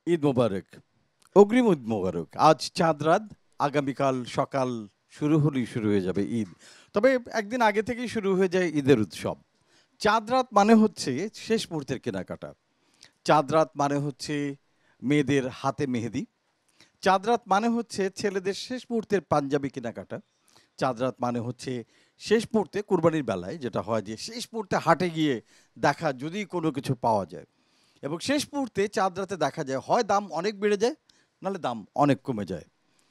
ঈদ মোবারক, অগ্রিম ঈদ মোবারক। আজ চাঁদ রাত, আগামীকাল সকাল শুরু হলেই শুরু হয়ে যাবে ঈদ। তবে একদিন আগে থেকেই শুরু হয়ে যায় ঈদের উৎসব। চাঁদ রাত মানে হচ্ছে শেষ মুহূর্তের কেনাকাটা। চাঁদ রাত মানে হচ্ছে মেয়েদের হাতে মেহেদি। চাঁদ রাত মানে হচ্ছে ছেলেদের শেষ মুহূর্তের পাঞ্জাবি কেনাকাটা। চাঁদ রাত মানে হচ্ছে শেষ মুহূর্তে কুরবানির বেলায় যেটা হয় যে শেষ মুহূর্তে হাটে গিয়ে দেখা যদি কোনো কিছু পাওয়া যায়, এবং শেষ মুহূর্তে চাঁদ রাতে দেখা যায় হয় দাম অনেক বেড়ে যায়, নাহলে দাম অনেক কমে যায়।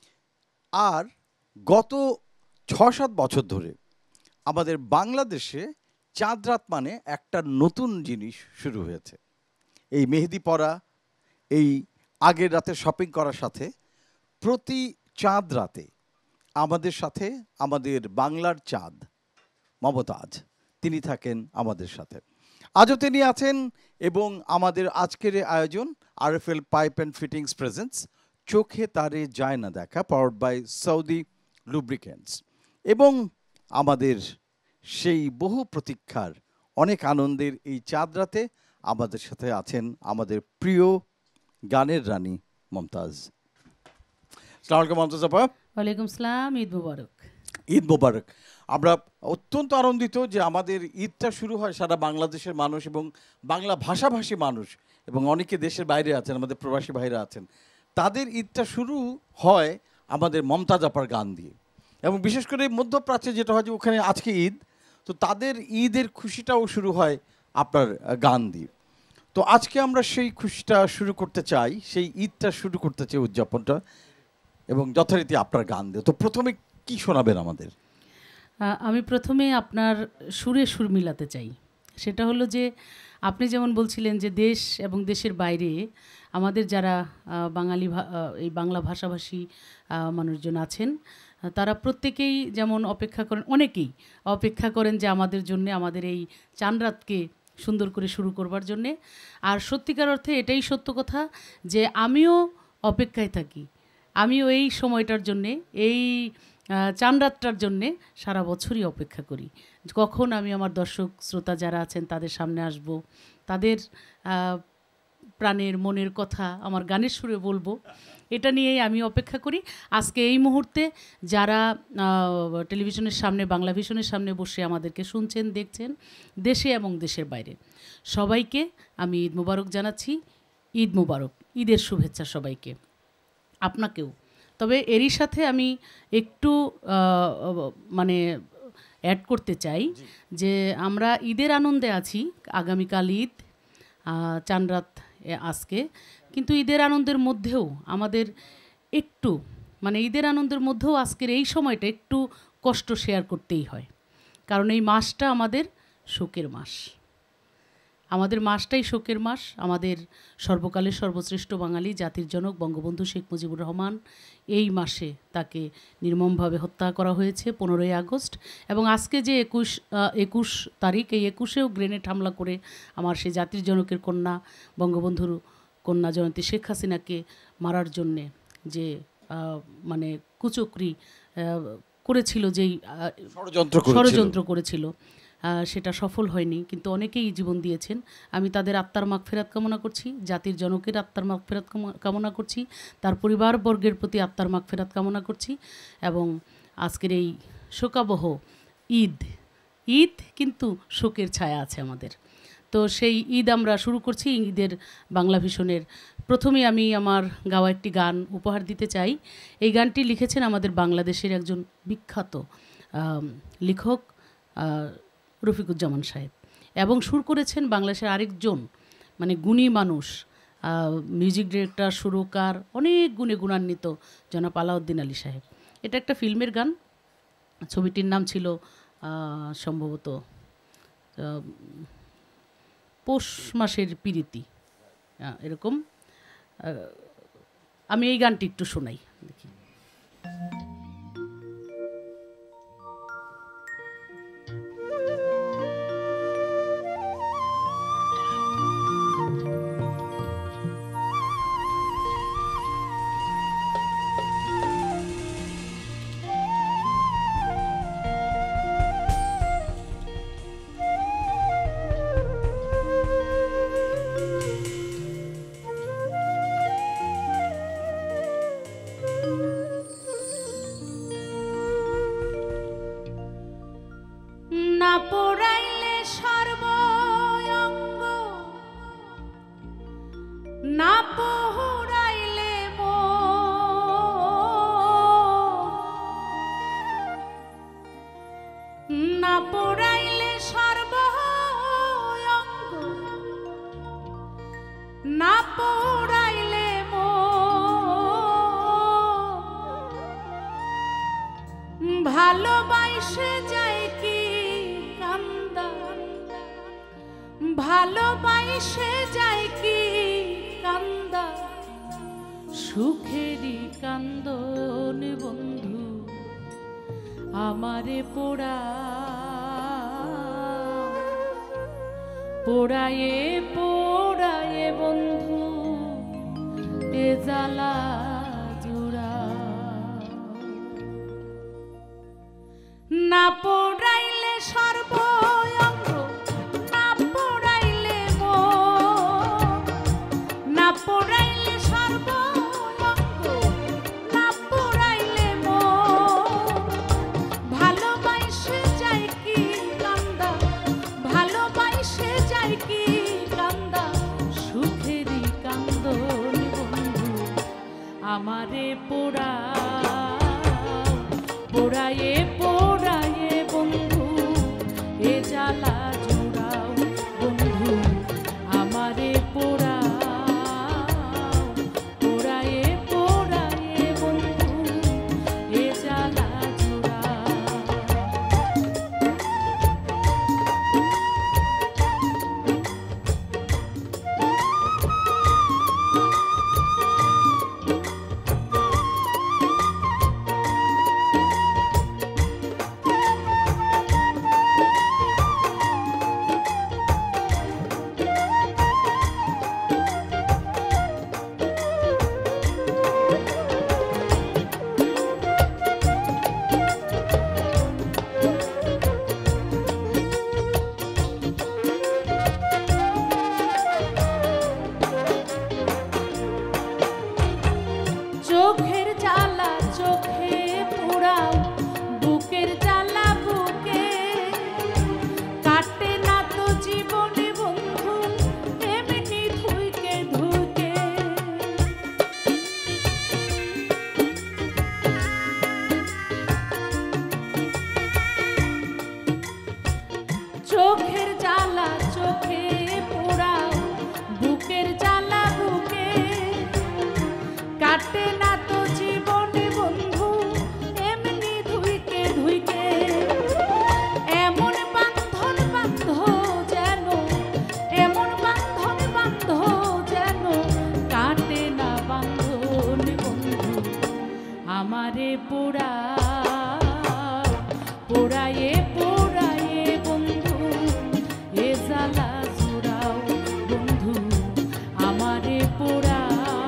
আর গত ৬-৭ বছর ধরে আমাদের বাংলাদেশে চাঁদ রাত মানে একটা নতুন জিনিস শুরু হয়েছে। এই মেহেদি পরা, এই আগের রাতে শপিং করার সাথে প্রতি চাঁদ রাতে আমাদের সাথে আমাদের বাংলার চাঁদ মমতাজ, তিনি থাকেন আমাদের সাথে। আজও তিনি আছেন, এবং আমাদের আজকের এই আয়োজন RFL pipe and fittings presents চোখে তারে যায় না দেখা, পাওয়ার্ড বাই সৌদি লুব্রিকেন্টস। এবং আমাদের সেই বহু প্রতীক্ষার অনেক আনন্দের এই চাঁদ রাতে আমাদের সাথে আছেন আমাদের প্রিয় গানের রানী মমতাজ। আসসালামু আলাইকুম মমতাজ আপা। ওয়ালাইকুম সালাম, ঈদ মুবারক। ঈদ মোবারক। আমরা অত্যন্ত আনন্দিত যে আমাদের ঈদটা শুরু হয় সারা বাংলাদেশের মানুষ এবং বাংলা ভাষাভাষী মানুষ, এবং অনেকে দেশের বাইরে আছেন, আমাদের প্রবাসী ভাইরা আছেন, তাদের ঈদটা শুরু হয় আমাদের মমতাজ আপার গান দিয়ে। এবং বিশেষ করে মধ্যপ্রাচ্যে যেটা হয় যে ওখানে আজকে ঈদ, তো তাদের ঈদের খুশিটাও শুরু হয় আপনার গান দিয়ে। তো আজকে আমরা সেই খুশিটা শুরু করতে চাই, সেই ঈদটা শুরু করতে চাই উদযাপনটা, এবং যথারীতি আপনার গান দিয়ে। তো প্রথমে কি শোনাবেন আমাদের? আমি প্রথমে আপনার সুরে সুর মিলাতে চাই। সেটা হলো যে আপনি যেমন বলছিলেন যে দেশ এবং দেশের বাইরে আমাদের যারা এই বাংলা ভাষাভাষী মানুষজন আছেন, তারা প্রত্যেকেই যেমন অপেক্ষা করেন, অনেকেই অপেক্ষা করেন যে আমাদের জন্যে, আমাদের এই চাঁদ রাতকে সুন্দর করে শুরু করবার জন্যে। আর সত্যিকার অর্থে এটাই সত্য কথা যে আমিও অপেক্ষায় থাকি। আমিও এই সময়টার জন্যে, এই চাঁদ রাতটার জন্যে সারা বছরই অপেক্ষা করি। কখন আমি আমার দর্শক শ্রোতা যারা আছেন তাদের সামনে আসব, তাদের প্রাণের মনের কথা আমার গানের সুরে বলবো, এটা নিয়েই আমি অপেক্ষা করি। আজকে এই মুহূর্তে যারা টেলিভিশনের সামনে, বাংলা ভিশনের সামনে বসে আমাদেরকে শুনছেন, দেখছেন, দেশে এবং দেশের বাইরে, সবাইকে আমি ঈদ মোবারক জানাচ্ছি। ঈদ মোবারক, ঈদের শুভেচ্ছা সবাইকে, আপনাকেও। তবে এরই সাথে আমি একটু মানে অ্যাড করতে চাই যে আমরা ঈদের আনন্দে আছি। আগামীকাল ঈদ, চাঁদ রাত আজকে, কিন্তু ঈদের আনন্দের মধ্যেও আমাদের একটু, মানে ঈদের আনন্দের মধ্যেও আজকের এই সময়টা একটু কষ্ট শেয়ার করতেই হয়, কারণ এই মাসটা আমাদের শোকের মাস। আমাদের মাসটাই শোকের মাস। আমাদের সর্বকালের সর্বশ্রেষ্ঠ বাঙালি জাতির জনক বঙ্গবন্ধু শেখ মুজিবুর রহমান, এই মাসে তাকে নির্মমভাবে হত্যা করা হয়েছে 15ই আগস্ট। এবং আজকে যে 21 তারিখ, এই 21এও গ্রেনেড হামলা করে আমার সেই জাতির জনকের কন্যা, বঙ্গবন্ধুর কন্যা জয়ন্তী শেখ হাসিনাকে মারার জন্যে যে মানে কুচক্রি করেছিল, যেই ষড়যন্ত্র করেছিল, সেটা সফল হয়নি, কিন্তু অনেকেই জীবন দিয়েছেন। আমি তাদের আত্মার মাগফিরাত কামনা করছি, জাতির জনকের আত্মার মাগফিরাত কামনা করছি, তার পরিবারবর্গের প্রতি আত্মার মাগফিরাত কামনা করছি। এবং আজকের এই শোকাবহ ঈদ কিন্তু শোকের ছায়া আছে আমাদের। তো সেই ঈদ আমরা শুরু করছি ঈদের বাংলা ভিশনের। প্রথমে আমি আমার গাওয়া একটি গান উপহার দিতে চাই। এই গানটি লিখেছেন আমাদের বাংলাদেশের একজন বিখ্যাত লেখক রফিকুজ্জামান সাহেব, এবং সুর করেছেন বাংলাদেশের আরেকজন মানে গুণী মানুষ, মিউজিক ডিরেক্টর, সুরকার, অনেক গুণে গুণান্বিত জনাব আলাউদ্দিন আলী সাহেব। এটা একটা ফিল্মের গান। ছবিটির নাম ছিল সম্ভবত পৌষ মাসের পিরিতি, এরকম। আমি এই গানটি একটু শোনাই, দেখি। পোড়াইলে সর্বঙ্গ, না পোড়াইলে না পোড়াইলে সর্বঙ্গ, না পোড়াইলে ভালোবাসে যাই কি কান্দা, ভালোবাসে যাই কি কান্দা, সুখেরই কান্দন বন্ধু আমারে পোড়া, পোড়ায়ে পোড়ায়ে বন্ধু এ জ্বালা জোড়া। না পোড়াইলে সর্বঙ্গ, না পোড়াইলে না পোড়াইলে সর্বঙ্গ, না পোড়াইলে ভালোবাসে যাই কি কান্দা, ভালোবাসে যাই কি কান্দা, সুখেরই কান্দন বন্ধু আমারে পোড়া, পোড়ায়ে পোড়ায়ে বন্ধু এ জ্বালা জুড়াও বন্ধু আমারে পোড়াও, পোড়ায়ে পোড়ায়ে বন্ধু এ জ্বালা জুড়াও। চোখের জ্বালা চোখে পোড়াও, বুকের জ্বালা বুকে কাটে না তো জীবনে বন্ধু এমনি ধুইকে ধুইকে। চোখের জ্বালা চোখে পোড়াও, বুকের জ্বালা বুকে কাটে না তো জীবনে বন্ধু এমনি ধুইকে ধুইকে। এমন বান্ধন বান্ধ যেন, এমন বান্ধন বান্ধ যেন কাটে না বান্ধন বন্ধু আমারে পোড়া, পোড়ায়ে পোড়ায়ে বন্ধু এ জ্বালা জুড়াও বন্ধু আমারে পোড়া,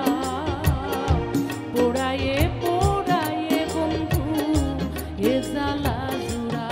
পোড়ায়ে পোড়ায়ে বন্ধু এ জ্বালা জুড়াও।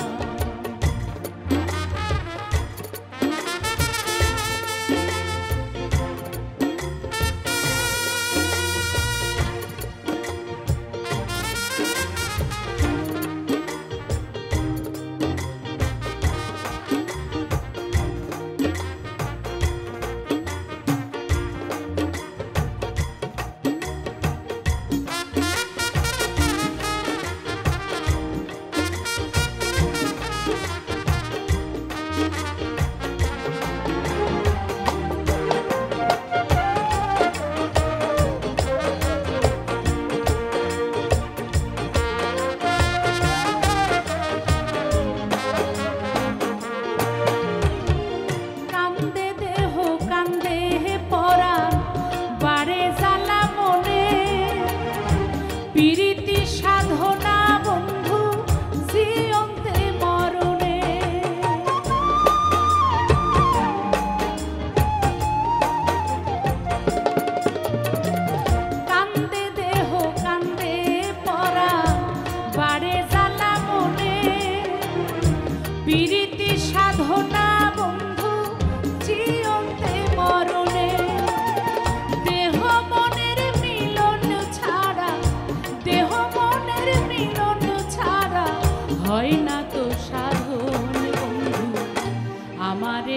প্রীতি সাধনা বন্ধু চিরন্তে মরণে দেহ মনের মিলন ছাড়া, দেহ মনের মিলন ছাড়া হয় না তো সাধন।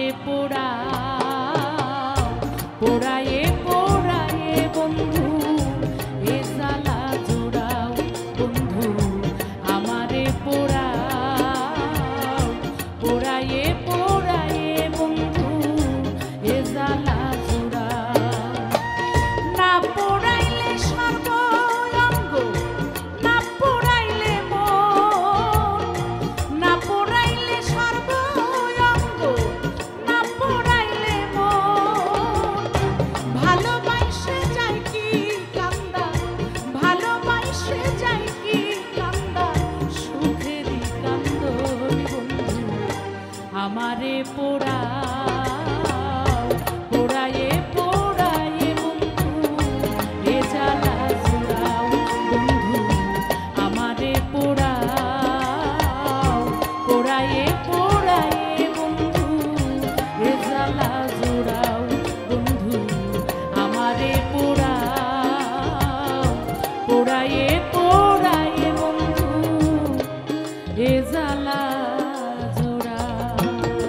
পোড়াও, পোড়ায়ে পোড়ায়ে বন্ধু এ জ্বালা জোড়াও, বন্ধু আমারে পোড়াও, পোড়ায়ে পোড়ায়ে বন্ধু এ জ্বালা জোড়াও। না পোড়াইলে সর্বঙ্গ, না পোড়াইলে মন, না পোড়াইলে সর্বঙ্গ, না পোড়াইলে মন। ভালোবাসে যায় কি কান্দা, ভালোবাসে যায় কি কান্দা, সুখেরই কান্দনি বন্ধু আমারে পোড়াও, পোড়ায়ে পোড়ায়ে বন্ধু এ জ্বালা জোড়াও, বন্ধু আমারে পোড়াও, পোড়ায়ে পোড়ায়ে বন্ধু এ জ্বালা জোড়াও, বন্ধু আমারে পোড়াও, পোড়ায়ে পোড়ায়ে বন্ধু এ জ্বালা জোড়াও।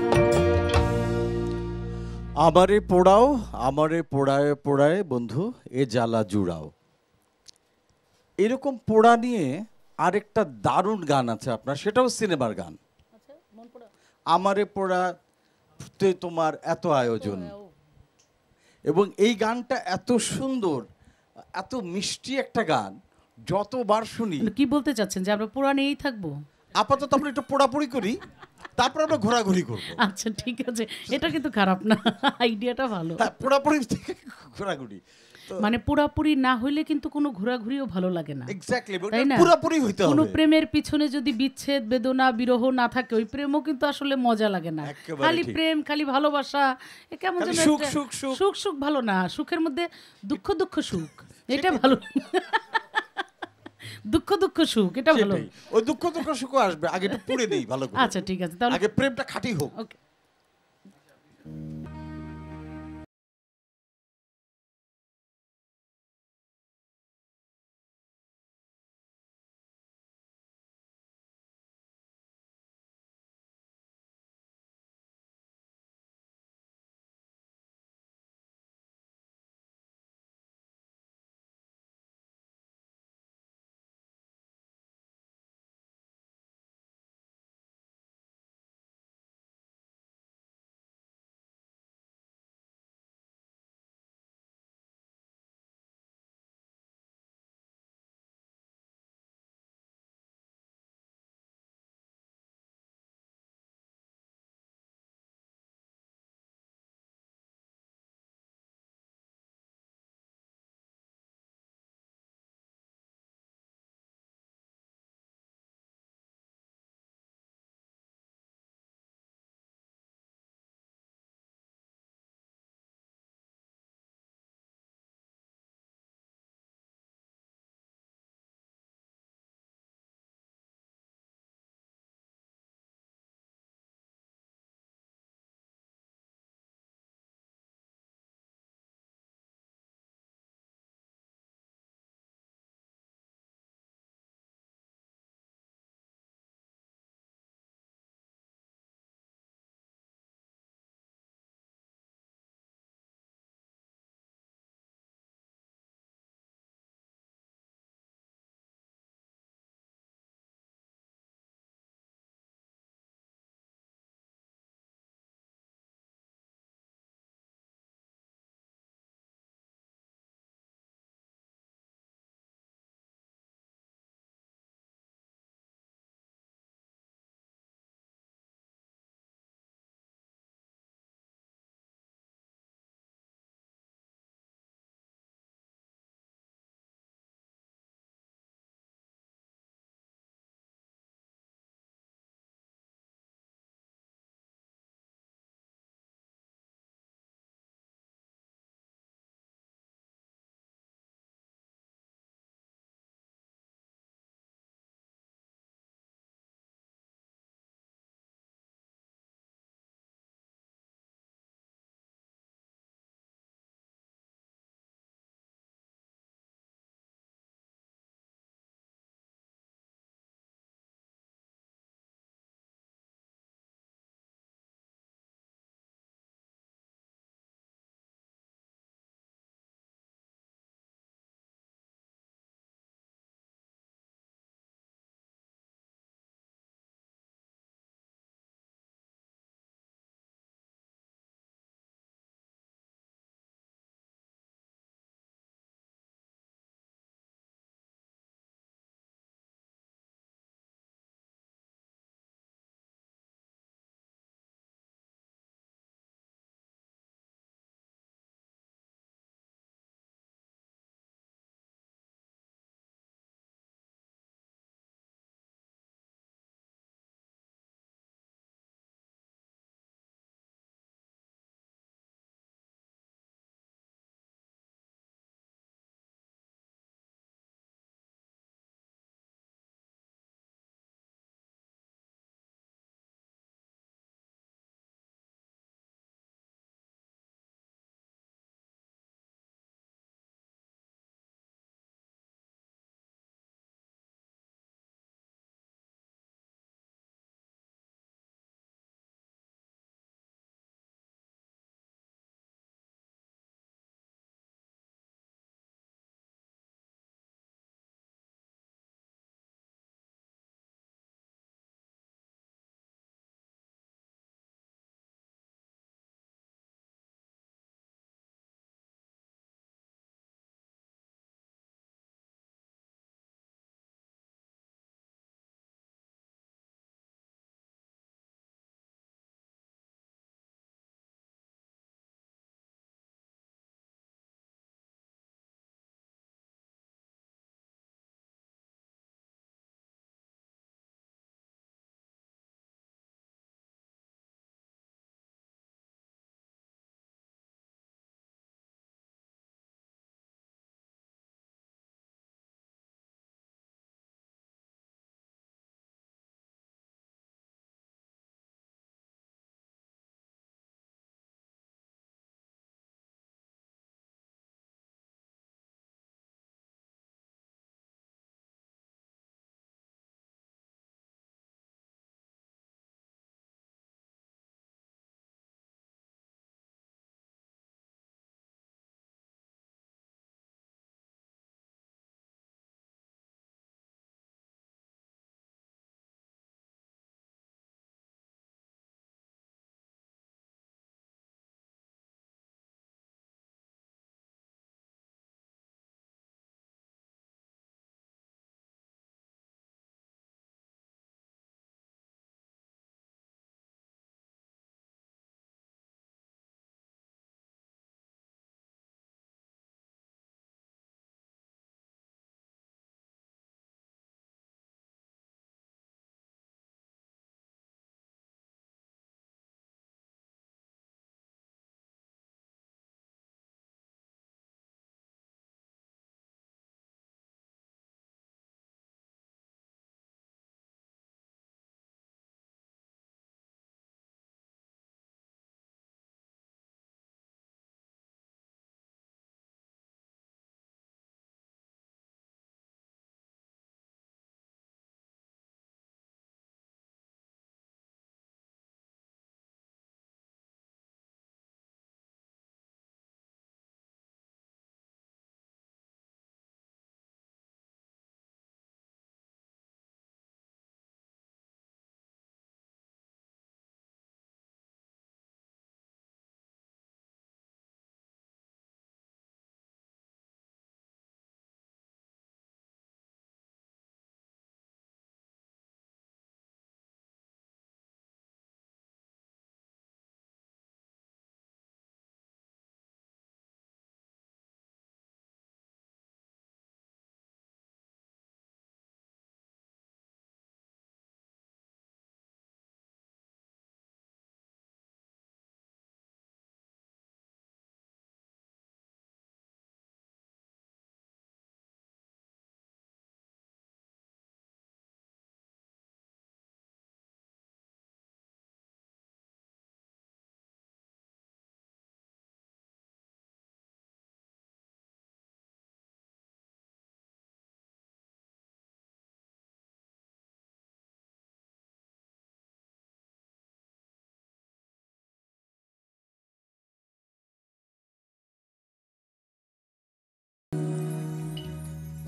আমারে পোড়াও, আমারে পোড়ায় পোড়ায় বন্ধু এ জ্বালা জুড়াও। এরকম পোড়া নিয়ে আরেকটা দারুণ গান আছে আপনার, সেটাও সিনেমার গান। আমারে পোড়াতে তোমার এত আয়োজন। এবং এই গানটা এত সুন্দর, এত মিষ্টি একটা গান, যতবার শুনি। কি বলতে চাচ্ছেন যে আমরা পোড়া নিয়েই থাকবো? আপাতত আমরা একটু পোড়াপুরি করি, তারপর আমরা ঘোরাঘুরি করবো। আচ্ছা ঠিক আছে, এটা কিন্তু খারাপ না, আইডিয়াটা ভালো। হ্যাঁ, পোড়াপুরি থেকে ঘোরাঘুরি। মানে পুরাপুরি না হইলে কিন্তু কোনো ঘোরাঘুরিও ভালো লাগে না, এক্স্যাক্টলি, তাই না? পুরোপুরি হইতে কোনো হবে। প্রেমের পিছনে যদি বিচ্ছেদ, বেদনা, বিরহ না থাকে, ওই প্রেমও কিন্তু আসলে মজা লাগে না। একেবারে খালি ঠিক। প্রেম, খালি ভালোবাসা, এ কেমন খালি যেন সুখ, একটা- সুখ, সুখ। সুখ সুখ ভালো না, সুখের মধ্যে দুঃখ দুঃখ সুখ, এটা ভালো। দুঃখ দুঃখ সুখ, এটা ভালো। সেটাই। ওই দুঃখ দুঃখ সুখ আসবে, আগে একটু পুড়ে নেই ভালো করে। আচ্ছা ঠিক আছে, তাহলে আগে প্রেমটা খাঁটি হোক। ওকে।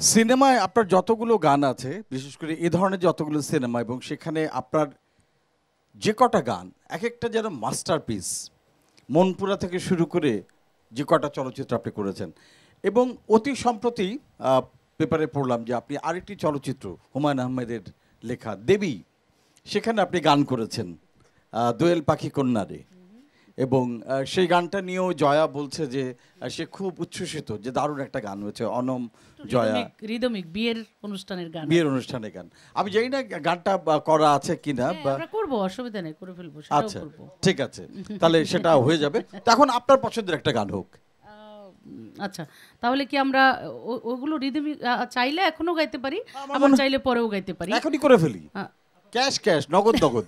সিনেমায় আপনার যতগুলো গান আছে, বিশেষ করে এই ধরনের যতগুলো সিনেমা, এবং সেখানে আপনার যে কটা গান এক একটা যেন মাস্টারপিস, মনপুরা থেকে শুরু করে যে কটা চলচ্চিত্র আপনি করেছেন। এবং অতি সম্প্রতি পেপারে পড়লাম যে আপনি আরেকটি চলচ্চিত্র হুমায়ুন আহমেদের লেখা দেবী, সেখানে আপনি গান করেছেন দোয়েল পাখি কন্যারে। এবং সেই গানটা নিয়েও জয়া বলছে যে সে খুব উচ্ছ্বসিত, যে দারুণ একটা গান হয়েছে। অনম, জয়া, রিদমিক বিয়ের অনুষ্ঠানের গান, বিয়ের অনুষ্ঠানের গান। আমি জানি না গানটা করা আছে কিনা। আমরা করব, অসুবিধা নেই, করে ফেলবো, আচ্ছা, ঠিক আছে, তাহলে সেটা হয়ে যাবে। এখন আপনার পছন্দের একটা গান হোক। আচ্ছা, তাহলে কি আমরা ওগুলো রিদমিক চাইলে এখনো গাইতে পারি, আবার চাইলে পরেও গাইতে পারি। এখনই করে ফেলি, ক্যাশ ক্যাশ, নগদ নগদ।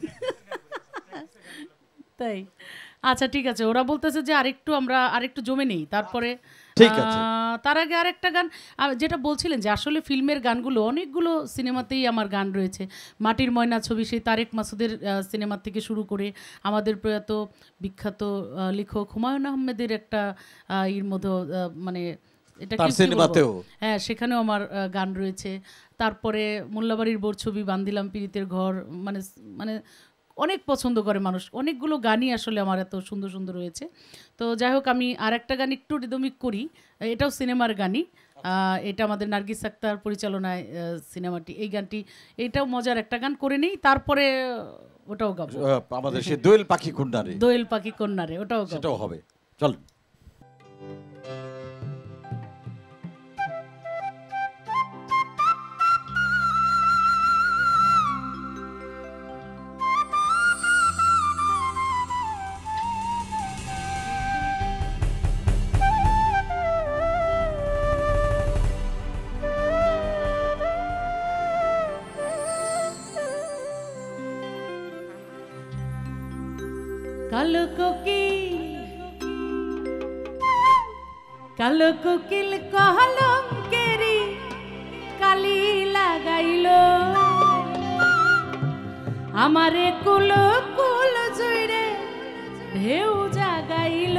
তাই, আচ্ছা ঠিক আছে। ওরা বলতেছে যে আমরা আরেকটু জমে নেই, তারপরে ঠিক আছে। তার আগে আরেকটা গান যেটা বলছিলেন যে আসলে ফিল্মের গানগুলো অনেকগুলো সিনেমাতেই আমার গান রয়েছে। মাটির ময়না ছবি সেই তারেক মাসুদের সিনেমা থেকে শুরু করে আমাদের প্রয়াত বিখ্যাত লেখক হুমায়ুন আহমেদের একটা এর মধ্যে মানে এটা কি সিনেমাতেও, হ্যাঁ সেখানেও আমার গান রয়েছে। তারপরে মোল্লাবাড়ির বোর ছবি, বান্দিলাম পীড়িতের ঘর, মানে মানে অনেক পছন্দ করে মানুষ, অনেকগুলো গানই আসলে আমার এত সুন্দর সুন্দর রয়েছে। তো যাই হোক, আমি আর একটা গান একটু রিদমিক করি, এটাও সিনেমার গানই। এটা আমাদের নার্গিস আক্তার পরিচালনায় সিনেমাটি, এই গানটি, এটাও মজার একটা গান করে নেই, তারপরে ওটাও গাবো। আমাদের সেই দোয়েল পাখি কন্যারে, দোয়েল পাখি কন্যারে, ওটাও গাবো, সেটাও হবে। চল। কালো কোকিল কলঙ্কেরি কালি লাগাইল, আমারে কুল কুল জুড়ে ঢেউ জাগাইল।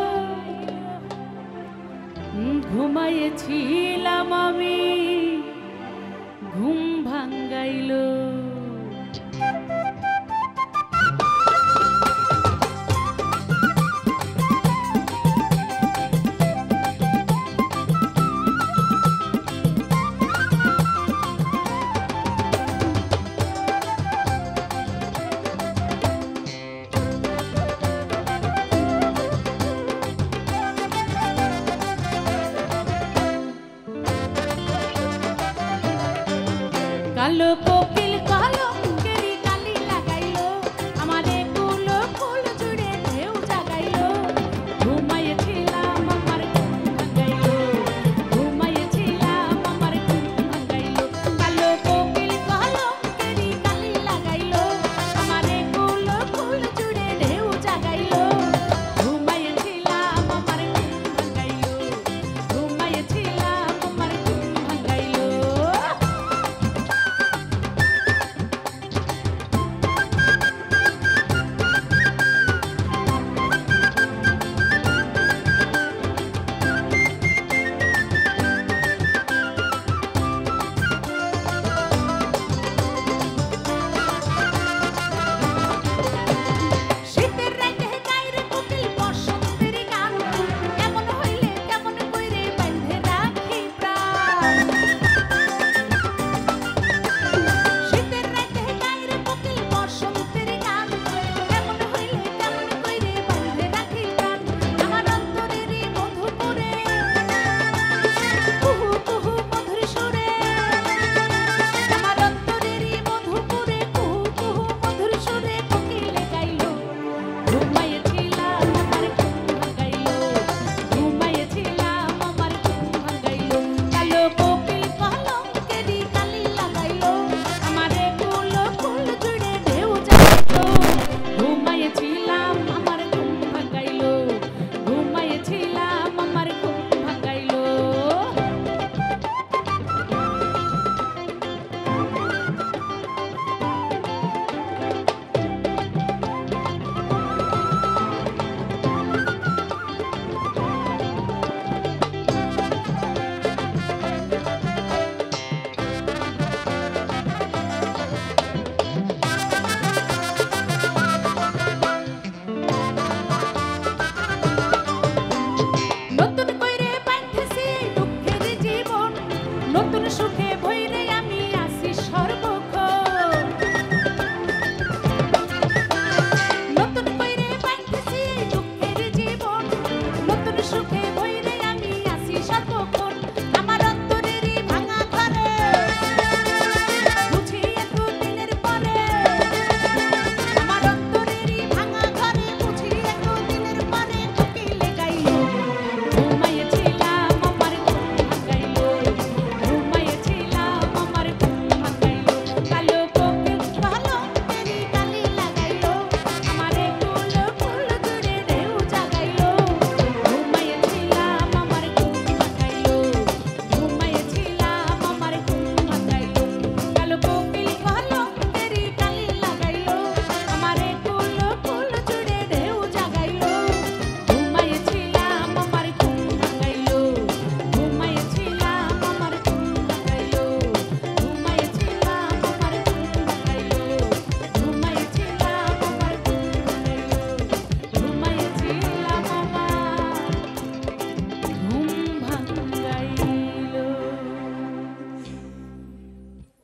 ঘুমাইছিলাম আমি, ঘুম ভাঙ্গাইল। কালো কোকিল কলঙ্কেরি কালি লাগাইল, আমারে কুল কুল জুড়ে ঢেউ জাগাইল। ঘুমাইছিলাম আমার ঘুম ভাঙাইল, ঘুমাইছিলাম আমার ঘুম ভাঙাইল। কালো কোকিল কলঙ্কেরি কালি লাগাইল, আমারে কুল কুল জুড়ে ঢেউ জাগাইল। ঘুমাইছিলাম আমার ঘুম ভাঙাইল, ঘুমাইছিলাম আমার ঘুম ভাঙাইল।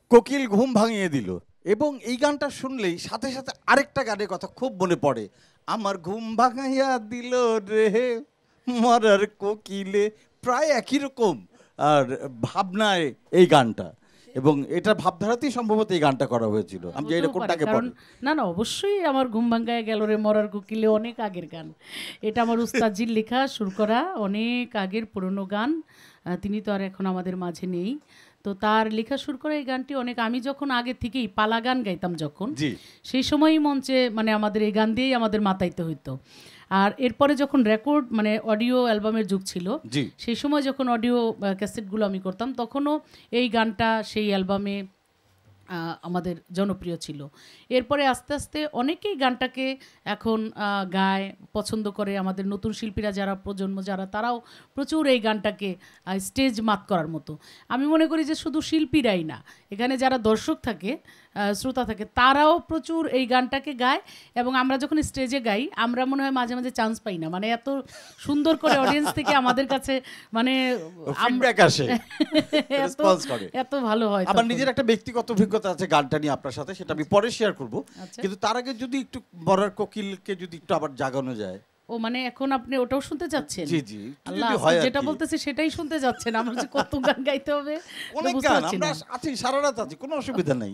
কোকিল ঘুম ভাঙিয়ে দিল। এবং এই গানটা শুনলেই সাথে সাথে আরেকটা গানের কথা খুব মনে পড়ে, আমার ঘুম ভাঙাইয়া দিল রে মরার কোকিলে। প্রায় একই রকম আর ভাবনায় এই গানটা, এবং এটা ভাবধারাতেই সম্ভবত এই গানটা করা হয়েছিল। আমি যে হতেও এরকমটাকে পারে, কারণ না না অবশ্যই আমার ঘুম ভাঙ্গায় গেল রে মরার কোকিলে অনেক আগের গান। এটা আমার উস্তাদজির লেখা, সুর করা, অনেক আগের পুরনো গান। তিনি তো আর এখন আমাদের মাঝে নেই, তো তার লেখা সুর করা এই গানটি অনেক, আমি যখন আগে থেকেই পালা গান গাইতাম যখন, জি সেই সময়ই মঞ্চে মানে আমাদের এই গান দিয়েই আমাদের মাতাইতে হইতো। আর এরপরে যখন রেকর্ড মানে অডিও অ্যালবামের যুগ ছিল, জি সেই সময় যখন অডিও ক্যাসেটগুলো আমি করতাম, তখনও এই গানটা সেই অ্যালবামে আমাদের জনপ্রিয় ছিল। এরপরে আস্তে আস্তে অনেকেই গানটাকে এখন গায়, পছন্দ করে। আমাদের নতুন শিল্পীরা যারা, প্রজন্ম যারা, তারাও প্রচুর এই গানটাকে স্টেজ মাত করার মতো। আমি মনে করি যে শুধু শিল্পীরাই না, এখানে যারা দর্শক থাকে, শ্রোতা থাকে, তারাও প্রচুর এই গানটাকে গায়। এবং আমরা যখন স্টেজে গাই, আমরা মনে হয় মাঝে মাঝে চান্স পাই না, মানে এত সুন্দর করে অডিয়েন্স থেকে আমাদের কাছে মানে ফিডব্যাক আসে, রেসপন্স করে, এত ভালো হয়। আমার নিজের একটা ব্যক্তিগত অভিজ্ঞতা আছে গানটা নিয়ে আপনার সাথে, সেটা আমি পরে শেয়ার করব। আচ্ছা। কিন্তু তার আগে যদি একটু মরার কোকিলকে যদি একটু আবার জাগানো যায়। ও মানে এখন আপনি ওটাও শুনতে যাচ্ছেন? জি জি, আল্লাহ, যদি হয় আর যেটা কি। বলতেছি সেটাই শুনতে যাচ্ছেন। আমার যে কত গান গাইতে হবে অনেক বুঝতে গান পারছি আমরা না। আছি, সারা রাত আছি, কোনো অসুবিধা নাই।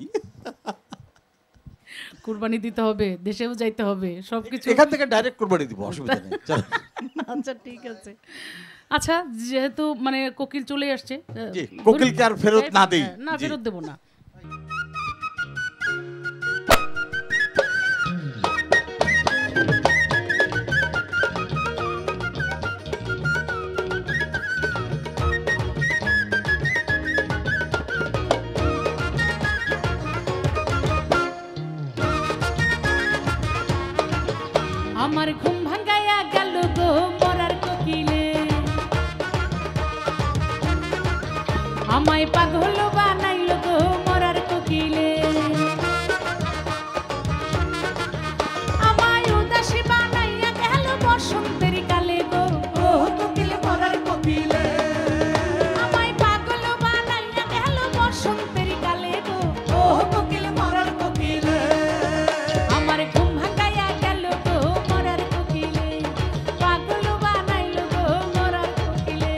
কুরবানি দিতে হবে, দেশেও যাইতে হবে, সবকিছু এখান থেকে ডাইরেক্ট কোরবানি দিব, অসুবিধা নেই। চলো। আচ্ছা ঠিক আছে। আচ্ছা, যেহেতু মানে কোকিল চলে আসছে, জি, কোকিলকে আর ফেরত না দেই। না, জি। ফেরত দেব না। আমার ঘুম ভাঙ্গাইয়া গেল গো মরার কোকিলে, আমায় পাগল বানাইল গো মরার কোকিলে, আমায় উদাসী বানাইয়া গেল বসন্তের কালে গো, ও কোকিল মরার কোকিলে, আমায় পাগল বানাইয়া গেল বসন্তের কালে গো, ও কোকিল মরার কোকিলে, আমার ঘুম ভাঙ্গাইয়া গেল গো মরার কোকিলে, পাগল বানাইল গো মরার কোকিলে।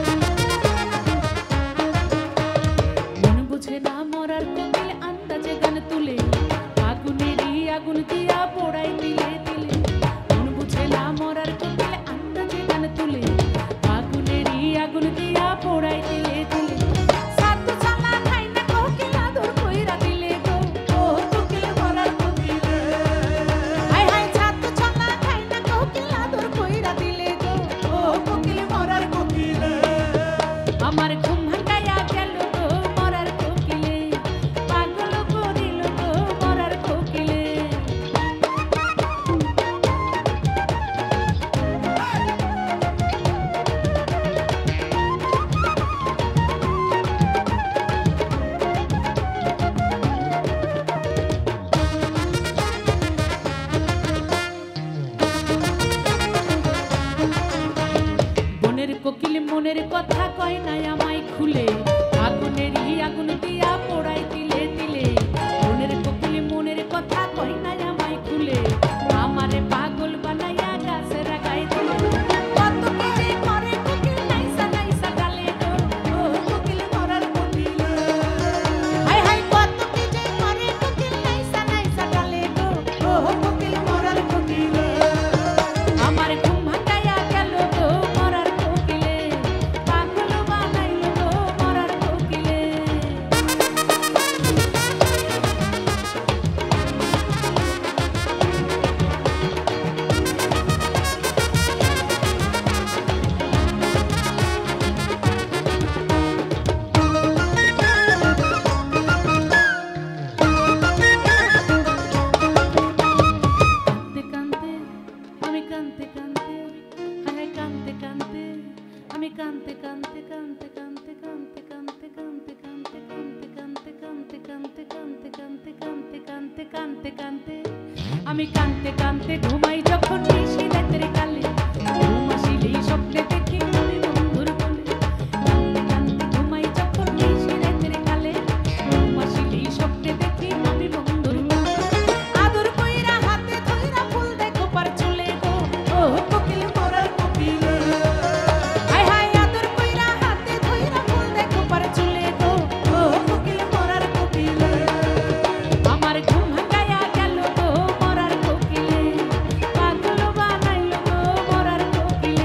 মন বুঝে না মরার কোকিল, আন্দাজে কানতে কানতে আমি কানতে কানতে ঘুমাই যখন নিশি রাতের কালে ঘুম আসিলেই স্বপ্নে দেখি আমি বন্ধুর কোলে কানতে কানতে ঘুমাই যখন নিশি রাতের কালে ঘুম আসিলেই স্বপ্নে দেখি আমি বন্ধুর কোলে আদর কইরা হাতে ধইরা ফুল দেখো পার চলে গো ও কোকিল মরার কোকিলে হায় হায় আদর কইরা হাতে ধইরা ফুল দেখো পার চলে গো ও কোকিল মরার কোকিলে আমার ঘুম ভাঙায়া গেল গো মরার কোকিলে পাগল বানাইল গো মরার কোকিলে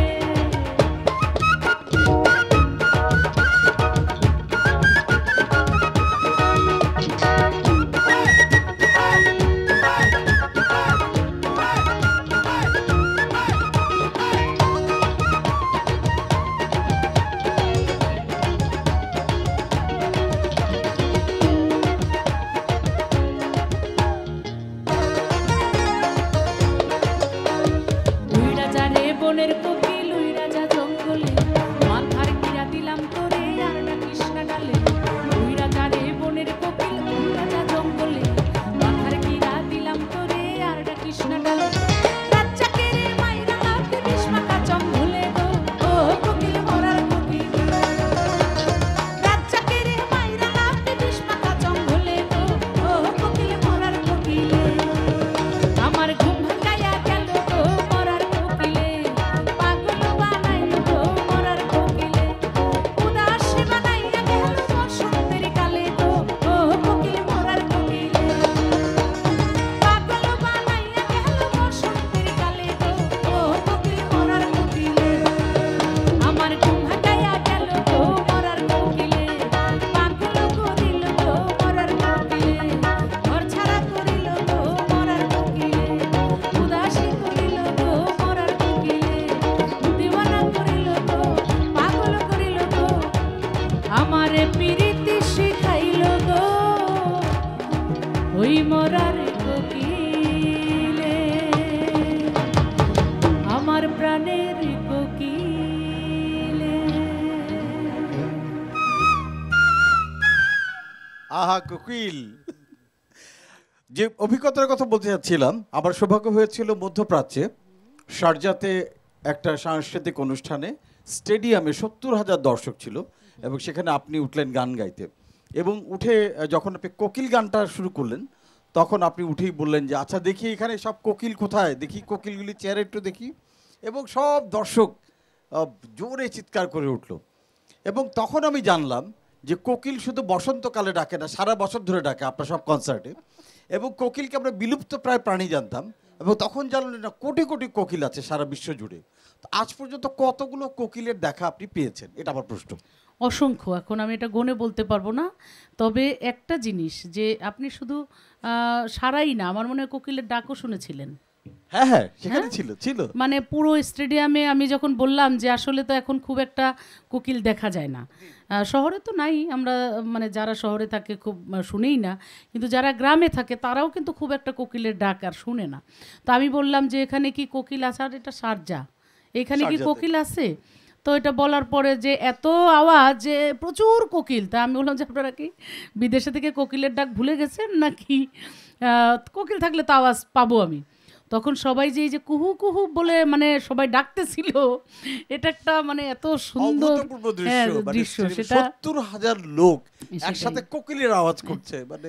উইড়া যা রে বনের কোকিল উইড়া যা জঙ্গলে মাথার কিরা দিলাম তোরে আর ডাকিস না ডালে উইড়া যা রে বনের কোকিল উইড়া যা জঙ্গলে মাথার কিরা দিলাম তোরে আর ডাকিস না ডালে বাচ্চাকে রে মাইরা লাফে বিষ মাখা জঙ্গলে গো ও কোকিল মরার কোকিল বাচ্চাকে রে মাইরা লাফে বিষ মাখা জঙ্গলে গো ও কোকিল মরার কোকিলে আমার ঘুম ভাঙায়া গেল গো মরার কোকিলে পাগল বানাইল গো মরার কোকিলে উদাস বানাইয়া গেল বসন্তের কালে গো ও কোকিল মরার কোকিলে পাগল বানাইয়া গেল বসন্তের কালে গো ও কোকিল মরার কোকিলে আমার ঘুম ভাঙায়া গেল গো মরার কোকিলে পাগল করিল গো মরার কোকিলে ঘর ছাড়া করিল গো মরার কোকিলে উদাসী করিল গো মরার কোকিলে দিওয়ানা করিল গো পাগল করিল গো আমারে পিরিতি শিখাইল গো ওই মরার কোকিলে আমার প্রাণের কোকিলে আহা কোকিল। যে অভিজ্ঞতার কথা বলতে যাচ্ছিলাম, আমার সৌভাগ্য হয়েছিল মধ্যপ্রাচ্যে শারজাতে একটা সাংস্কৃতিক অনুষ্ঠানে, স্টেডিয়ামে 70,000 দর্শক ছিল এবং সেখানে আপনি উঠলেন গান গাইতে এবং উঠে যখন আপনি কোকিল গানটা শুরু করলেন তখন আপনি উঠেই বললেন যে আচ্ছা দেখি এখানে সব কোকিল কোথায়, দেখি কোকিলগুলি চেয়ারে একটু দেখি, এবং সব দর্শক জোরে চিৎকার করে উঠল। এবং তখন আমি জানলাম যে কোকিল শুধু বসন্তকালে ডাকে না, সারা বছর ধরে ডাকে আপনার সব কনসার্টে। এবং কোকিলকে আমরা বিলুপ্ত প্রায় প্রাণী জানতাম, এবং তখন জানলেন না কোটি কোটি কোকিল আছে সারা বিশ্ব জুড়ে। তো আজ পর্যন্ত কতগুলো কোকিলের দেখা আপনি পেয়েছেন, এটা আমার প্রশ্ন। অসংখ্য, এখন আমি এটা গণে বলতে পারবো না, তবে একটা জিনিস যে আপনি শুধু সারাই না, আমার মনে হয় কোকিলের ডাকও শুনেছিলেন। হ্যাঁ হ্যাঁ, সেখানে ছিল ছিল মানে পুরো স্টেডিয়ামে আমি যখন বললাম যে আসলে তো এখন খুব একটা কোকিল দেখা যায় না, শহরে তো নাই, আমরা মানে যারা শহরে থাকে খুব শুনেই না, কিন্তু যারা গ্রামে থাকে তারাও কিন্তু খুব একটা কোকিলের ডাক আর শুনে না। তো আমি বললাম যে এখানে কি কোকিল আছে, আর এটা শারজা, এখানে কি শারজাতে। কোকিল আছে? তো এটা বলার পরে যে এত আওয়াজ, যে প্রচুর কোকিল, তা আমি বললাম যে আপনারা কি বিদেশে থেকে কোকিলের ডাক ভুলে গেছেন নাকি? কোকিল থাকলে তো আওয়াজ পাবো আমি। তখন সবাই যে এই যে কুহু কুহু বলে মানে সবাই ডাকতেছিল, এটা একটা মানে এত সুন্দর অভূতপূর্ব দৃশ্য, মানে দৃশ্য, সেটা 70,000 লোক সেটাই। একসাথে কোকিলের আওয়াজ করছে, মানে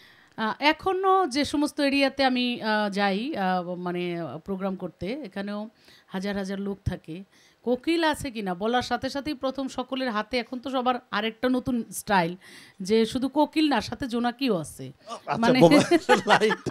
এখনও যে সমস্ত এরিয়াতে আমি যাই মানে প্রোগ্রাম করতে, এখানেও হাজার হাজার লোক থাকে। কোকিল আছে কিনা বলার সাথে সাথেই প্রথম সকলের হাতে, এখন তো সবার আরেকটা নতুন স্টাইল যে শুধু কোকিল না, সাথে জোনাকিও আছে, মানে লাইট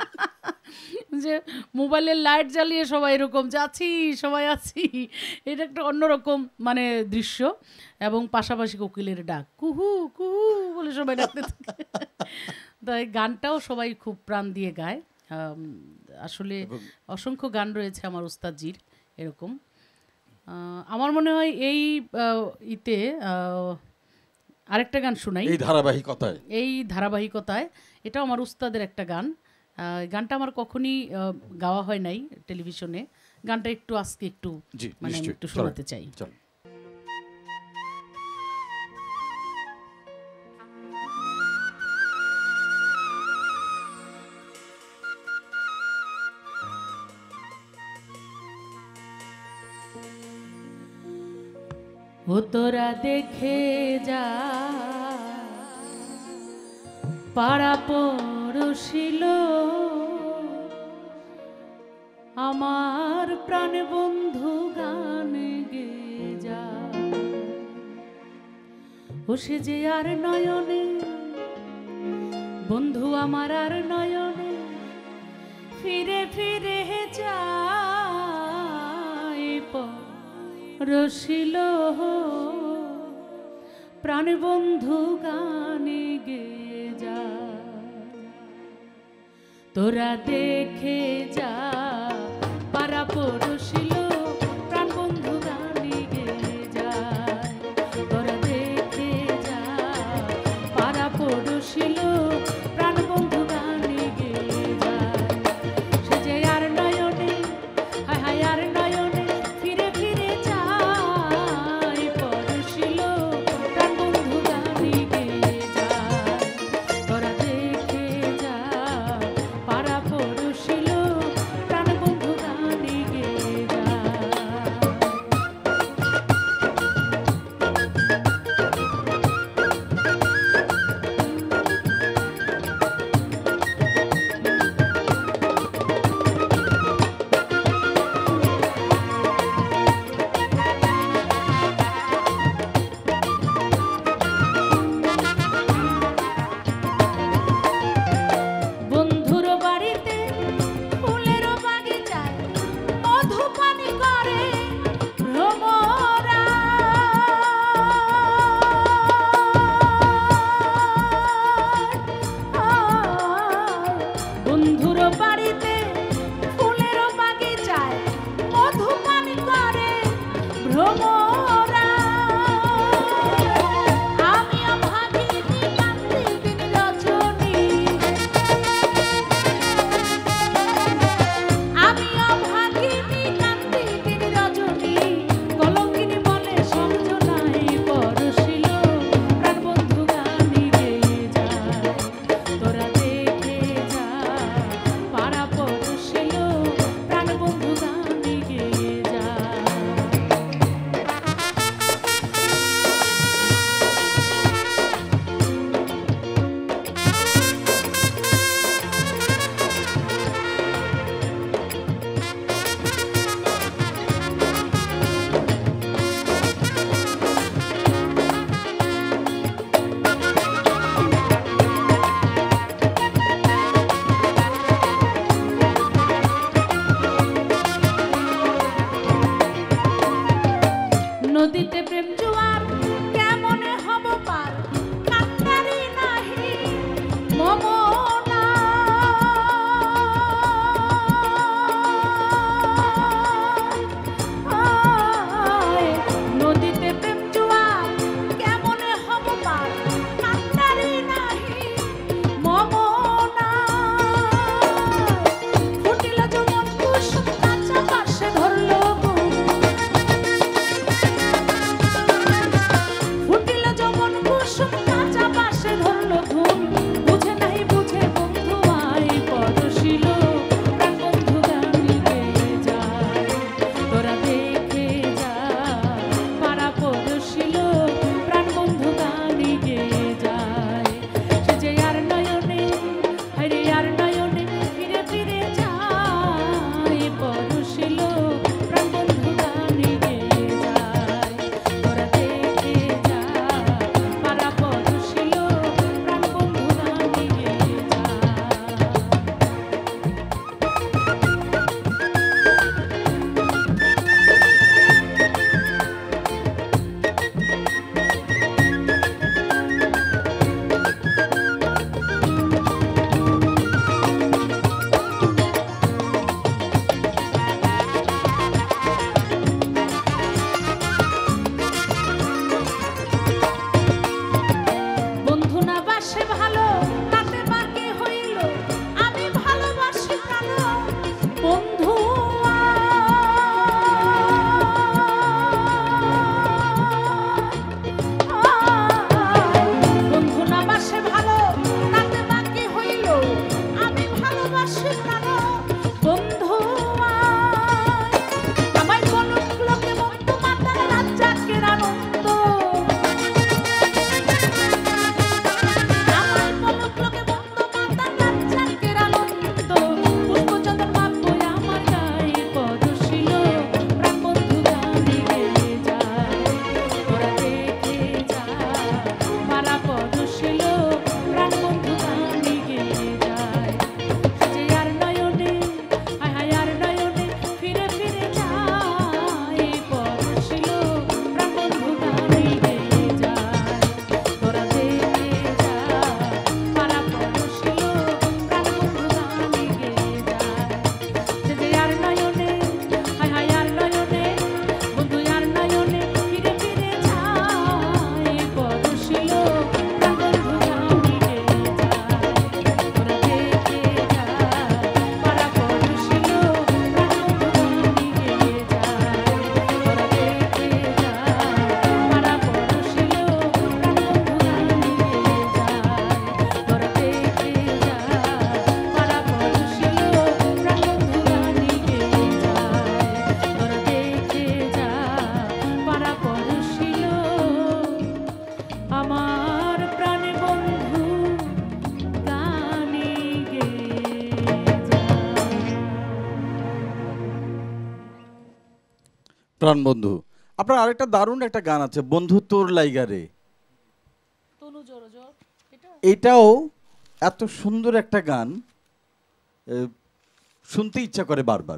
যে মোবাইলের লাইট জ্বালিয়ে সবাই এরকম যে আছি, সবাই আছি, এটা একটা অন্যরকম মানে দৃশ্য। এবং পাশাপাশি কোকিলের ডাক কুহু কুহু বলে সবাই ডাকতে থাকে। তো এই গানটাও সবাই খুব প্রাণ দিয়ে গায়। আসলে অসংখ্য গান রয়েছে আমার উস্তাদজির এরকম। আমার মনে হয় এই ইতে আরেকটা গান শোনাই, এই ধারাবাহিকতায় এটাও আমার উস্তাদের একটা গান। গানটা আমার কখনই গাওয়া হয় নাই টেলিভিশনে, গানটা একটু আজকে একটু মানে আমি একটু শোনাতে চাই। ও তোরা দেখে যা পাড়া পড়শিল আমার প্রাণ বন্ধু গান গে যা ও সে যে আর নয়নে বন্ধু আমার আর নয়নে ফিরে ফিরে যায় রসিল প্রাণ বন্ধু গানে গে যা তোরা দেখে যা পাড়া পড়শিল প্রাণ বন্ধু গানে গে যায় তোরা দেখে যা পাড়া পড়শিল প্রাণ বন্ধু গানে গে যায় সে যে আর নয়নে হায় হায় আর নয়নে ফিরে ফিরে যায় পড়শিল প্রাণ বন্ধু গানে গে যায় তোরা দেখে যা পাড়া পড়শিল প্রাণ বন্ধু গানে গে যায়। বন্ধুর বাড়িতে ফুলের বাগিচায় মধু পানি করে ভ্রমরা বন্ধুর বাড়িতে ফুলের বাগিচায় মধু পানি করে ভ্রমরা আমিও ভাগিনী কান্দি দিন রজনী আমিও ভাগিনী কান্দি দিন রজনী কলঙ্কিনী বলে সমঝোনায় পরশিল প্রাণ বন্ধু গানে গে যায় তোরা দেখে যা পাড়া পরশিল প্রাণ বন্ধু গানে গে যায়। নদীতে প্রেম জোয়ার কেমনে হব পার কান্দারি নাহি মমনা নদীতে প্রেম জোয়ার কেমনে হব পার কান্দারি নাহি মমনা ফুটিল যমন কুসুম কাঁচা পাশে ধরলো ফুটিল যমন কুসুম কাঁচা পাশে ধরলো ধুম বুঝে নাই বুঝে বন্ধু আই পরশিল প্রাণ বন্ধু গানে গে যায় তোরা দেখে যা পাড়া পরশিল প্রাণ বন্ধু গানে গে যায় সে যে আর নয়নে হরে আর নয়নে ফিরে ফিরে যায় পরশিল প্রাণ বন্ধু গানে গে যায় তোরা দেখে যা পাড়া পরশিল প্রাণ বন্ধু গানে গে যায়। প্রাণ বন্ধু। আপনার আরেকটা দারুণ একটা গান আছে, বন্ধু তোর লাইগারে। এটাও এত সুন্দর একটা গান, শুনতে ইচ্ছা করে বারবার।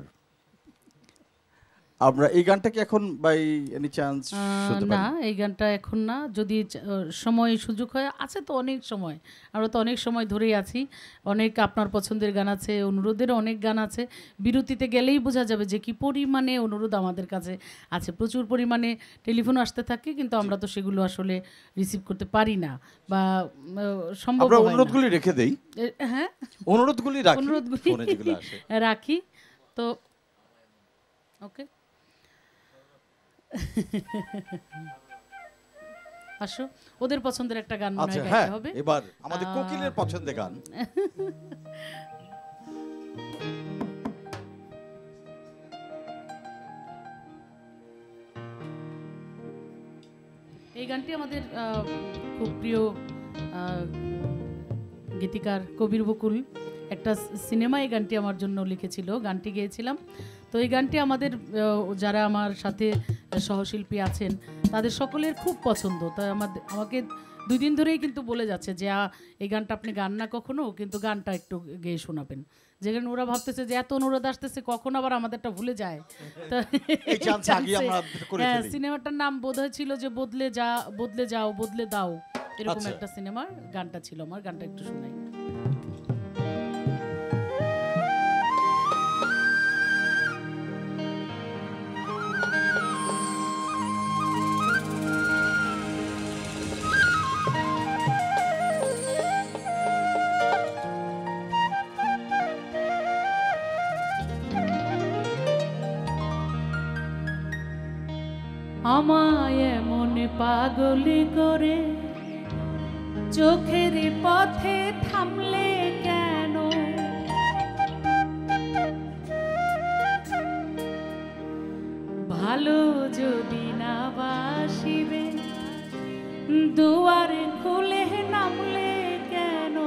আমরা এই গানটা কি এখন বাই এনি চান্স শুনতে না, পারি? এই গানটা এখন না, যদি সময় সুযোগ হয়, আছে তো অনেক সময়, আমরা তো অনেক সময় ধরেই আছি। অনেক আপনার পছন্দের গান আছে, অনুরোধের অনেক গান আছে। বিরতিতে গেলেই বোঝা যাবে যে কি পরিমাণে অনুরোধ আমাদের কাছে আছে। প্রচুর পরিমাণে টেলিফোন আসতে থাকে, কিন্তু আমরা তো সেগুলো আসলে রিসিভ করতে পারি না বা সম্ভব আমরা হয় না। অনুরোধগুলি রেখে দেই। হ্যাঁ, অনুরোধগুলি রাখি, অনুরোধগুলি ফোনে যেগুলো আসে। রাখি তো। ওকে, আসো, ওদের পছন্দের একটা গান মনে আচ্ছা হয় হ্যাঁ, গাইতে হবে। এবার আমাদের কোকিলের পছন্দের গান। এই গানটি আমাদের খুব প্রিয় গীতিকার কবির বকুল একটা সিনেমা এই গানটি আমার জন্য লিখেছিল, গানটি গেয়েছিলাম। তো এই গানটি আমাদের যারা আমার সাথে সহশিল্পী আছেন তাদের সকলের খুব পছন্দ। তাই আমাকে 2 দিন ধরেই কিন্তু বলে যাচ্ছে যে এই গানটা আপনি গান না কখনো, কিন্তু গানটা একটু গেয়ে শোনাবেন। যেখানে ওরা ভাবতেছে যে এত অনুরোধ আসতেছে, কখন আবার আমাদেরটা ভুলে যায়। তো এই চান্স আগে আমরা করে হ্যাঁ, ফেলি। সিনেমাটার নাম বোধহয় ছিল যে বদলে যাও বদলে দাও, এরকম আচ্ছা। একটা সিনেমার গানটা ছিল। আমার গানটা একটু শোনাই। আমায় এমন পাগলি করে চোখের পথে থামলে কেন? ভালো যদি না বাসিবে দুয়ারে খুলে নামলে কেন?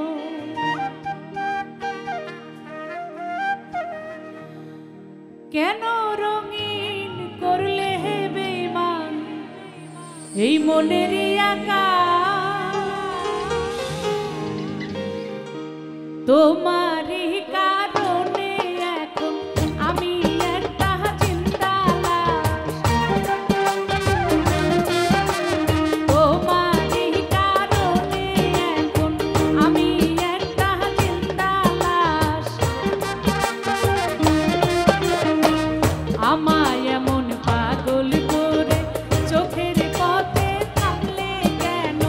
কেন রঙিন করলে বেঈমান এই মনের আকাশ? তোমারই কারণে এখন আমি একটা জিন্দা লাশ। তোমারই কারণে এখন আমি একটা জিন্দা লাশ। আমায় এমন পাগল করে চোখের পথে থামলে কেন?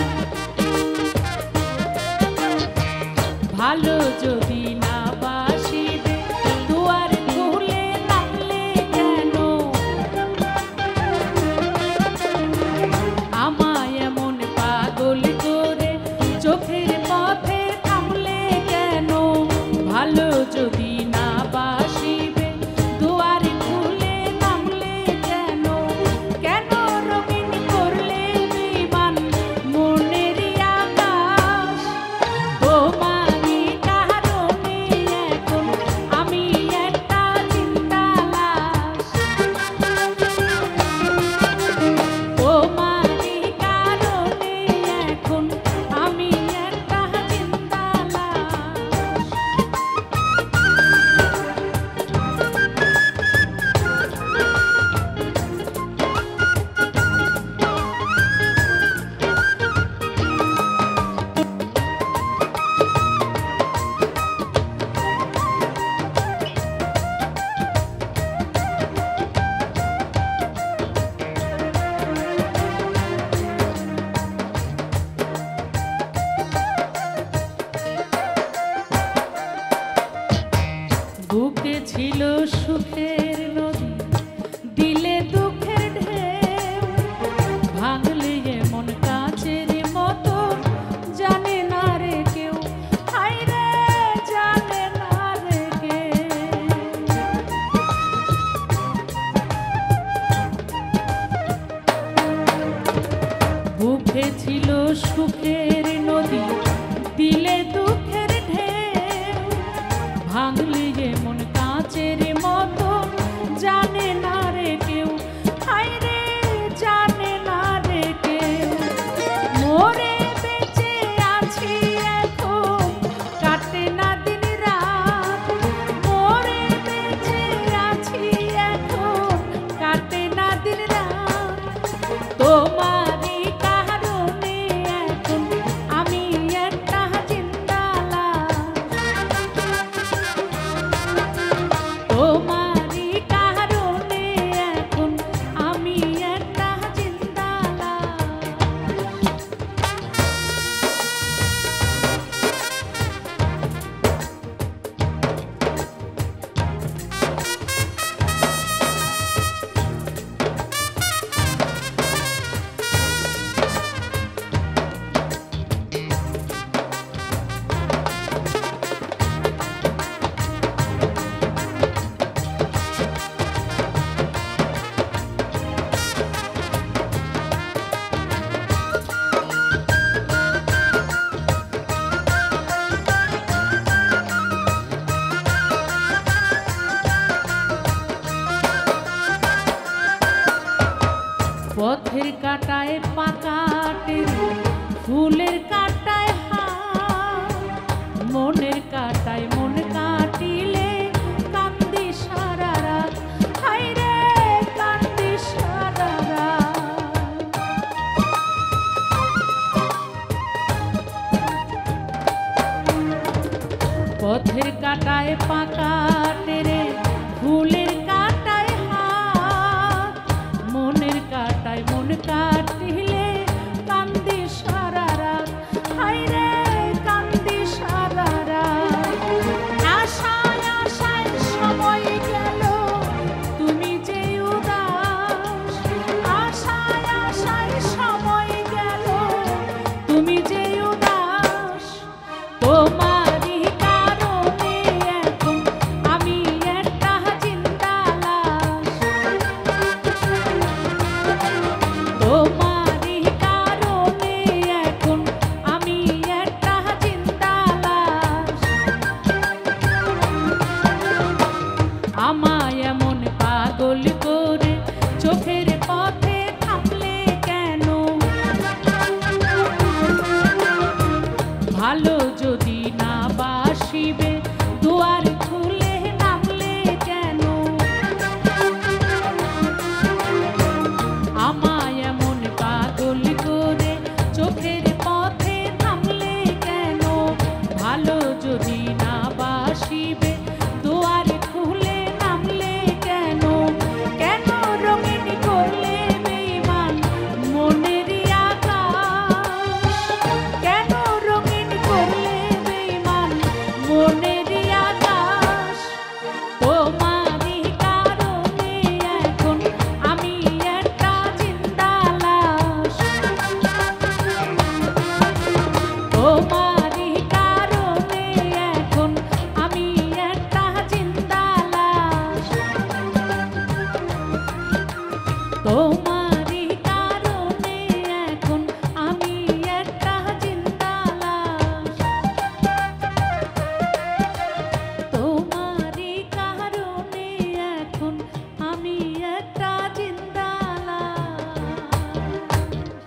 ভালো যদি না বাসিবে দুয়ার খুলে নামলে কেন? আমায় এমন পাগল করে চোখের পথে থামলে কেন? ভালো যদি না বাসিবে দুয়ার খুলে নামলে কেন? কেন রঙিন করলে বেঈমান মনের আকাশ? তোমারই কারণে এখন আমি একটা জিন্দা লাশ। তোমারই কারণে এখন আমি একটা জিন্দা লাশ। বুকে ছিল সুখের নদী, দিলে দুঃখের ঢেউ। ভাঙলে এমন কাচের মতো, জানে না রে কেউ। হায় রে, জানে না রে কেউ। বুকে ছিল সুখের নদী, দিলে দুঃখের ঢেউ। ভাঙলে এমন কাচের মতো, জানে না রে কেউ। কাটায় পাকাটের ফুলের কাটায় হাত, মনের কাটায় মন কাটিলে কান্দি সারা রাত, হায়রে কান্দি সারা রাত। পথের কাটায় পাকাটের ফুলের কাটায় হাত, মনের কাটায় মন কাটিলে কান্দি সারা রাত, হায়রে কান্দি সারা রাত। আশায় আশায় সময় গেল তুমি যে উদাস, আশায় আশায় সময় গেল তুমি যে উদাস, তোমারই কারণে এখন আমি একটা জিন্দা লাশ, তোমারই কারণে এখন আমি একটা জিন্দা লাশ। আমায় এমন পাগল করে চোখের পথে থামলে কেন, ভালো যদি না বাসিবে দুয়ার খুলে নামলে কেন, আমায় এমন পাগল করে চোখের পথে থামলে কেন, ভালো যদি না বাসিবে দুয়ার খুলে নামলে কেন, কেন রঙিন করলে বেঈমান মনেরই আকাশ, কেন রঙিন করলে বেঈমান মনেরই আকাশ, তোমারই কারণে এখন আমি একটা জিন্দা লাশ, তোমারই কারণে এখন আমি একটা জিন্দা লাশ, তোমারই কারণে এখন আমি একটা জিন্দা লাশ, তোমারই কারণে এখন আমি একটা জিন্দা লাশ।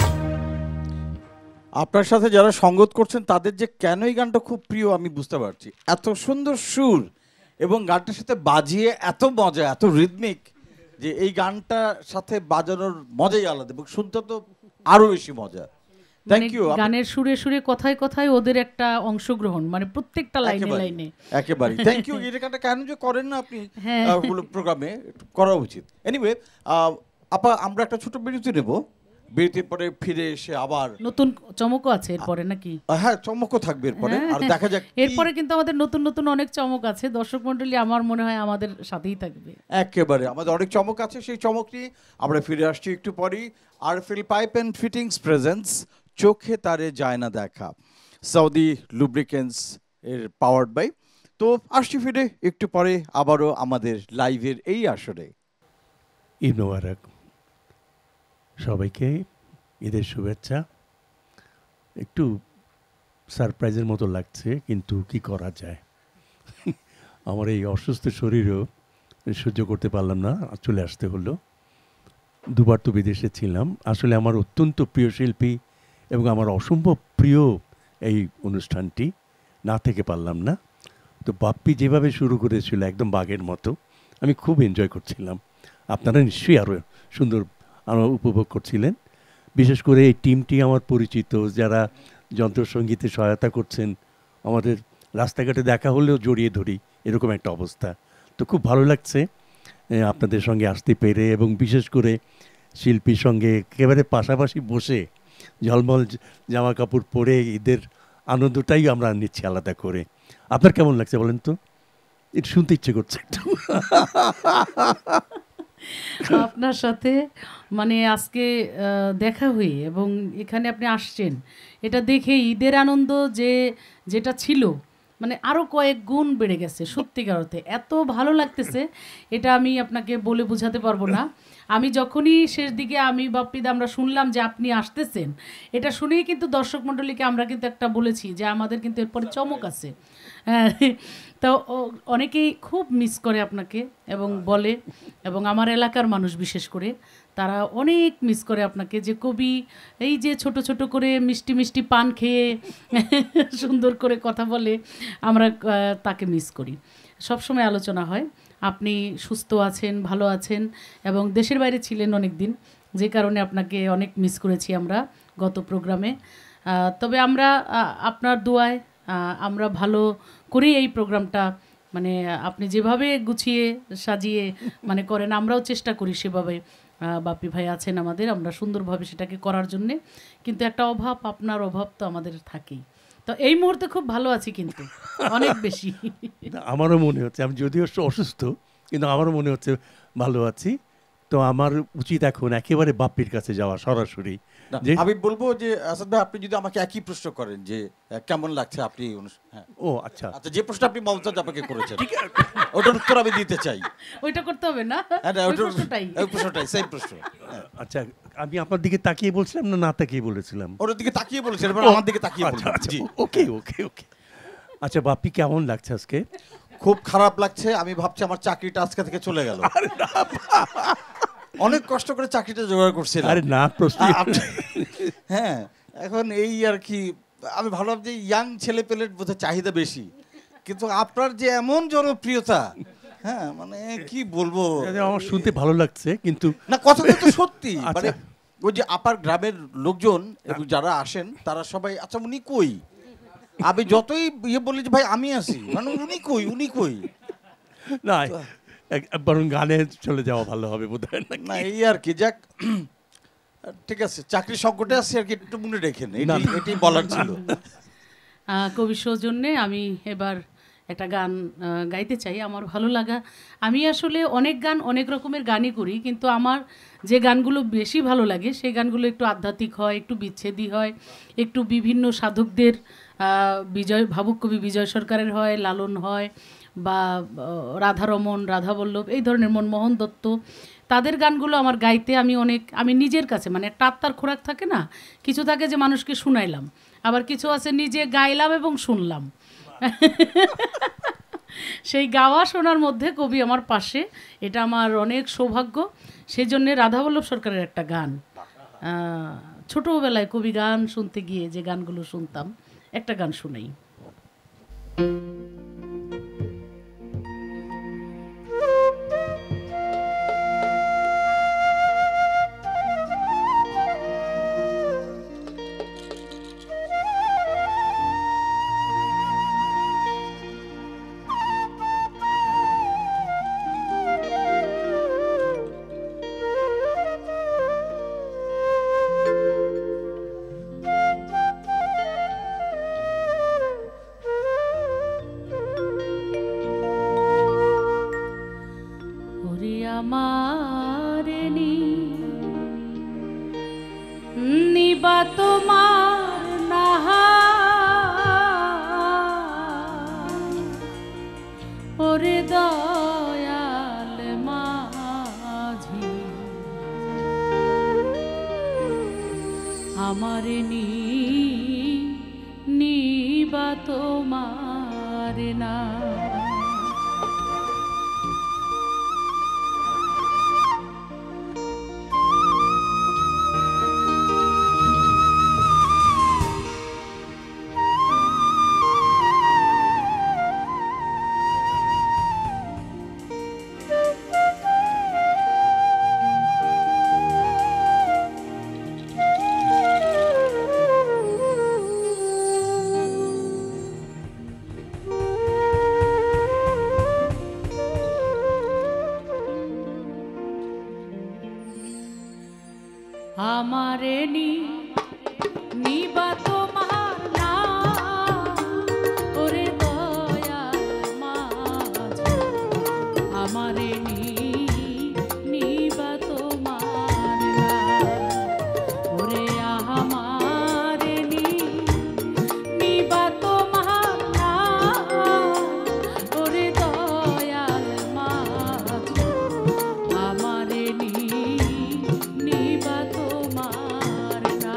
আপনার সাথে যারা সঙ্গত করছেন তাদের যে কেন এই গানটা খুব প্রিয় আমি বুঝতে পারছি। এত সুন্দর সুর এবং গানটার সাথে বাজিয়ে এত মজা, এত রিদমিক, যে এই গানটার সাথে বাজানোর মজাই আলাদা এবং শুনতে তো আরো বেশি মজা। Thank you. গানের সুরে সুরে কথায় কথায় ওদের একটা অংশগ্রহণ, মানে প্রত্যেকটা লাইনে লাইনে একেবারে থ্যাংক ইউ। এটা গানটা কেন যে করেন না আপনি হ্যাঁ। প্রোগ্রামে, করা উচিত। এনিওয়ে আপা, আমরা একটা ছোট বিরতি নেব, বিরতির পরে ফিরে এসে আবার নতুন চমকও আছে এরপরে নাকি? হ্যাঁ, চমকও থাকবে এরপরে, আর দেখা যাক এরপরে কিন্তু আমাদের নতুন নতুন অনেক চমক আছে। দর্শক মণ্ডলী আমার মনে হয় আমাদের সাথেই থাকবে। একেবারে আমাদের অনেক চমক আছে, সেই চমক নিয়ে আমরা ফিরে আসছি একটু পরেই। RFL pipe and fittings presents চোখে তারে যায় না দেখা, সৌদি লুব্রিকেন্টস এর পাওয়ার্ড বাই। তো আসছি ফিরে একটু পরে আবারও আমাদের লাইভের এই আসরে। ঈদ মোবারক সবাইকে, ঈদের শুভেচ্ছা। একটু সারপ্রাইজের মতো লাগছে, কিন্তু কি করা যায়, আমার এই অসুস্থ শরীরও সহ্য করতে পারলাম না, চলে আসতে হলো। দুবার তো বিদেশে ছিলাম। আসলে আমার অত্যন্ত প্রিয় শিল্পী এবং আমার অসম্ভব প্রিয় এই অনুষ্ঠানটি, না থেকে পারলাম না। তো বাপ্পি যেভাবে শুরু করেছিল একদম বাঘের মতো, আমি খুব এনজয় করছিলাম। আপনারা নিশ্চয়ই আরও সুন্দর উপভোগ করছিলেন। বিশেষ করে এই টিমটি আমার পরিচিত, যারা যন্ত্রসঙ্গীতে সহায়তা করছেন, আমাদের রাস্তাঘাটে দেখা হলেও জড়িয়ে ধরি, এরকম একটা অবস্থা। তো খুব ভালো লাগছে আপনাদের সঙ্গে আসতে পেরে, এবং বিশেষ করে শিল্পীর সঙ্গে একেবারে পাশাপাশি বসে ঝলমল জামা কাপড় পরে ঈদের আনন্দটাই আমরা নিচ্ছি আলাদা করে। আপনার কেমন লাগছে বলেন তো? এটা শুনতে ইচ্ছে করছে একটু। আপনার সাথে মানে আজকে দেখা হয়ে এবং এখানে আপনি আসছেন, এটা দেখে ঈদের আনন্দ যেটা ছিল মানে আরও কয়েক গুণ বেড়ে গেছে। সত্যিকার অর্থে এত ভালো লাগতেছে, এটা আমি আপনাকে বলে বোঝাতে পারবো না। আমি যখনই শেষ দিকে আমি বাপ্পিদা আমরা শুনলাম যে আপনি আসতেছেন, এটা শুনেই কিন্তু দর্শক মণ্ডলীকে আমরা কিন্তু একটা বলেছি যে আমাদের কিন্তু এরপরে চমক আছে। হ্যাঁ, তো অনেকেই খুব মিস করে আপনাকে এবং বলে, এবং আমার এলাকার মানুষ বিশেষ করে তারা অনেক মিস করে আপনাকে, যে কবি এই যে ছোট ছোট করে মিষ্টি মিষ্টি পান খেয়ে সুন্দর করে কথা বলে, আমরা তাকে মিস করি। সবসময় আলোচনা হয় আপনি সুস্থ আছেন, ভালো আছেন, এবং দেশের বাইরে ছিলেন অনেক দিন, যে কারণে আপনাকে অনেক মিস করেছি আমরা গত প্রোগ্রামে। তবে আমরা আপনার দোয়ায় আমরা ভালো করি এই প্রোগ্রামটা, মানে আপনি যেভাবে গুছিয়ে সাজিয়ে মানে করেন, আমরাও চেষ্টা করি সেভাবে। বাপ্পি ভাই আছেন আমাদের, আমরা সুন্দরভাবে সেটাকে করার জন্যে, কিন্তু একটা অভাব, আপনার অভাব তো আমাদের থাকেই। তো এই মুহূর্তে খুব ভালো আছি, কিন্তু অনেক বেশি। আমারও মনে হচ্ছে, আমি যদিও অসুস্থ কিন্তু আমারও মনে হচ্ছে ভালো আছি। তো আমার উচিত এখন একেবারে বাপ্পির কাছে যাওয়া সরাসরি। আমি বলবো যে আসাদ ভাই, আপনি যদি আমাকে একই প্রশ্ন করেন যে কেমন লাগছে আপনি, হ্যাঁ, ও আচ্ছা আচ্ছা, যে প্রশ্ন আপনি মমতাজ আপনাকে করেছেন ওটার উত্তর আমি দিতে চাই। ওইটা করতে হবে না, ওই প্রশ্নটাই সেম প্রশ্ন। আচ্ছা, আমি আপনার দিকে তাকিয়ে বলছিলাম না তাকিয়ে বলেছিলাম? ওটার দিকে তাকিয়ে বলেছেন, এবার আমার দিকে তাকিয়ে বলুন। জি, ওকে ওকে ওকে। আচ্ছা বাপ্পি, কেমন লাগছে আজকে? খুব খারাপ লাগছে, আমি ভাবছি আমার চাকরিটা আজকে থেকে চলে গেল। অনেক কষ্ট করে চাকরিটা জোগাড় করছিলাম। আরে না, প্রশ্ন। হ্যাঁ, এখন এই আর কি, আমি ভাবলাম যে ইয়াং ছেলে পেলের বোধহয় চাহিদা বেশি, কিন্তু আপনার যে এমন জনপ্রিয়তা, হ্যাঁ মানে কি বলবো, আমার শুনতে ভালো লাগছে, কিন্তু না কথাটা তো সত্যি। আচ্ছা। মানে ওই যে আপার গ্রামের লোকজন এবং যারা আসেন তারা সবাই, আচ্ছা উনি কই, আমি যতই ইয়ে বলি যে ভাই আমি আছি, মানে উনি কই, উনি কই। না, বরং গানে চলে যাওয়া ভালো হবে বোধহয়। না এই আর কি, যাক ঠিক আছে, চাকরি সংকটে আছে আর কি, একটু মনে রেখেন, এটাই বলার ছিল। কবি সৌজন্যে আমি এবার একটা গান গাইতে চাই, আমার ভালো লাগা। আমি আসলে অনেক গান, অনেক রকমের গানই করি, কিন্তু আমার যে গানগুলো বেশি ভালো লাগে সেই গানগুলো একটু আধ্যাত্মিক হয়, একটু বিচ্ছেদী হয়, একটু বিভিন্ন সাধকদের, ভাবুক কবি বিজয় সরকারের হয়, লালন হয়, বা রাধারমণ, রাধাবল্লভ, এই ধরনের, মনমোহন দত্ত, তাদের গানগুলো আমার গাইতে আমি নিজের কাছে, মানে একটা আত্মার খোরাক থাকে না, কিছু থাকে যে মানুষকে শুনাইলাম, আবার কিছু আছে নিজে গাইলাম এবং শুনলাম। সেই গাওয়া শোনার মধ্যে কবি আমার পাশে, এটা আমার অনেক সৌভাগ্য। সেই জন্যে রাধাবল্লভ সরকারের একটা গান, ছোটোবেলায় কবি গান শুনতে গিয়ে যে গানগুলো শুনতাম, একটা গান শুনাই। নিবা তোমার নাহা ওরে দয়াল মাঝি, আমারে নিবা তোমার না। আমারে নিবা তোমার না ওরে দয়াল মাঝি, আমারে নিবা তোমার না ওরে আমারে নিবা তোমার না ওরে দয়াল মাঝি, আমারে নিবা তোমার না।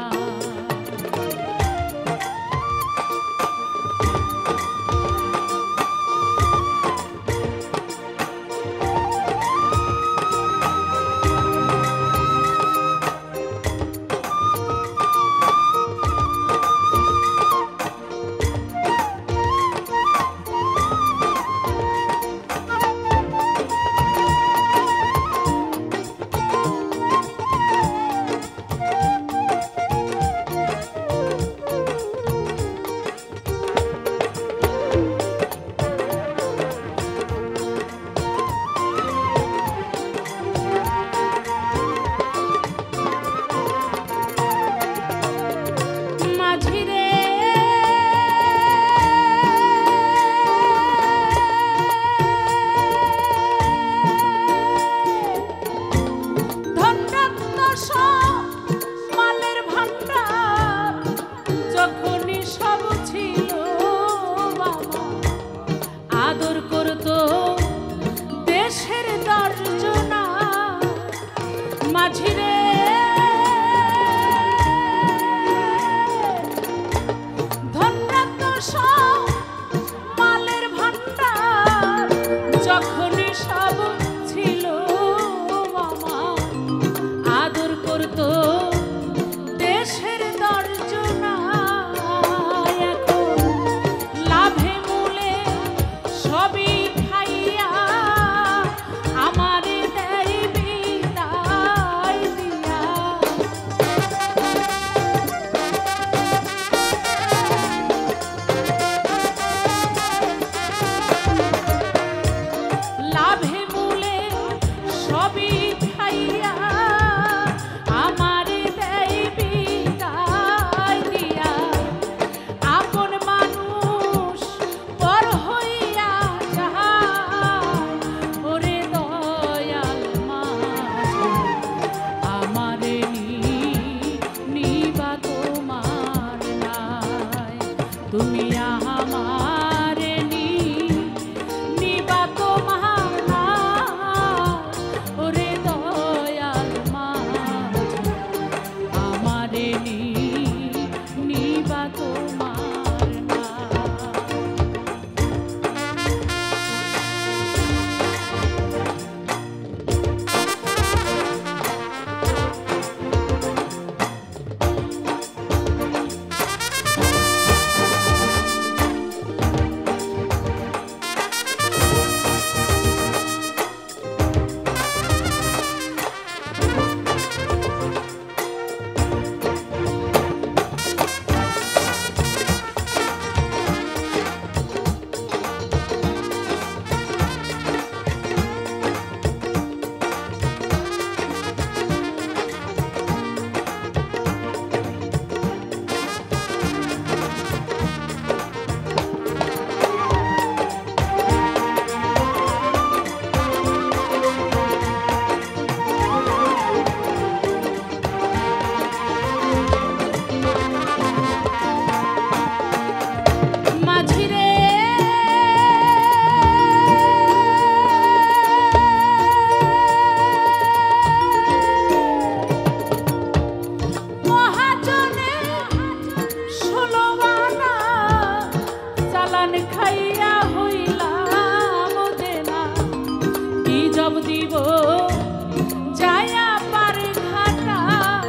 জব দিব যায়া পার ঘাটা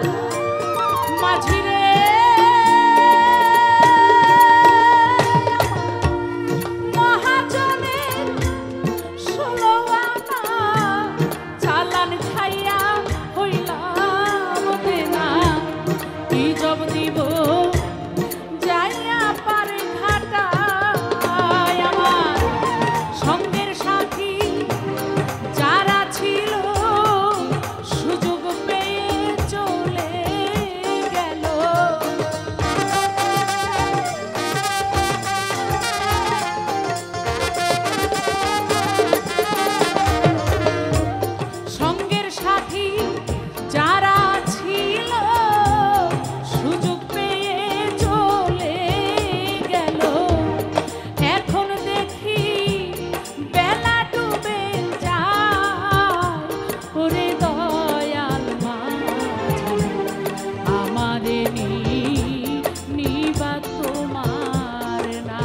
মাঝিরে মহাজনের 16 আনা চালান খাইয়া হইলাম দেনা কি জব দিব যাইয়া পার ঘাটা আমার সঙ্গের সাথী যারা ছিল সুযোগ পেয়ে চলে গেল সঙ্গের সাথী যারা ছিল সুযোগ পেয়ে চলে গেল এখন দেখি বেলা ডুবে যায় ওরে দয়াল মাঝি আমারে নিবা তোমার না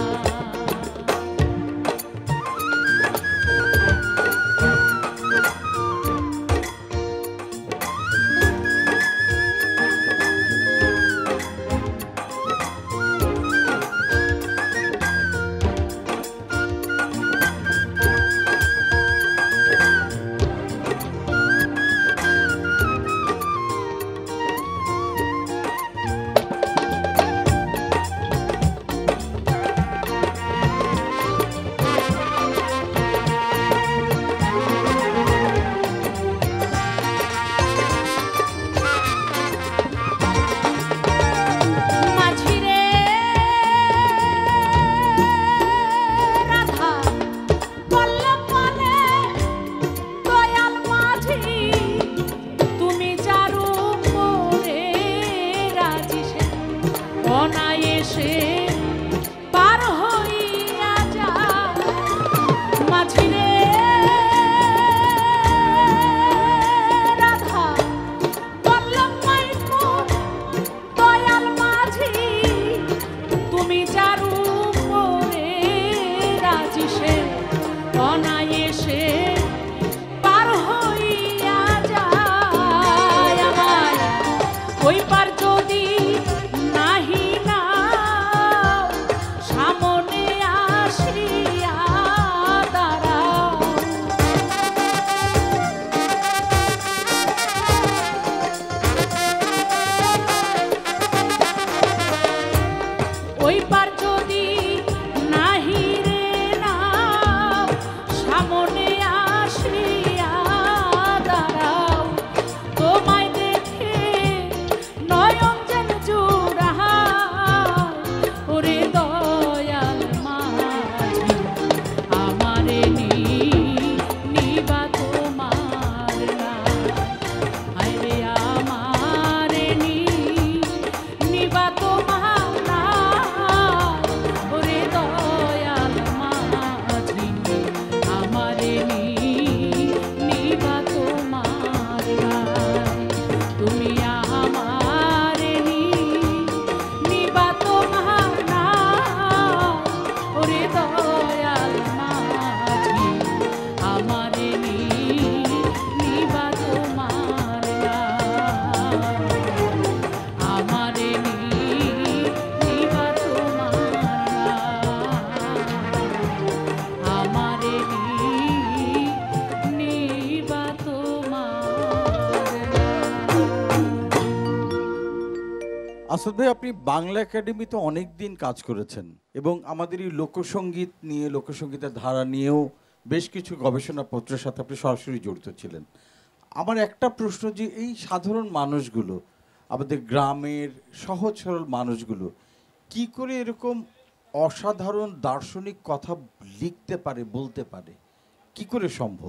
মাঝিরে রাধা বললে বলে দয়াল মাঝি তুমি যারু করে রাজি সে অনায়াসে পার হইয়া যা মাঝিরে রাধা বললে মাইকুর দয়াল মাঝি তুমি যারু করে রাজি সে অনায়াসে পার হইয়া যায় আমার ওই পার যদি নাহি না সামনে আসিয়া দাঁড়াও ওই পার যদি নাহি রে নাও সামনে আসিয়া দাঁড়াও তোমায় দেখে নয়ন যেন জোড়ায় ওরে দয়াল মাঝি আমারে নিবা তোমার না হায়রে আমারে নিবা তোমার না ওরে দয়াল মাঝি আমারে নিবা তোমার না তুমি আমারে নিবা তোমার না ওরে দয়াল মাঝি আমারে নিবা তোমার না আমারে নিবা তোমার না আমারে নিবা তোমার আসাদ ভাই, আপনি বাংলা একাডেমিতে অনেক দিন কাজ করেছেন এবং আমাদের এই লোকসঙ্গীত নিয়ে, লোকসঙ্গীতের ধারা নিয়েও বেশ কিছু গবেষণাপত্রের সাথে আপনি সরাসরি জড়িত ছিলেন। আমার একটা প্রশ্ন, যে এই সাধারণ মানুষগুলো, আমাদের গ্রামের সহজ সরল মানুষগুলো কি করে এরকম অসাধারণ দার্শনিক কথা লিখতে পারে, বলতে পারে, কি করে সম্ভব?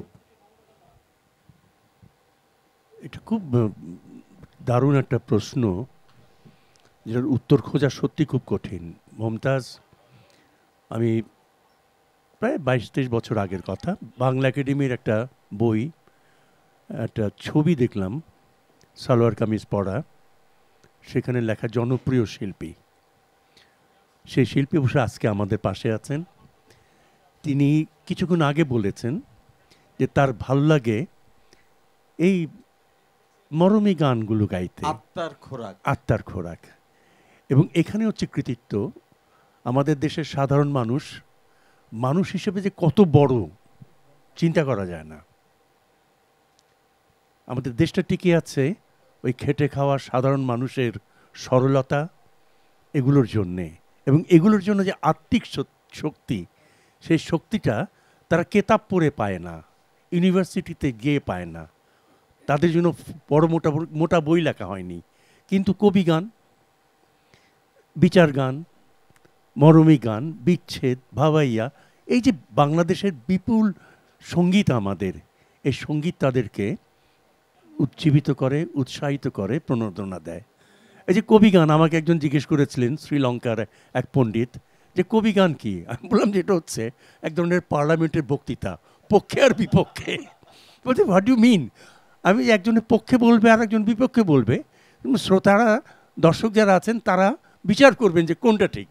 এটা খুব দারুণ একটা প্রশ্ন, যেটার উত্তর খোঁজা সত্যি খুব কঠিন। মমতাজ, আমি প্রায় 22-23 বছর আগের কথা, বাংলা একাডেমির একটা বই, একটা ছবি দেখলাম, সালোয়ার কামিজ পরা, সেখানে লেখা জনপ্রিয় শিল্পী। সেই শিল্পী অবশ্য আজকে আমাদের পাশে আছেন। তিনি কিছুক্ষণ আগে বলেছেন যে তার ভালো লাগে এই মরমী গানগুলো গাইতে, আত্মার খোরাক। এবং এখানে হচ্ছে কৃতিত্ব আমাদের দেশের সাধারণ মানুষ হিসেবে যে কত বড় চিন্তা করা যায় না। আমাদের দেশটা টিকে আছে ওই খেটে খাওয়া সাধারণ মানুষের সরলতা, এগুলোর জন্যে। এবং এগুলোর জন্য যে আত্মিক শক্তি, সেই শক্তিটা তারা কেতাব পড়ে পায় না, ইউনিভার্সিটিতে গিয়ে পায় না, তাদের জন্য বড় মোটা বই লেখা হয়নি। কিন্তু কবি গান, বিচার গান, মরমী গান, বিচ্ছেদ, ভাবাইয়া, এই যে বাংলাদেশের বিপুল সঙ্গীত আমাদের, এই সঙ্গীত তাদেরকে উজ্জীবিত করে, উৎসাহিত করে, প্রণোদনা দেয়। এই যে কবি গান, আমাকে একজন জিজ্ঞেস করেছিলেন, শ্রীলঙ্কার এক পণ্ডিত, যে কবি গান কি? আমি বললাম যে এটা হচ্ছে এক ধরনের পার্লামেন্টের বক্তৃতা, পক্ষে আর বিপক্ষে। বলতে হোয়াট ইউ মিন? আমি একজনের পক্ষে বলবে আর একজন বিপক্ষে বলবে, শ্রোতারা, দর্শক যারা আছেন তারা বিচার করবেন যে কোনটা ঠিক।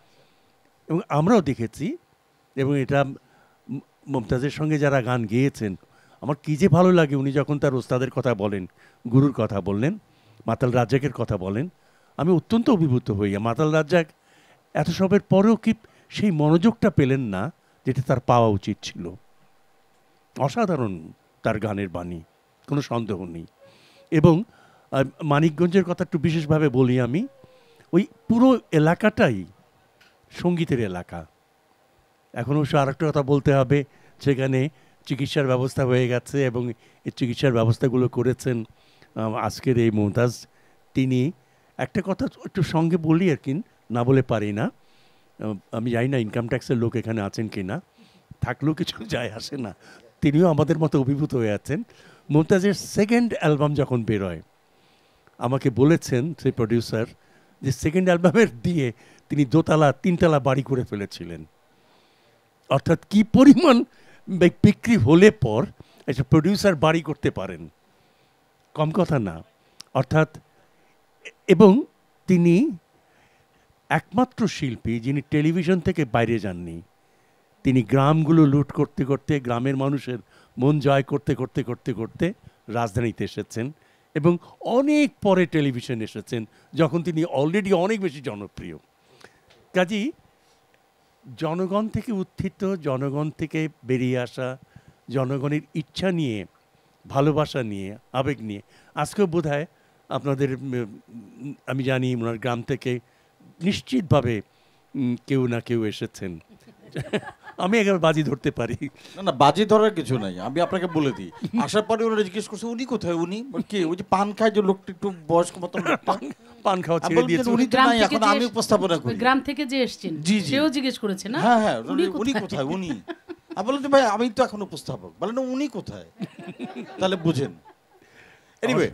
এবং আমরাও দেখেছি, এবং এটা মুমতাজের সঙ্গে যারা গান গেয়েছেন, আমার কী যে ভালো লাগে উনি যখন তার ওস্তাদের কথা বলেন, গুরুর কথা বললেন, মাতাল রাজ্জাকের কথা বলেন, আমি অত্যন্ত অভিভূত হই। মাতাল রাজ্জাক এত সবের পরেও কি সেই মনোযোগটা পেলেন না যেটা তার পাওয়া উচিত ছিল। অসাধারণ তার গানের বাণী, কোনো সন্দেহ নেই। এবং মানিকগঞ্জের কথা একটু বিশেষভাবে বলি আমি, ওই পুরো এলাকাটাই সঙ্গীতের এলাকা। এখন অবশ্য আর একটা কথা বলতে হবে, সেখানে চিকিৎসার ব্যবস্থা হয়ে গেছে এবং এই চিকিৎসার ব্যবস্থাগুলো করেছেন আজকের এই মুমতাজ। তিনি একটা কথা একটু সঙ্গে বলি আর কি, না বলে পারি না। আমি জানি না ইনকাম ট্যাক্সের লোক এখানে আছেন কি না, থাকলেও কিছু যায় আসে না, তিনিও আমাদের মতো অভিভূত হয়ে আছেন। মুমতাজের সেকেন্ড অ্যালবাম যখন বেরোয়, আমাকে বলেছেন সেই প্রডিউসার যে সেকেন্ড অ্যালবামের দিয়ে তিনি দোতলা 3তলা বাড়ি করে ফেলেছিলেন। অর্থাৎ কি পরিমাণ বিক্রি হলে পর একটা প্রডিউসার বাড়ি করতে পারেন, কম কথা না। অর্থাৎ, এবং তিনি একমাত্র শিল্পী যিনি টেলিভিশন থেকে বাইরে যাননি। তিনি গ্রামগুলো লুট করতে করতে, গ্রামের মানুষের মন জয় করতে করতে করতে করতে রাজধানীতে এসেছেন, এবং অনেক পরে টেলিভিশন এসেছেন, যখন তিনি অলরেডি অনেক বেশি জনপ্রিয়। কাজেই জনগণ থেকে উত্থিত, জনগণ থেকে বেরিয়ে আসা, জনগণের ইচ্ছা নিয়ে, ভালোবাসা নিয়ে, আবেগ নিয়ে। আজকেও বোধহয় আপনাদের, আমি জানি ওনার গ্রাম থেকে নিশ্চিতভাবে কেউ না কেউ এসেছেন। আমি একবার বাজি ধরতে পারি না, বাজি ধরার কিছু নাই, আমি আপনাকে বলে দিই। আসার পরে ওরা জিজ্ঞেস করছে উনি কোথায়, উনি কে? ওই যে পান খায় যে লোকটা, একটু বয়স্ক মতন, পান খাওয়া ছেড়ে দিয়েছে, উনি তো নাই, এখন আমি উপস্থাপনা করি। গ্রাম থেকে যে এসেছেন সেও জিজ্ঞেস করেছে না, হ্যাঁ হ্যাঁ, উনি কোথায়, উনি। আমি বললাম ভাই আমি তো এখন উপস্থাপক। বলেন উনি কোথায়, তাহলে বুঝেন। এনিওয়ে,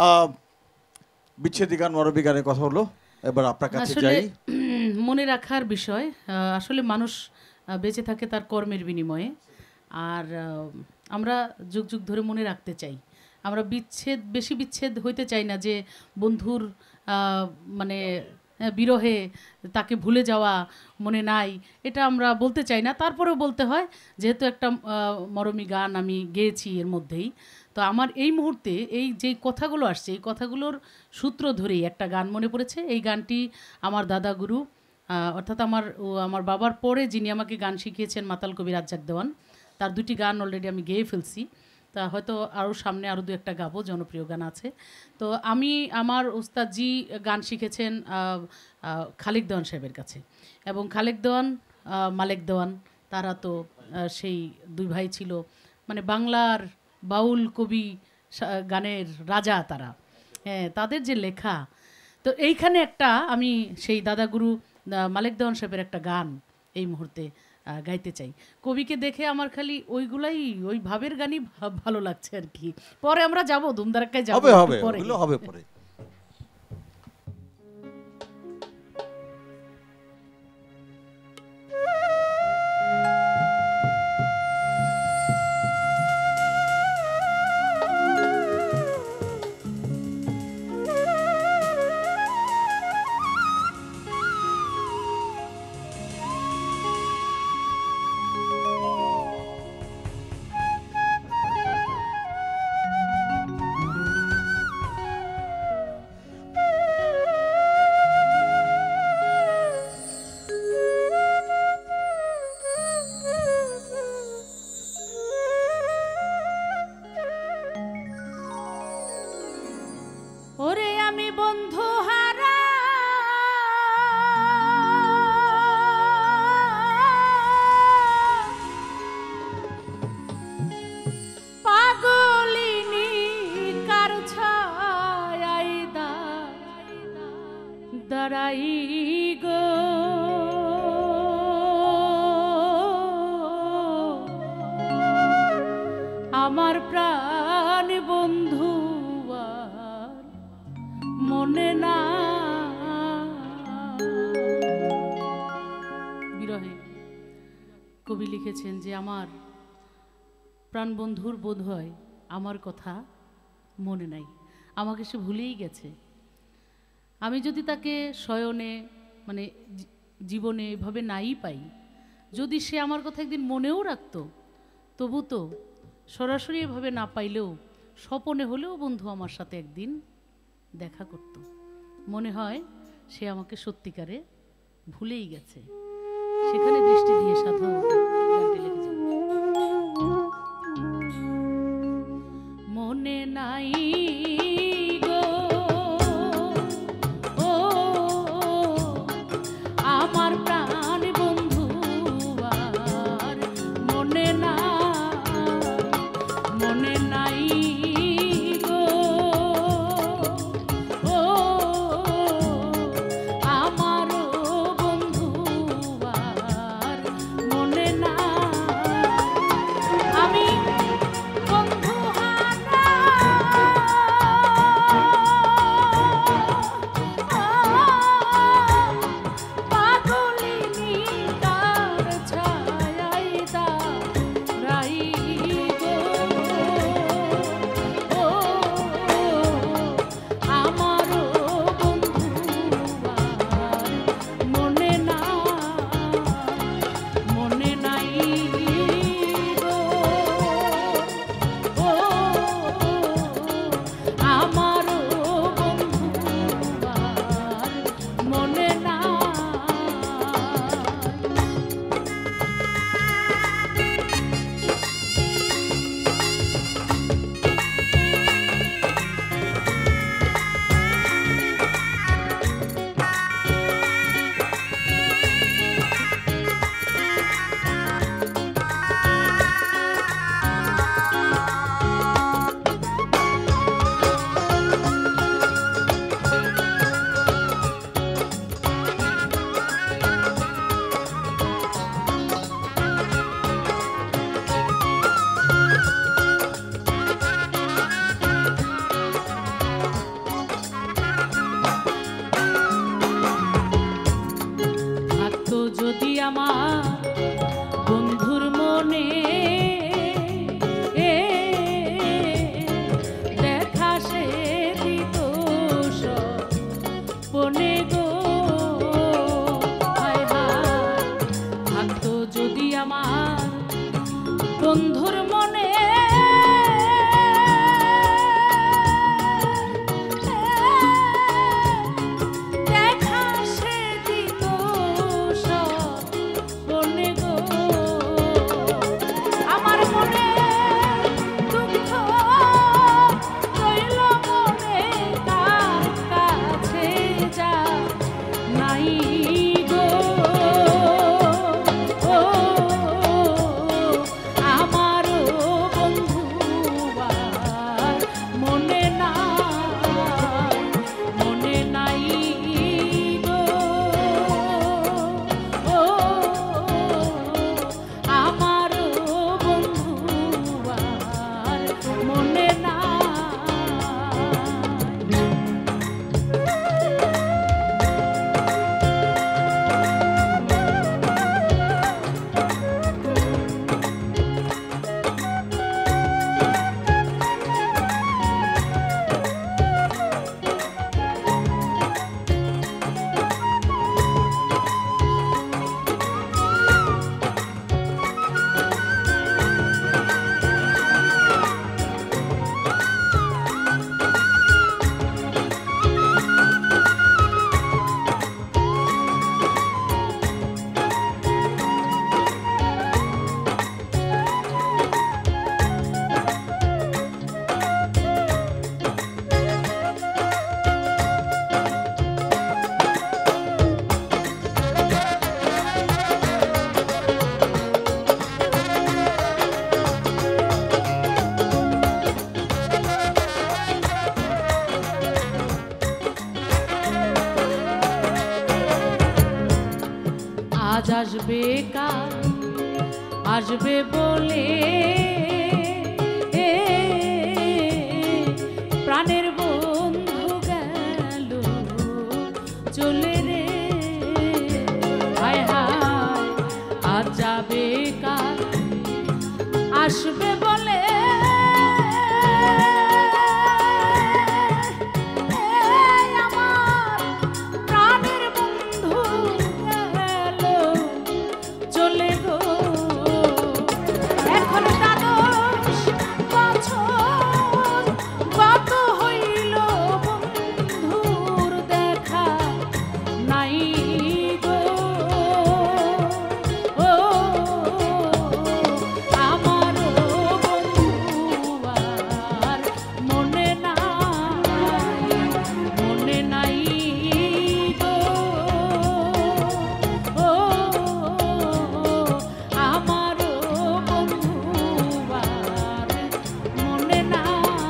বিচ্ছেদি গান, মরবি গানের কথা হলো, এবার আপনার কাছে যাই। মনে রাখার বিষয়, আসলে মানুষ বেঁচে থাকে তার কর্মের বিনিময়ে, আর আমরা যুগ যুগ ধরে মনে রাখতে চাই। আমরা বেশি বিচ্ছেদ হইতে চাই না, যে বন্ধুর মানে বিরহে তাকে ভুলে যাওয়া, মনে নাই, এটা আমরা বলতে চাই না। তারপরেও বলতে হয়, যেহেতু একটা মরমী গান আমি গেয়েছি এর মধ্যেই। তো আমার এই মুহূর্তে এই যে কথাগুলো আসছে, এই কথাগুলোর সূত্র ধরেই একটা গান মনে পড়েছে। এই গানটি আমার দাদা গুরু, অর্থাৎ আমার বাবার পরে যিনি আমাকে গান শিখিয়েছেন, মাতাল কবি রাজ্জাক দেওয়ান, তার 2টি গান অলরেডি আমি গেয়ে ফেলছি। তা হয়তো আরও সামনে আরও 2-1টা গাবো, জনপ্রিয় গান আছে। তো আমার ওস্তাদজি গান শিখেছেন খালেক দেওয়ান সাহেবের কাছে, এবং খালেক দেওয়ান, মালেক দেওয়ান, তারা তো সেই 2 ভাই ছিল, মানে বাংলার বাউল কবি গানের রাজা তারা। হ্যাঁ, তাদের যে লেখা, তো এইখানে একটা আমি সেই দাদাগুরু মালেক দেওয়ান সাহেবের একটা গান এই মুহূর্তে গাইতে চাই। কবিকে দেখে আমার খালি ওই ভাবের গানই ভালো লাগছে আর কি। পরে আমরা যাবো, ধুমধারাক্কায় যাবো, হবে পরে। বন্ধু হারা পাগলিনী কার ছায়ায় দাঁড়াই গো আমার প্রাণ বন্ধু আর মনে না বিরহে কবি লিখেছেন যে আমার প্রাণ বন্ধুর বোধ হয় আমার কথা মনে নাই, আমাকে সে ভুলেই গেছে। আমি যদি তাকে শয়নে মানে জীবনে এভাবে নাই পাই, যদি সে আমার কথা একদিন মনেও রাখতো, তবু তো সরাসরি এভাবে না পাইলেও স্বপনে হলেও বন্ধু আমার সাথে একদিন দেখা করত। মনে হয় সে আমাকে সত্যিকারে ভুলেই গেছে। সেখানে দৃষ্টি দিয়ে সাধু গানটি লিখেছেন, মনে নাই গো ও আমার প্রাণ বন্ধু আর মনে না, মনে নাই গো ও আমার বন্ধু আর মনে না। আমি বন্ধু হারা পাগলিনী তার ছায়ায় দাঁড়াই গো ও আমার বন্ধু আর মনে না, মনে নাই গো ও আমার বন্ধু আর মনে না। থাকতো যদি আমার বন্ধুর মনে দেখা সে দিত সপনে গো হায় হায়, থাকতো যদি আমার বন্ধুর মনে দেখা সে দিত সপনে গো আমার মনে দুঃখ রইল মনে তার কাছে যা নাই গো ও আমার যাবে কাল আসবে বলে প্রাণের বন্ধু গেল চলে রে হায় হায় আজ যাবে কাল আসবে বলে আমার প্রাণের বন্ধু গেল চলে গো এখন দ্বাদশ বছর কত হইল বন্ধুর দেখা নাই গো ও আমার বন্ধু আর মনে নাই গো ও আমার বন্ধু আর মনে নাই।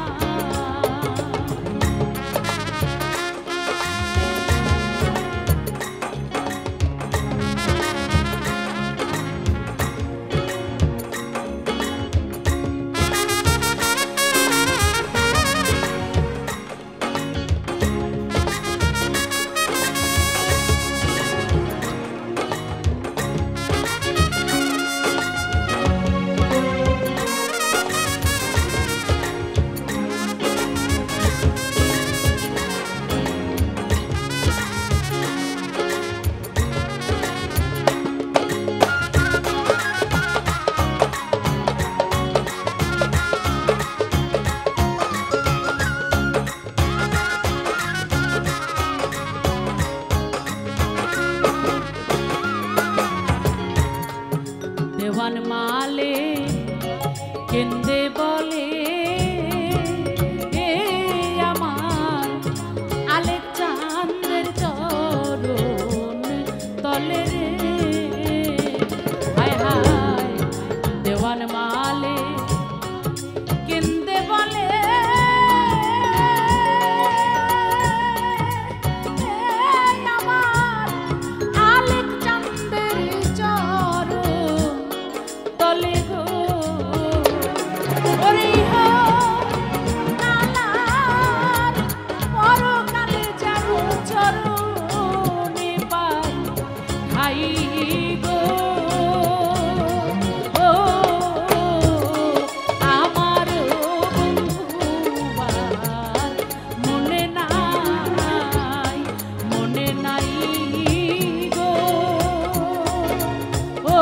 দেওয়ান মালে কেন্দে বলে আমার আলেক চাঁদের চরণ তলে রে হায় হায় দেওয়ান মালে কেন্দে বলে আমার আলেক চাঁদের চরণ তলে গো ওরে হো নালার পরকালে যাব চরণে পাই খাই গো ও আমার বন্ধু আর মনে নাই গো ও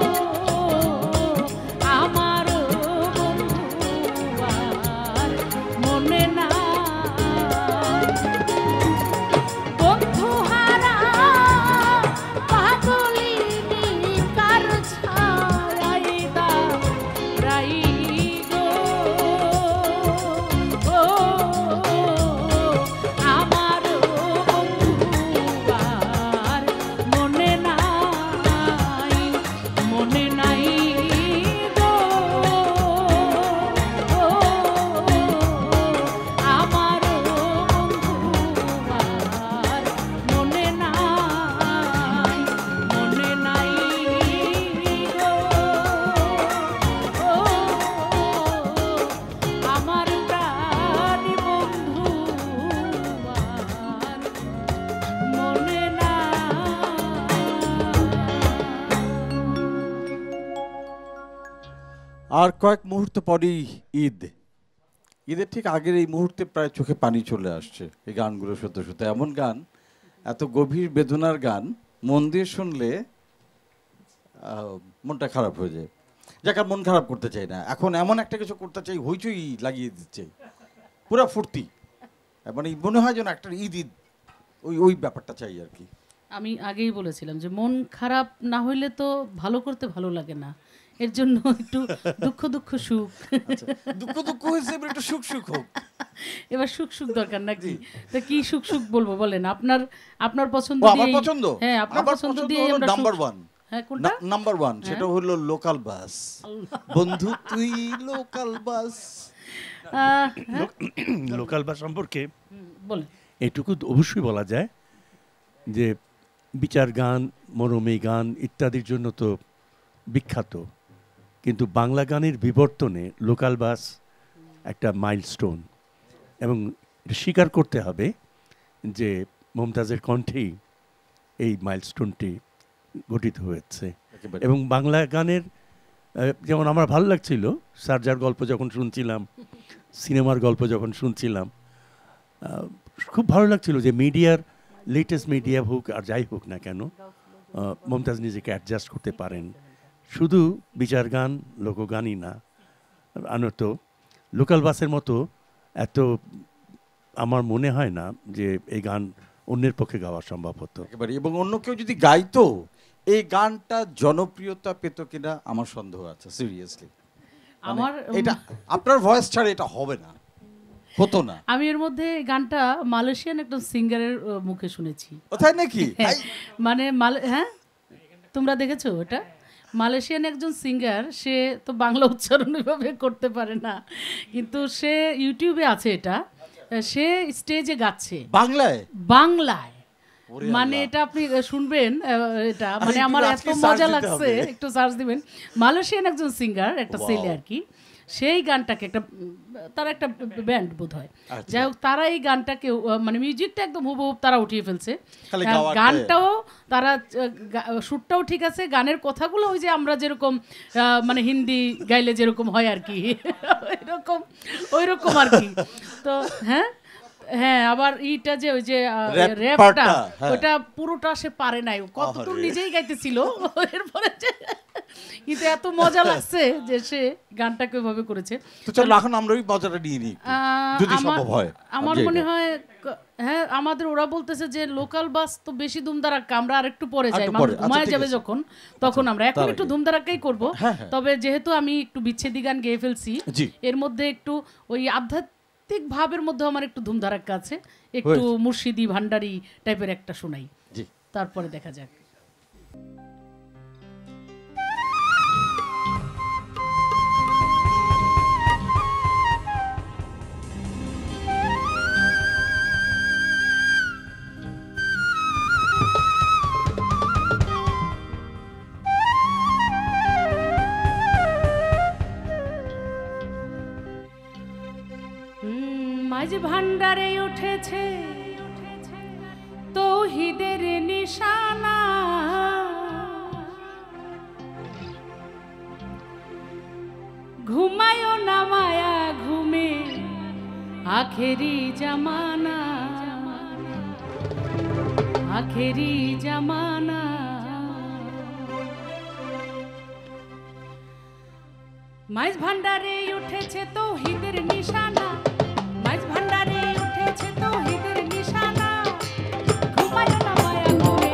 আমার বন্ধু আর মনে নাই বন্ধু হারা পাগলিনী কার ছায়ায় দাঁড়াই গো ও আমার বন্ধু আর মনে নাই গো ও আমার বন্ধু আর মনে নাই গো ও আমার প্রাণী বন্ধু আর মনে আর কয়েক মুহূর্ত পরেই ঈদ। ঈদের ঠিক আগের এই মুহূর্তে প্রায় চোখে পানি চলে আসছে এই গানগুলো শুনতে শুনতে। এমন গান, এত গভীর বেদনার গান, মন দিয়ে শুনলে মনটা খারাপ হয়ে যায়। যাকে মন খারাপ করতে চাই না, এখন এমন একটা কিছু করতে চাই, হইচই লাগিয়ে দিচ্ছে, পুরা ফুর্তি, মানে মনে হয় যেন একটা ঈদ ঈদ ওই ব্যাপারটা চাই আর কি। আমি আগেই বলেছিলাম যে মন খারাপ না হইলে তো ভালো করতে ভালো লাগে না, এর জন্য একটু দুঃখ দুঃখ সুখ। দুঃখ দুঃখ হয়েছে, এবার একটু সুখ সুখ হোক। এবার সুখ সুখ দরকার নাকি? তা কি সুখ সুখ বলবো বলেন? আপনার পছন্দ আমার দিয়েই- পছন্দ, হ্যাঁ আপনার আমার পছন্দ পছন্দ দিয়ে হলো আমরা নাম্বার সুখ- ওয়ান। হ্যাঁ কোনটা? নাম্বার ওয়ান সেটা হলো লোকাল বাস। বন্ধু তুই লোকাল বাস। হ্যাঁ, লোকাল বাস সম্পর্কে বলেন। এটুকু অবশ্যই বলা যায় যে বিচার গান, মরমী গান ইত্যাদির জন্য তো বিখ্যাত, কিন্তু বাংলা গানের বিবর্তনে লোকাল বাস একটা মাইলস্টোন, এবং স্বীকার করতে হবে যে মুমতাজের কণ্ঠেই এই মাইলস্টোনটি গঠিত হয়েছে। এবং বাংলা গানের যেমন আমার ভালো লাগছিল সারজার গল্প যখন শুনছিলাম, সিনেমার গল্প যখন শুনছিলাম, খুব ভালো লাগছিল যে মিডিয়ার, লেটেস্ট মিডিয়া হোক আর যাই হোক না কেন, মুমতাজ নিজেকে অ্যাডজাস্ট করতে পারেন। শুধু বিচার গান, লোকগানই না, আনত লোকাল বাসের মতো এত আমার মনে হয় না যে এই গান অন্যের পক্ষে গাওয়া সম্ভব হতো। একেবারে, এবং অন্য কেউ যদি গাইতো এই গানটা জনপ্রিয়তা পেত কিনা আমার সন্দেহ আছে সিরিয়াসলি। আমার এটা আপনার ভয়েস ছাড়া এটা হবে না, হতো না। আমি এর মধ্যে গানটা মালয়েশিয়ান একটা সিঙ্গারের মুখে শুনেছি। কোথায় নাকি? মানে হ্যাঁ, তোমরা দেখেছো এটা? মালয়েশিয়ান একজন সিঙ্গার, সে তো বাংলা উচ্চারণ ওইভাবে করতে পারে না, কিন্তু সে ইউটিউবে আছে, এটা সে স্টেজে গাচ্ছে বাংলায়। বাংলায় মানে এটা আপনি শুনবেন, এটা মানে আমার এত মজা লাগছে, একটু সার্চ দিবেন। মালয়েশিয়ান একজন সিঙ্গার, একটা ছেলে আর কি, সেই গানটাকে একটা, তারা একটা ব্যান্ড বোধ হয়, যাই হোক, তারা এই গানটাকে মানে মিউজিকটা একদম হুবহু তারা উঠিয়ে ফেলছে, গানটাও তারা, সুরটাও ঠিক আছে, গানের কথাগুলো ওই যে আমরা যেরকম মানে হিন্দি গাইলে যেরকম হয় আর কি, ওই রকম আর কি। তো হ্যাঁ হ্যাঁ, আবার এইটা যে ওই যে র্যাপটা, ওইটা পুরোটা সে পারে নাই, কতটুকু নিজেই গাইতেছিল, এরপরে কিন্তু এত মজা লাগছে যে সে গানটাকে ওইভাবে করেছে। তো চলো এখন আমরা ওই মজাটা নিয়ে নিই যদি সম্ভব হয়। আমার মনে হয় হ্যাঁ, আমাদের ওরা বলতেছে যে লোকাল বাস তো বেশি ধুমধারাক্কা, আমরা আরেকটু পরে যাই, মানুষ ঘুমায় যাবে যখন, তখন আমরা এখন একটু ধুমধারাক্কাই করব। তবে যেহেতু আমি একটু বিচ্ছেদি গান গেয়ে ফেলছি, এর মধ্যে একটু ওই আধ্যাত্মিক ভাবের মধ্যে আমার একটু ধুমধারাক্কা আছে, একটু মুর্শিদি ভান্ডারি টাইপের একটা শোনাই, তারপরে দেখা যাক। মাঝ ভান্ডারে উঠেছে তৌহিদের নিশানা, ঘুমায়ও না মায়া ঘুমে আখেরি জামানা, আখেরি জামানা। মাঝ ভান্ডারে উঠেছে তৌহিদের নিশানা, মাঝ ভান্ডারে উঠেছে তৌহিদের নিশানা, ঘুমায়ও না মায়া ঘুমে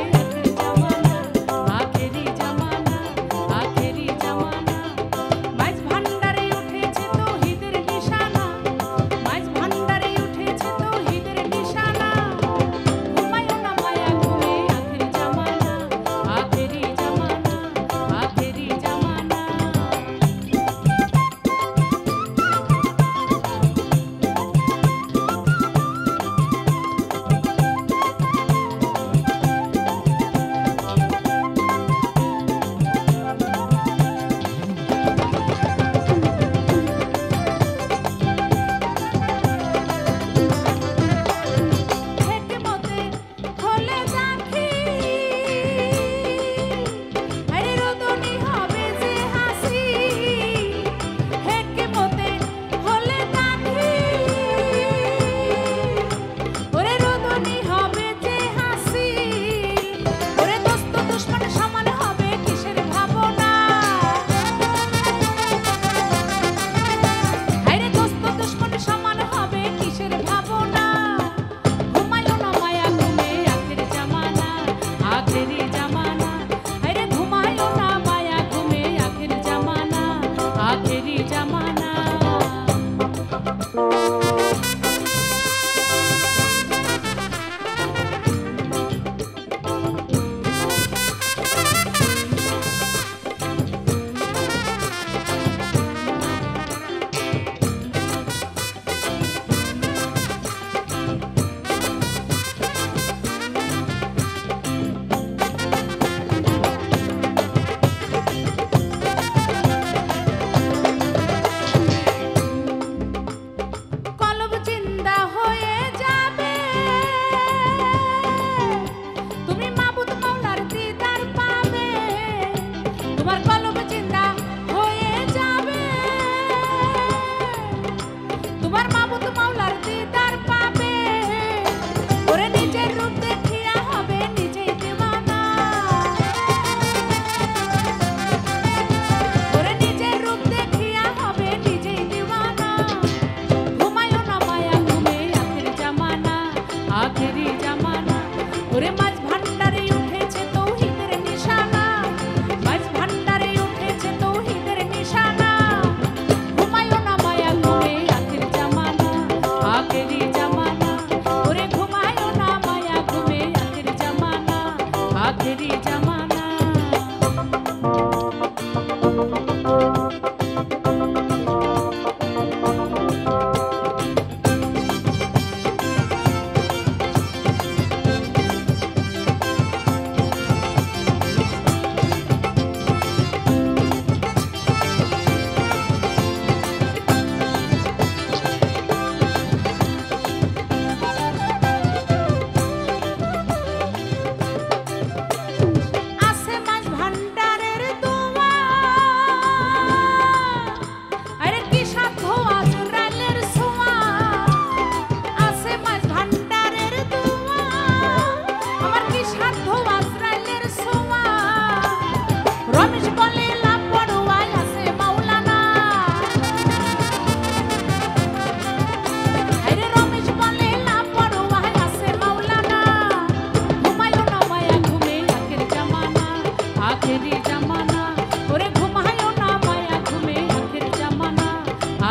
আখেরি জামানা, আখেরি জামানা। মাঝ ভান্ডারে উঠেছে তৌহিদের নিশানা, মাঝ ভান্ডারে উঠেছে তৌহিদের নিশানা, ঘুমায়ও না মায়া ঘুমে আখেরি জামানা, আখেরি জামানা, আখেরি জামানা।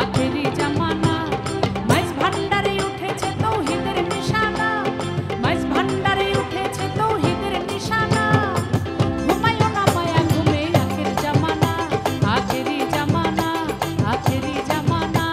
আখেরি জামানা। মাইজ ভান্ডারে উঠেছে তৌহিদের নিশানা, মাইজ ভান্ডারে উঠেছে তৌহিদের নিশানা। ঘুমাইও না মায়া ঘুমে আখের জামানা, আখেরি জামানা, আখেরি জামানা।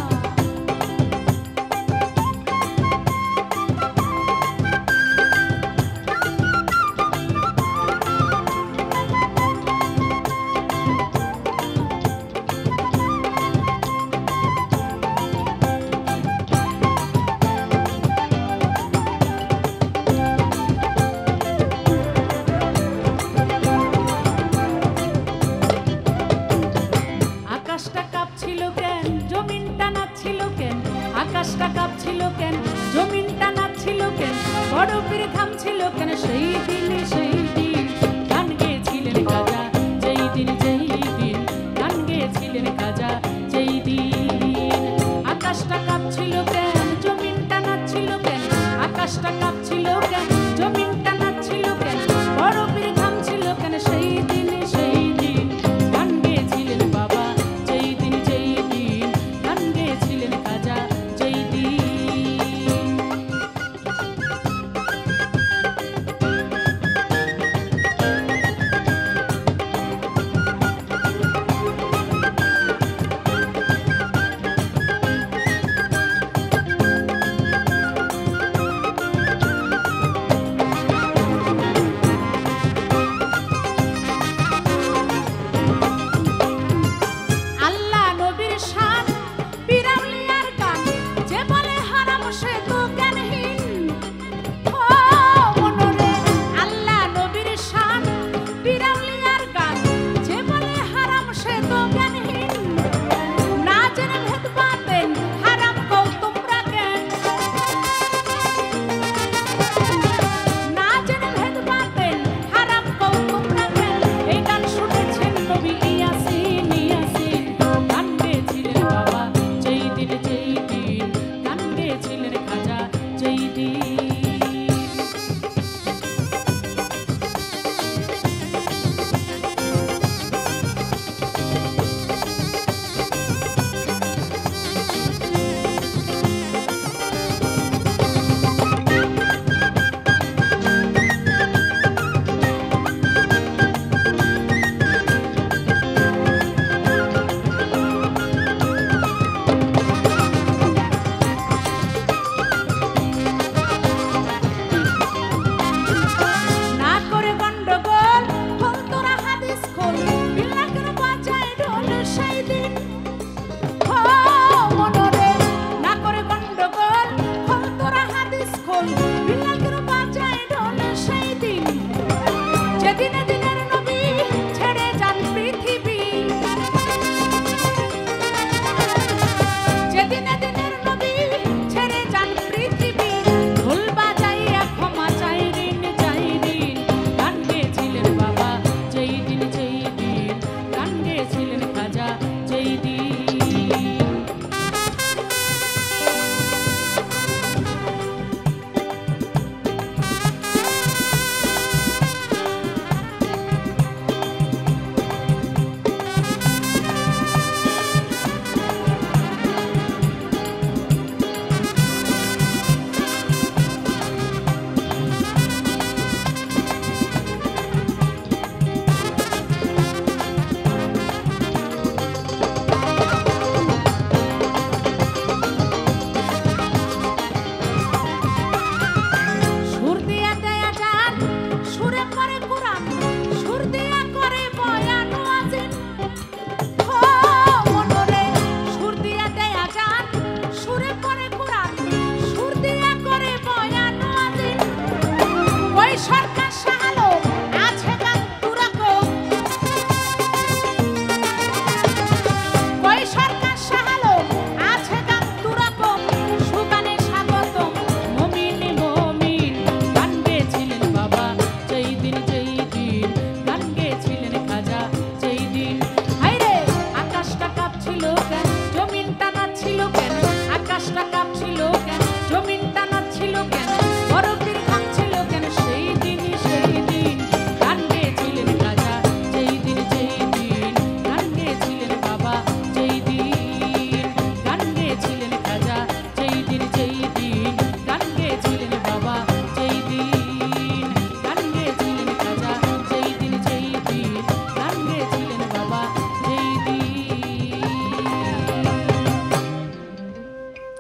আকাশটা কাঁপছিল কেন, জমিনটা নাচছিল কেন, আকাশটা কাঁপছিল কেন, জমিনটা নাচছিল কেন, বরফের ঘামছিল কেন, সেই দিন গান গেয়েছিলেন খাজা, যেই দিন গান গেয়েছিলেন খাজা, যেই দিন। আকাশটা কাঁপছিল কেন, জমিনটা নাচছিল কেন, আকাশটা কাঁপছিল কেন, জমিনটা নাচছিল কেন, বরফের ঘামছিল কেন, সেই দিন গান গেয়েছিলেন বাবা, যেই দিন গান গেয়েছিলেন খাজা, যেই দিন।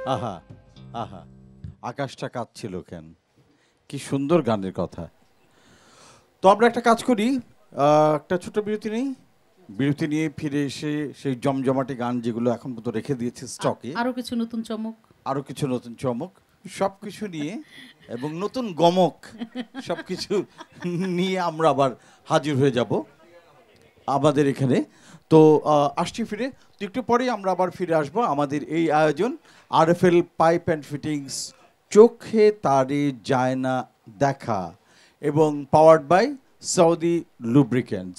আহা আহা, আকাশটা কাঁদছিল কেন, কি সুন্দর গানের কথা। তো আমরা একটা কাজ করি, একটা ছোট বিরতি নেই, বিরতি নিয়ে ফিরে এসে সেই জমজমাটি গান যেগুলো এখন পর্যন্ত রেখে দিয়েছে স্টকে, আরো কিছু নতুন চমক, আরো কিছু নতুন চমক, সবকিছু নিয়ে এবং নতুন গমক সবকিছু নিয়ে আমরা আবার হাজির হয়ে যাব আমাদের এখানে। তো আসছি ফিরে, তো একটু পরেই আমরা আবার ফিরে আসবো আমাদের এই আয়োজন আরএফএল পাইপ অ্যান্ড ফিটিংস, চোখে তারে যায় না দেখা, এবং পাওয়ার্ড বাই সৌদি লুব্রিকেন্টস।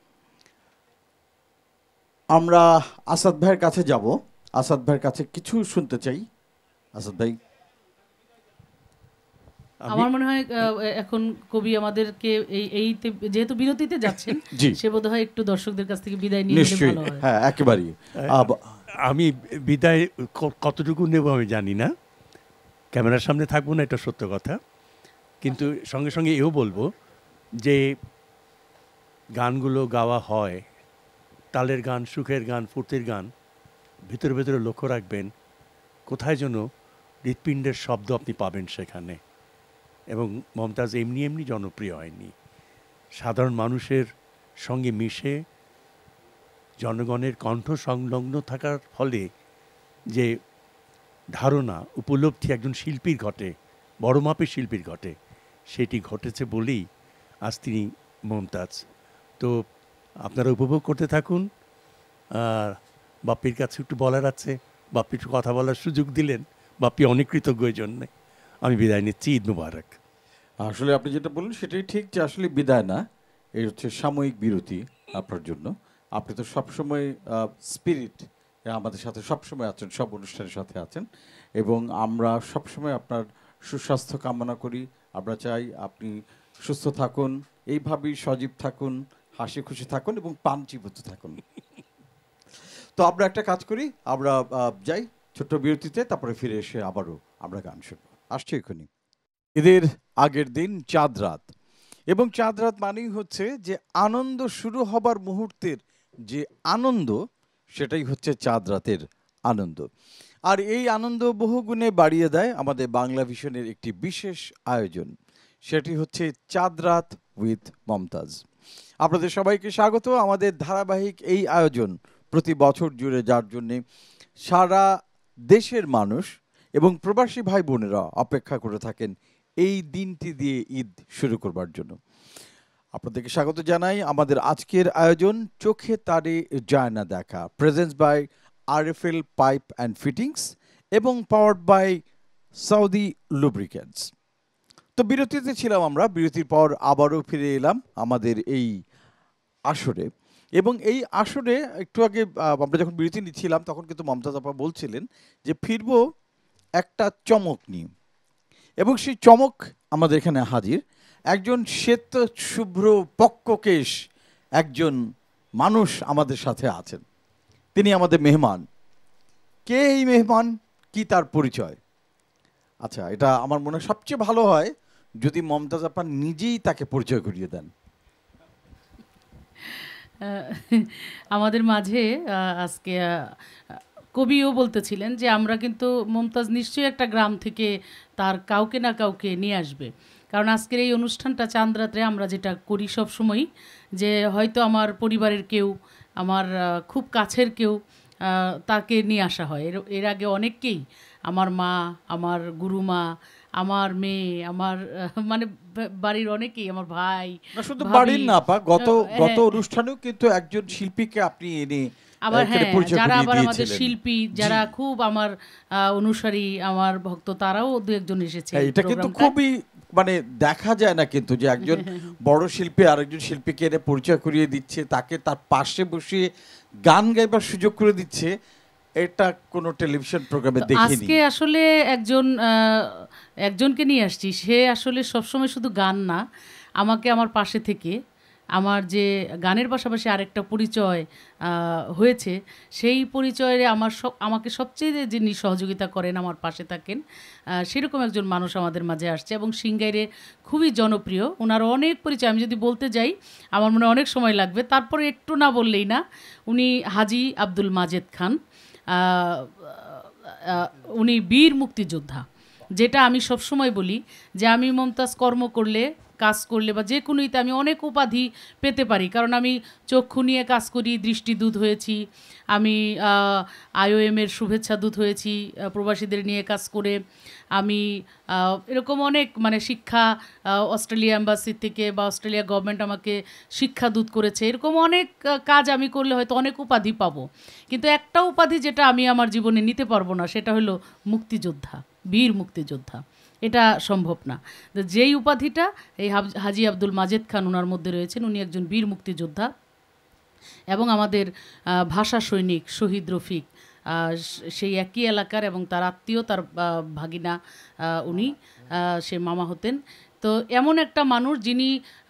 আমরা আসাদ ভাইয়ের কাছে যাব, আসাদ ভাইয়ের কাছে কিছু শুনতে চাই। আসাদ ভাই, আমার মনে হয় এখন কবি আমাদেরকে যেহেতু বিরতিতে যাচ্ছেন, সে বোধহয় একটু দর্শকদের কাছ থেকে বিদায় নিয়ে নিলে ভালো হয়। হ্যাঁ, একেবারেই। আমি বিদায় কতটুকু নেব আমি জানি না, ক্যামেরার সামনে থাকবো না, এটা সত্য কথা। কিন্তু সঙ্গে সঙ্গে এও বলবো যে গানগুলো গাওয়া হয়, তালের গান, সুখের গান, ফুর্তির গান, ভিতরে ভিতরে লক্ষ্য রাখবেন কোথায় যেন হৃৎপিণ্ডের শব্দ আপনি পাবেন সেখানে। এবং মমতাজ এমনি এমনি জনপ্রিয় হয়নি, সাধারণ মানুষের সঙ্গে মিশে জনগণের কণ্ঠ সংলগ্ন থাকার ফলে যে ধারণা, উপলব্ধি একজন শিল্পীর ঘটে, বড় মাপের শিল্পীর ঘটে, সেটি ঘটেছে বলেই আজ তিনি মমতাজ। তো আপনারা উপভোগ করতে থাকুন। আর বাপ্পির কাছে একটু বলার আছে, বাপ্পি একটু কথা বলার সুযোগ দিলেন, বাপ্পি অনেক কৃতজ্ঞ এই জন্যে। আমি বিদায় নিচ্ছি, ঈদ মুবারক। আসলে আপনি যেটা বললেন সেটাই ঠিক, যে আসলে বিদায় না, এই হচ্ছে সাময়িক বিরতি আপনার জন্য। আপনি তো সবসময় স্পিরিট আমাদের সাথে সবসময় আছেন, সব অনুষ্ঠানের সাথে আছেন, এবং আমরা সবসময় আপনার সুস্বাস্থ্য কামনা করি। আমরা চাই আপনি সুস্থ থাকুন, এইভাবেই সজীব থাকুন, হাসি খুশি থাকুন এবং পাঞ্চিভূত থাকুন। তো আমরা একটা কাজ করি, আমরা যাই ছোট্ট বিরতিতে, তারপরে ফিরে এসে আবারও আমরা গান শুনবো। আসছি এখনই। ঈদের আগের দিন চাঁদ রাত, এবং চাঁদ রাত মানেই হচ্ছে যে আনন্দ শুরু হবার মুহূর্তের যে আনন্দ, সেটাই হচ্ছে চাঁদ রাতের আনন্দ। আর এই আনন্দ বহুগুণে বাড়িয়ে দেয় আমাদের বাংলা ভিশনের একটি বিশেষ আয়োজন, সেটি হচ্ছে চাঁদ রাত উইথ মমতাজ। আপনাদের সবাইকে স্বাগত আমাদের ধারাবাহিক এই আয়োজন, প্রতি বছর জুড়ে, যার জন্যে সারা দেশের মানুষ এবং প্রবাসী ভাই বোনেরা অপেক্ষা করে থাকেন এই দিনটি দিয়ে ঈদ শুরু করবার জন্য। আপনাদেরকে স্বাগত জানাই আমাদের আজকের আয়োজন চোখে তারে যায় না দেখা, presence by RFL pipe and fittings এবং পাওয়ার্ড বাই সৌদি লুব্রিকেন্টস। তো বিরতিতে ছিলাম আমরা, বিরতির পর আবারও ফিরে এলাম আমাদের এই আসরে, এবং এই আসরে একটু আগে আমরা যখন বিরতি নিচ্ছিলাম তখন কিন্তু মমতাজ আপা বলছিলেন যে ফিরবো একটা চমক নিয়ে, এবং সেই চমক আমাদের এখানে হাজির। একজন শ্বেত শুভ্র পক্ককেশ একজন মানুষ আমাদের সাথে আছেন, তিনি আমাদের মেহমান। কে এই মেহমান, কি তার পরিচয়? আচ্ছা, এটা আমার মনে হয় সবচেয়ে ভালো হয় যদি মমতাজ আপা নিজেই তাকে পরিচয় করিয়ে দেন। আমাদের মাঝে আজকে কবিও বলতেছিলেন যে আমরা কিন্তু মমতাজ নিশ্চয়ই একটা গ্রাম থেকে তার কাউকে না কাউকে নিয়ে আসবে, কারণ আজকের এই অনুষ্ঠানটা চাঁদ রাত্রে আমরা যেটা করি সব সময়, যে হয়তো আমার পরিবারের কেউ, আমার খুব কাছের কেউ, তাকে নিয়ে আসা হয়। এর আগে অনেককেই, আমার মা, আমার গুরুমা, আমার মেয়ে, আমার মানে বাড়ির অনেকেই, আমার ভাই, শুধু বাড়ির না আপা, গত অনুষ্ঠানেও কিন্তু একজন শিল্পীকে আপনি এনে আবার, হ্যাঁ, যারা আবার আমাদের শিল্পী, যারা খুব আমার অনুসারী, আমার ভক্ত, তারাও দু একজন এসেছে। এটা কিন্তু খুবই মানে দেখা যায় না কিন্তু, যে একজন বড় শিল্পী আরেকজন শিল্পীকে এনে পরিচয় করিয়ে দিচ্ছে, তাকে তার পাশে বসিয়ে গান গাইবার সুযোগ করে দিচ্ছে, এটা কোনো টেলিভিশন প্রোগ্রামে দেখিনি। আজকে আসলে একজনকে নিয়ে আসছি, সে আসলে সবসময় শুধু গান না, আমাকে আমার পাশে থেকে আমার যে গানের পাশাপাশি আরেকটা পরিচয় হয়েছে, সেই পরিচয়ে আমাকে সবচেয়ে যিনি সহযোগিতা করেন, আমার পাশে থাকেন, সেরকম একজন মানুষ আমাদের মাঝে আসছে, এবং সিঙ্গাইরে খুবই জনপ্রিয়। ওনার অনেক পরিচয়, আমি যদি বলতে যাই আমার মনে অনেক সময় লাগবে, তারপরে একটু না বললেই না। উনি হাজী আব্দুল মাজেদ খান, উনি বীর মুক্তিযোদ্ধা, যেটা আমি সবসময় বলি যে আমি মমতাজ কর্ম করলে, কাজ করলে বা যে কোনো ইতে আমি অনেক উপাধি পেতে পারি, কারণ আমি চক্ষু নিয়ে কাজ করি, দৃষ্টিদূত হয়েছি, আমি IOM-এর শুভেচ্ছা দূত হয়েছি প্রবাসীদের নিয়ে কাজ করে, আমি এরকম অনেক মানে শিক্ষা অস্ট্রেলিয়া এম্বাসি থেকে বা অস্ট্রেলিয়া গভর্নমেন্ট আমাকে শিক্ষাদূত করেছে, এরকম অনেক কাজ আমি করলে হয়তো অনেক উপাধি পাবো, কিন্তু একটা উপাধি যেটা আমি আমার জীবনে নিতে পারবো না সেটা হলো মুক্তিযোদ্ধা, বীর মুক্তিযোদ্ধা। এটা সম্ভব না। যেই উপাধিটা এই হাজী আব্দুল মাজেদ খান ওনার মধ্যে রয়েছেন, উনি একজন বীর মুক্তিযোদ্ধা এবং আমাদের ভাষা সৈনিক শহীদ রফিক সেই একই এলাকার এবং তার আত্মীয়, তার ভাগিনা উনি, সে মামা হতেন। তো এমন একটা মানুষ যিনি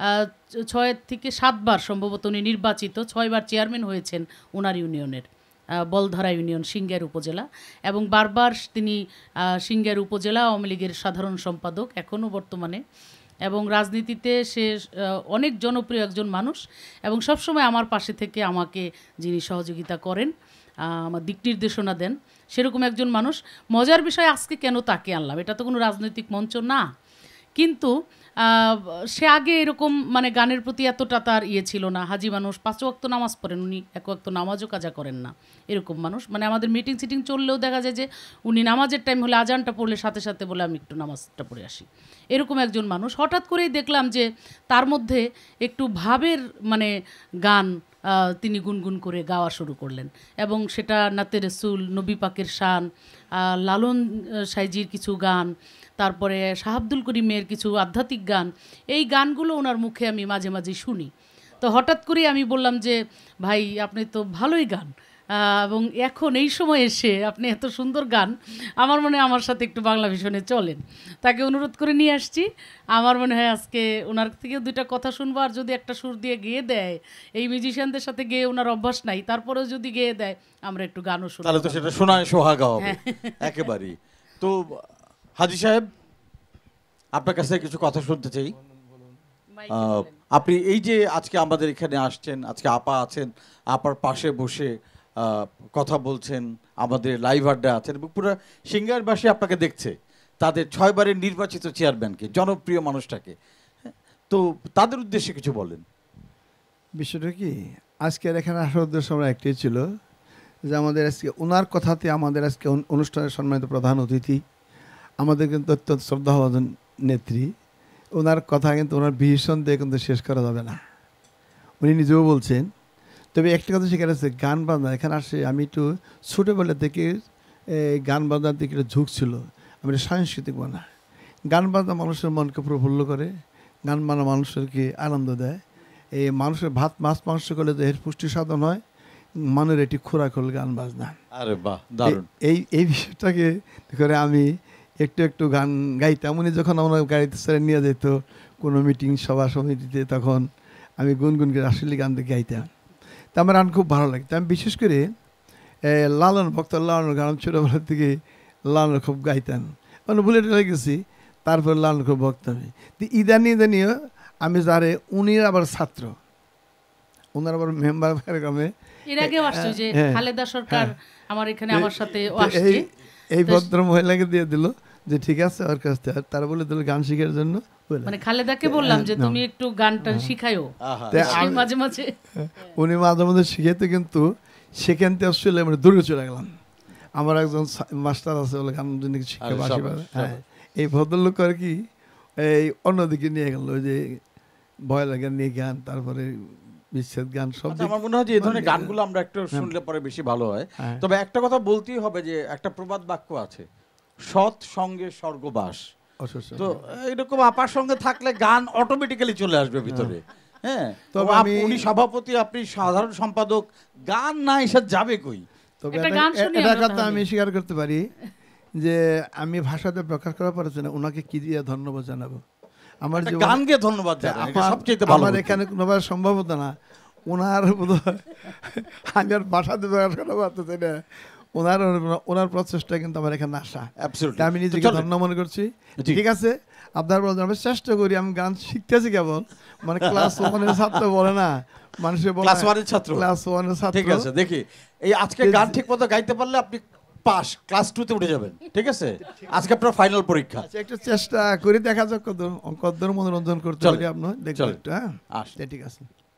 6 থেকে 7 বার সম্ভবত উনি নির্বাচিত, 6 বার চেয়ারম্যান হয়েছেন ওনার ইউনিয়নের, বলধারা ইউনিয়ন সিংগাইর উপজেলা, এবং বারবার তিনি সিংগাইর উপজেলা আওয়ামী লীগের সাধারণ সম্পাদক এখনও বর্তমানে, এবং রাজনীতিতে সে অনেক জনপ্রিয় একজন মানুষ এবং সবসময় আমার পাশে থেকে আমাকে যিনি সহযোগিতা করেন, আমার দিক নির্দেশনা দেন, সেরকম একজন মানুষ। মজার বিষয় আজকে কেন তাকে আনলাম, এটা তো কোনো রাজনৈতিক মঞ্চ না, কিন্তু সে আগে এরকম মানে গানের প্রতি এতটা তার ছিল না। হাজি মানুষ, 5 ওয়াক্ত নামাজ পড়েন, উনি 1 ওয়াক্ত নামাজও কাজা করেন না, এরকম মানুষ। মানে আমাদের মিটিং সিটিং চললেও দেখা যায় যে উনি নামাজের টাইম হলে আজানটা পড়লে সাথে সাথে বলে আমি একটু নামাজটা পড়ে আসি, এরকম একজন মানুষ। হঠাৎ করেই দেখলাম যে তার মধ্যে একটু ভাবের মানে গান তিনি গুনগুন করে গাওয়া শুরু করলেন, এবং সেটা নাতে রসুল, নবী পাকের শান, লালন সাইজির কিছু গান, তারপরে শাহ আব্দুল করিমের কিছু আধ্যাত্মিক গান, এই গানগুলো ওনার মুখে আমি মাঝে মাঝে শুনি। তো হঠাৎ করেই আমি বললাম যে ভাই আপনি তো ভালোই গান, এবং এখন এই সময় এসে আপনি এত সুন্দর গান, আমার মনে হয় আমার সাথে একটু বাংলা ভিশনে চলেন। তাকে অনুরোধ করে নিয়ে আসছি। আমার মনে হয় আজকে ওনার থেকে 2টা কথা শুনবো, আর যদি একটা সুর দিয়ে গেয়ে দেয়, এই মিউজিশিয়ানদের সাথে গেয়ে ওনার অভ্যাস নাই, তারপরেও যদি গেয়ে দেয় আমরা একটু গানও শুনবো, তাহলে তো সেটা শোনায় সোহাগা হবে একেবারেই। তো হাজী সাহেব, আপনার কাছে কিছু কথা শুনতে চাই। আপনি এই যে আজকে আমাদের এখানে আসছেন, আজকে আপা আছেন, আপার পাশে বসে কথা বলছেন, আমাদের লাইভ আড্ডা আছেন, এবং পুরো সিঙ্গারবাসী আপনাকে দেখছে, তাদের 6 বারের নির্বাচিত চেয়ারম্যানকে, জনপ্রিয় মানুষটাকে। তো তাদের উদ্দেশ্যে কিছু বলেন। বিষয়টা কি, আজকের এখানে আসার উদ্দেশ্য আমরা একটাই ছিল যে আমাদের আজকে ওনার কথাতে আমাদের আজকে অনুষ্ঠানের সম্মানিত প্রধান অতিথি, আমাদের কিন্তু অত্যন্ত শ্রদ্ধাভাজন নেত্রী, ওনার কথা কিন্তু ওনার বিহিষণ দিয়ে কিন্তু শেষ করা যাবে না, উনি নিজেও বলছেন। তবে একটা কথা সেখানে আছে, গান বাজনা এখানে আসে, আমি একটু ছোটোবেলা থেকে গান বাজনার দিকে একটা ঝুঁক ছিল, আমি সাংস্কৃতিক বানা, গান বাজনা মানুষের মনকে প্রফুল্ল করে, গান বাজনা মানুষকে আনন্দ দেয়। এই মানুষের ভাত মাছ মাংস করলে দেহের পুষ্টি সাধন হয়, মনের এটি খোরাক হল গান বাজনা। আরে বাহ, দারুণ। এই বিষয়টাকে করে আমি একটু একটু গান গাইতাম। উনি যখন আমরা গাড়িতে ছেড়ে নিয়ে যেত কোনো মিটিং সভা সমিতিতে, তখন আমি গুনগুন করে আসলে গান গাইতাম। তা আমার গান খুব ভালো লাগতো। আমি বিশেষ করে লালন ভক্ত, লালনের গান ছোটোবেলা থেকে লালন খুব গাইতাম, মানে ভুলে টুলে গেছি, তারপরে লালন খুব ভক্ত আমি। তো ইদানিও আমি যারে, উনি আবার ছাত্র, ওনার আবার মেম্বার গ্রামে, এর আগে আসছে যে খালেদা সরকার আমার এখানে আমার সাথে আসছে, এই ভদ্র মহিলাকে দিয়ে দিল যে ঠিক আছে ওর কাছ থেকে, তারা বলে দিল গান শিখার জন্য, মানে খালেদাকে বললাম যে তুমি একটু গানটা শিখাইও মাঝে মাঝে। উনি মাঝে মাঝে শিখাইতে, কিন্তু সেখান থেকে আসলে মানে দূরে চলে গেলাম। আমার একজন মাস্টার আছে, বলে গান শিখে বাসি। হ্যাঁ, এই ভদ্রলোক আর কি এই অন্যদিকে নিয়ে গেল, ওই যে ভয়লা গান নিয়ে গান, তারপরে বিচ্ছেদ গান, সব। আমার মনে হয় যে এই ধরনের গানগুলো আমরা একটু শুনলে পরে বেশি ভালো হয়। তবে একটা কথা বলতেই হবে যে একটা প্রবাদ বাক্য আছে, সৎ সঙ্গে স্বর্গবাস। তো এরকম আপার সঙ্গে থাকলে গান অটোমেটিক্যালি চলে আসবে ভিতরে। হ্যাঁ, তবে উনি সভাপতি, আপনি সাধারণ সম্পাদক, গান না এসে যাবে কই? তবে এটা কথা আমি স্বীকার করতে পারি যে আমি ভাষাতে প্রকাশ করা পারছি না, ওনাকে কি দিয়ে ধন্যবাদ জানাবো। আমার গান গিয়ে ধন্যবাদ জানাই, সবচেয়ে ভালো। আমার এখানে কোনোবার সম্ভবত না, ওনার আমি আর ভাষাতে প্রকাশ করা পারতেছি না, ওনার প্রচেষ্টা কিন্তু আমার এখানে আসা, আমি নিজেকে ধন্য মনে করছি। ঠিক আছে, আপনার বলছেন আমি চেষ্টা করি, আমি গান শিখতেছি কেবল, মানে ক্লাস 1-এর ছাত্র বলে না, মানুষের ক্লাস 1-এর ছাত্র, ক্লাস 1-এর ছাত্র। ঠিক আছে, দেখি এই আজকে গান ঠিক মতো গাইতে পারলে আপনি পাস, ক্লাস 2 তে উঠে যাবেন, ঠিক আছে? আজকে আপনার ফাইনাল পরীক্ষা। আচ্ছা, একটু চেষ্টা করে দেখা যাক কত মনোরঞ্জন করতে চলেন, পারি আপনার, দেখবেন চলেন। একটু। হ্যাঁ, আসেন। ঠিক আছে।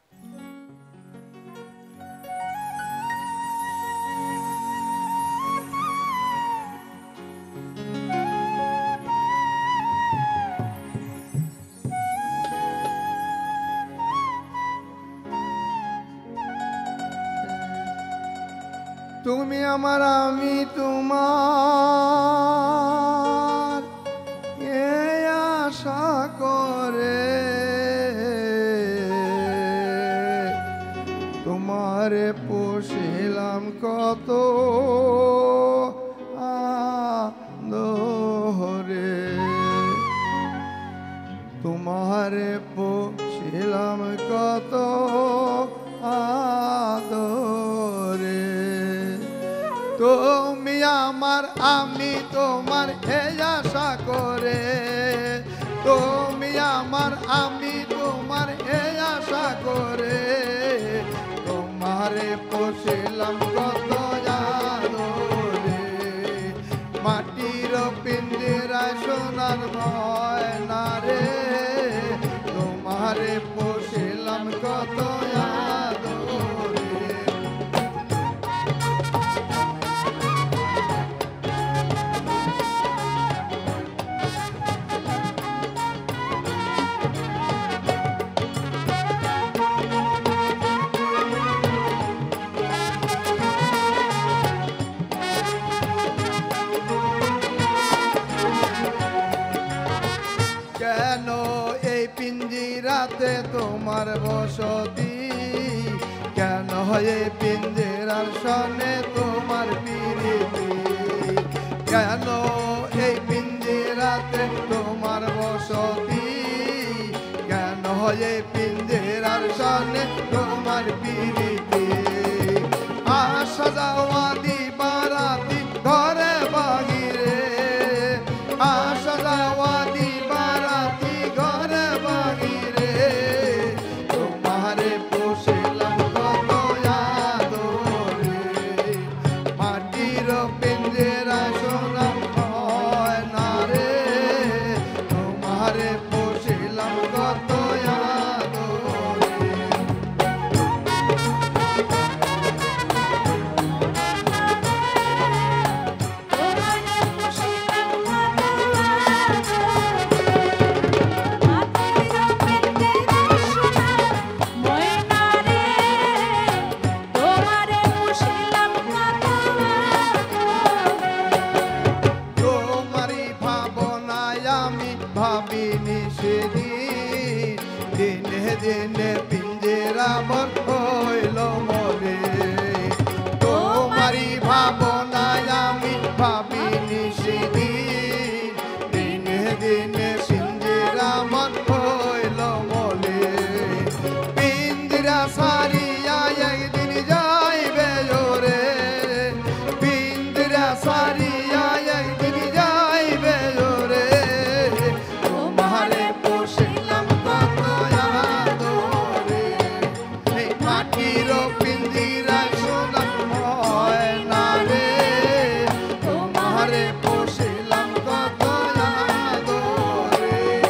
তুমি আমার, আমি তোমার, এই আশা করে তোমারে পুষিলাম কত আদরে, তোমারে পুষিলাম কত আদরে, তুমি আমার, আমি তোমার, এই আশা করে, তুমি আমার, আমি তোমার, এই আশা করে, তোমারে পুষিলাম কত আদরে, মাটির পিঞ্জিরায় সোনার ময়না রে, তোমারে পুষিলাম কত আদরে। কেন এই পিঞ্জিরাতে তোমার বসতি, কেন এই পিঞ্জিরার সনে তোমার পিরিতি, কেন এই পিঞ্জিরাতে তোমার বসতি, কেন এই পিঞ্জিরার সনে তোমার পিরিতি, আসা যাওয়া দিবারাতি ঘরে বাহিরে, আসা যাওয়া দিবারাতি ঘরে বাহিরে, তোমারে পুষিলাম কত আদরে, মাটির পিঞ্জরা সোনা ময়না রে, তোমারে পুষিলাম কত আদরে। তোমারই ভাবনায় আমি ভাবিনি সেদিন, দিনে দিনে পিঞ্জেরা মন হইল মরে, তোমারই ভাবনায় আমি ভাবিনি সেদিন, দিনে দিনে পিঞ্জেরা মন হইল মরে, পিঞ্জরা সারিয়া একদিন যাইবে ওরে, পিঞ্জরা সারিয়া একদিন যাইবে ওরে, তোমারে পুষিলাম কত আদরে, এই মাটির পিঞ্জিরা সোনা ময়না রে, তোমারে পুষিলাম কত আদরে।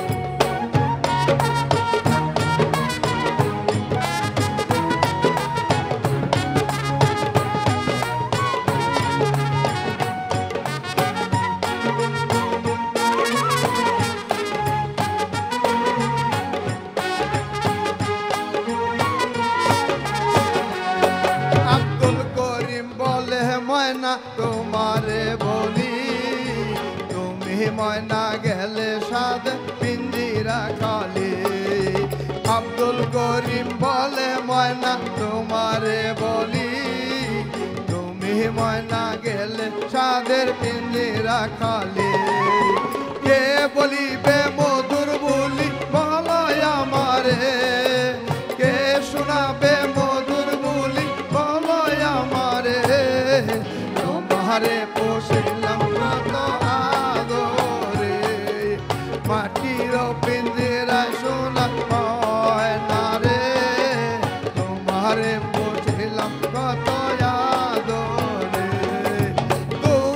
আব্দুল করিম বলে ময়না তোমারে বলি, তুমি ময়না গেলে সাদ পিঞ্জিরা খালি, আব্দুল করিম বলে ময়না তোমারে বলি, তুমি ময়না গেলে সাদের পিঞ্জিরা খালি, কে বলিবে মধুর বলি বলো আমারে, কে শোনাবে মধুর বলি বলো আমারে, তোমারে পুষিলাম কত আদরে, মাটির পিঞ্জিরা সোনা ময়না রে, তোমারে পুষিলাম কত আদরে,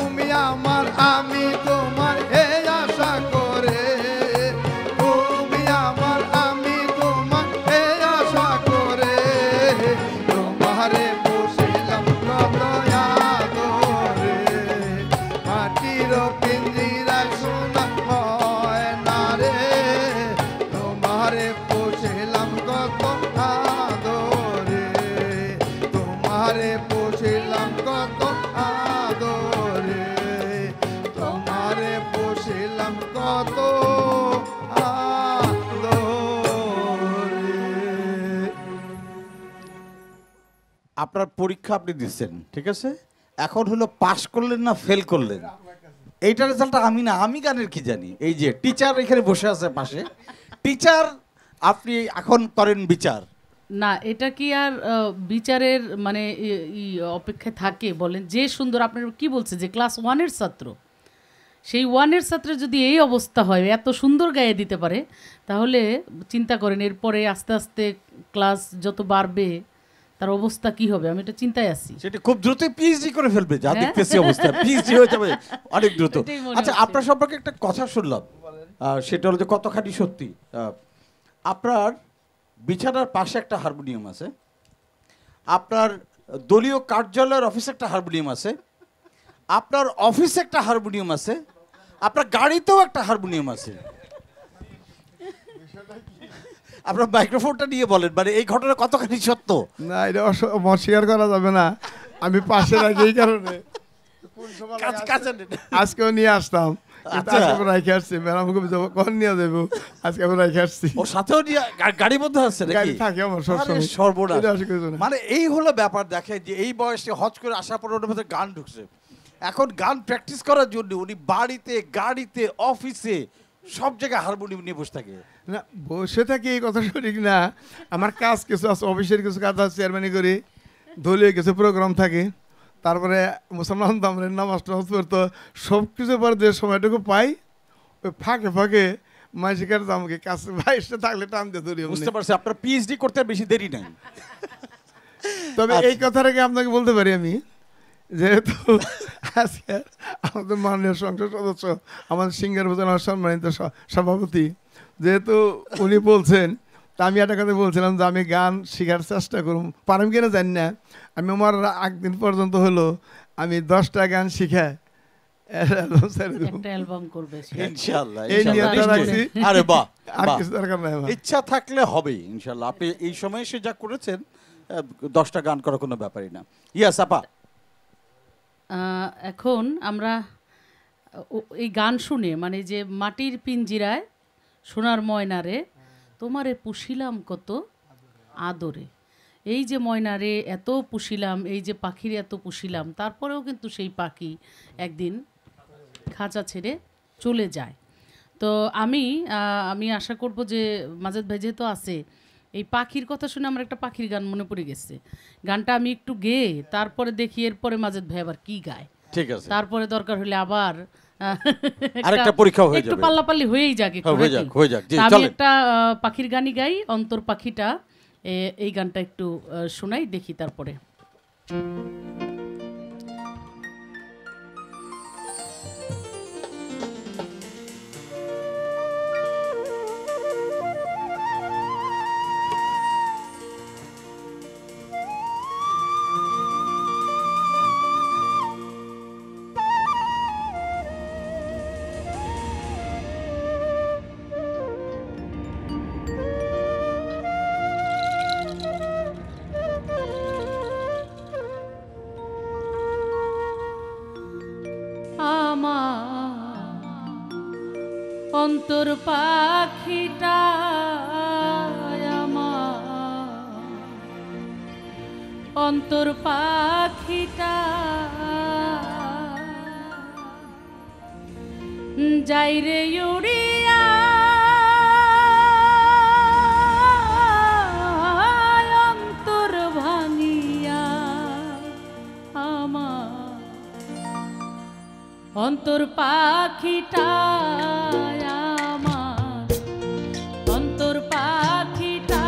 পাখির পিঞ্জিরা সোনা ময়না রে, তোমারে পুষিলাম কত আদরে, তোমারে পুষিলাম কত আদরে, তোমারে পুষিলাম কত আদরে। আপনার পরীক্ষা আপনি দিচ্ছেন, ঠিক আছে, এখন হলো পাশ করলেন না ফেল করলেন, এইটার রেজাল্ট আমি না, আমি গানের কি জানি। এই যে টিচার এখানে বসে আছে পাশে, টিচার আপনি এখন করেন বিচার। না, এটা কি আর বিচারের মানে অপেক্ষায় থাকে বলেন? যে সুন্দর আপনার কি বলছে যে ক্লাস 1-এর ছাত্র, সেই 1-এর ছাত্রের যদি এই অবস্থা হয়, এত সুন্দর গায়ে দিতে পারে, তাহলে চিন্তা করেন এরপরে আস্তে আস্তে ক্লাস যত বাড়বে তার অবস্থা কি হবে। আমি এটা চিন্তায় আছি। সেটা খুব দ্রুত পিএইচডি করে ফেলবে, যা হ্যাঁ। দেখতেছি অবস্থা পিএইচডি হয়ে যাবে অনেক দ্রুত। এটাই মনে আচ্ছা, হচ্ছে। আপনার সম্পর্কে একটা কথা শুনলাম, সেটা হলো যে কতখানি সত্যি। আপনার বিছানার পাশে একটা হারমোনিয়াম আছে, আপনার দলীয় কার্যালয়ের অফিসে একটা হারমোনিয়াম আছে, আপনার অফিসে একটা হারমোনিয়াম আছে, আপনার গাড়িতেও একটা হারমোনিয়াম আছে। আপনার মাইক্রোফোনটা নিয়ে বলেন, মানে এই ঘটনা কতখানি সত্য? না, এটা অস্বীকার করা যাবে না। আমি পাশে রাখি এই কারণে, আজকেও নিয়ে আসতাম, কিন্তু আজকে আমি রাখে আসছি। ম্যাডাম কখন নিয়ে দেবো, আজকে আমি রাখে আসছি। ওর সাথেও নিয়ে গাড়ির মধ্যে আছে গাড়ি নাকি? থাকে আমার আরে সবসময়। সর্বনাশ। এটা অসুবিধা না। মানে এই হলো ব্যাপার। দেখে যে এই বয়সে হজ করে আসার পর ওর মধ্যে গান ঢুকছে। এখন গান প্র্যাকটিস করার জন্য উনি বাড়িতে, গাড়িতে, অফিসে সব জায়গায় হারমোনিয়াম নিয়ে বসে থাকে। না, বসে থাকি এই কথা সঠিক না। আমার কাজ কিছু আছে, অফিসের কিছু কাজ আছে, চেয়ারম্যানি করি, দলীয় কিছু প্রোগ্রাম থাকে, তারপরে মুসলমান তো আমরা নামাজ টামাজ পড়তো, সব কিছু পরে যে সময়টুকু পাই ওই ফাঁকে ফাঁকে মাঝিকার আমাকে কাছে বাইশটা থাকলে টান দিয়ে ধরি। বুঝতে পারছি আপনার পিএইচডি করতে আর বেশি দেরি নাই। তবে এই কথাটাকে আপনাকে বলতে পারি আমি, যেহেতু আজকে আমাদের মাননীয় সংসদ সদস্য, আমাদের সিঙ্গার উপজেলার সম্মানিত সভাপতি, যেহেতু উনি বলছেন, তা আমি একটা কথা বলছিলাম যে আমি গান শেখার চেষ্টা করুন, পারম কিনা জানি না। আমি আমার একদিন পর্যন্ত হলো আমি 10টা গান শিখাই একটা অ্যালবাম করবে সে। ইনশাআল্লাহ, এই নিয়ে ইনশাআল্লাহ, রাখছি। নিশ্চয়ই। আরে বাহ, আর বাহ। কিছু দরকার নাই আমার। ইচ্ছা থাকলে হবে ইনশাআল্লাহ। আপনি এই সময়ে এসে যা করেছেন, 10টা গান করার কোনো ব্যাপারই না। ইয়াস আপা। এখন আমরা এই গান শুনে, মানে যে মাটির পিঞ্জিরায় সোনার ময়নারে, তোমারে পুষিলাম কত আদরে, এই যে ময়নারে এত পুষিলাম, এই যে পাখির এত পুষিলাম, তারপরেও কিন্তু সেই পাখি একদিন খাঁচা ছেড়ে চলে যায়। তো আমি আশা করব যে মাজেদ ভাই যেহেতু আছে, এই পাখির কথা শুনে আমার একটা পাখির গান মনে পড়ে গেছে। গানটা আমি একটু গেয়ে তারপরে দেখি এরপরে মাজেদ ভাই আবার কি গায়। ঠিক আছে, তারপরে দরকার হলে আবার আরেকটা পরীক্ষা হয়ে একটু যাবে। পাল্লাপাল্লি হয়েই যাক একটু, হয়ে যাক, নাকি? হয়ে যাক। জি, তা আমি চলেন। একটা পাখির গানই গাই, অন্তর পাখিটা, এই গানটা একটু শোনাই, দেখি তারপরে। অন্তর পাখিটা আমার, অন্তর পাখিটা যাই রে উড়িয়া, অন্তর ভাঙিয়া আমার, অন্তর পাখিটা আমার, অন্তর পাখিটা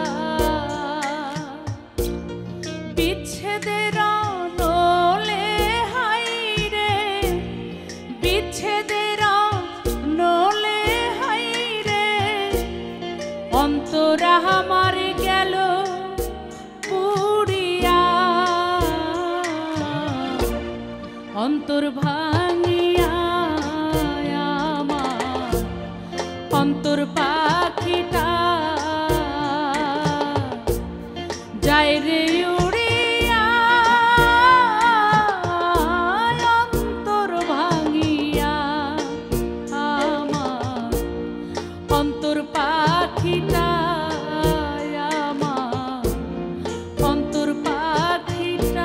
বিচ্ছেদের নলে হাই রে, বিচ্ছেদের নলে হাই রে, অন্তর আমার গেল পুড়িয়া, অন্তর ভাঙিয়া অন্তর পাখিটা যায় রে উড়িয়া অন্তর ভাঙিয়া আমার অন্তর পাখিটা আমার অন্তর পাখিটা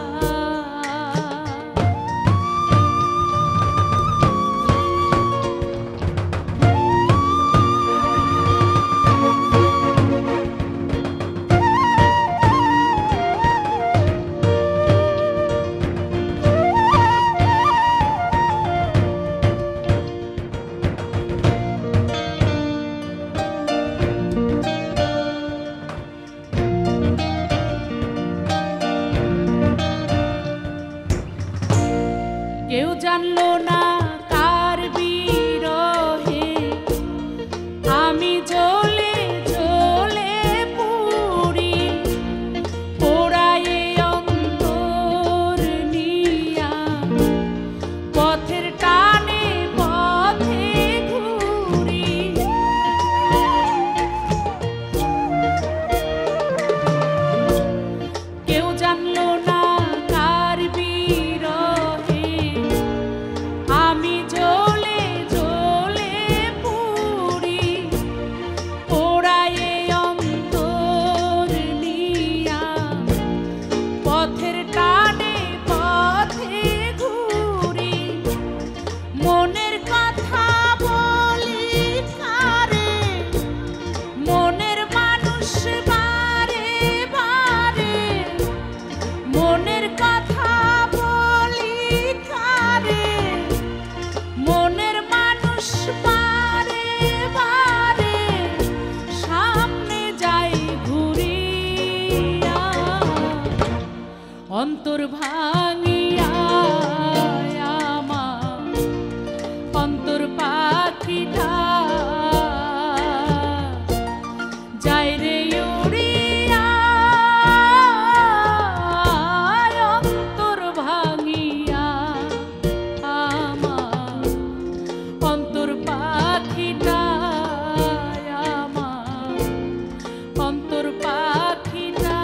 কেউ জানলো না কার বিরহে আমি জ্বলে জ্বলে পুড়ি পোড়ায়ে অন্তর নিয়া পথের টানে পথে ঘুরি কেউ জানলো না কার বিরহে আমি জ্বলে জ্বলে পুড়ি পোড়ায়ে অন্তর নিয়া পথের টানে পথে ঘুরি মনের কথা বলি কারে মনের মানুষ বারে বারে মনের কথা বলি কারে মনের মানুষ বারে বারে সামনে যাই ঘুরিয়া অন্তর ভাঙিয়া আমার অন্তর পাখিটা যায় রে উড়িয়া অন্তর ভাঙিয়া আমার অন্তর পাখিটা আমার অন্তর পাখিটা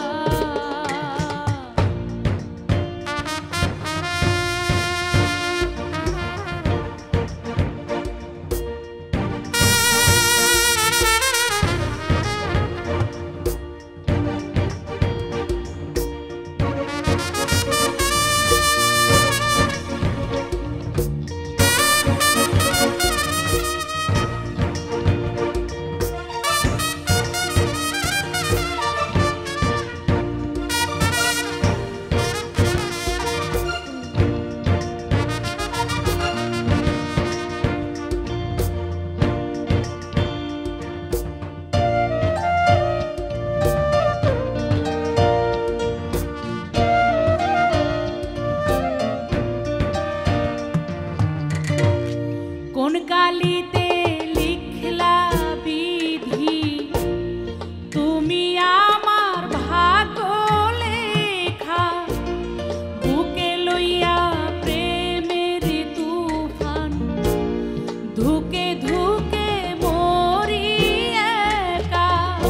কোন কালিতে লিখলা বিধি তুমি আমার ভাগ্য লেখা বুকে লইয়া প্রেমের তুফান ধুকে ধুকে মরি একা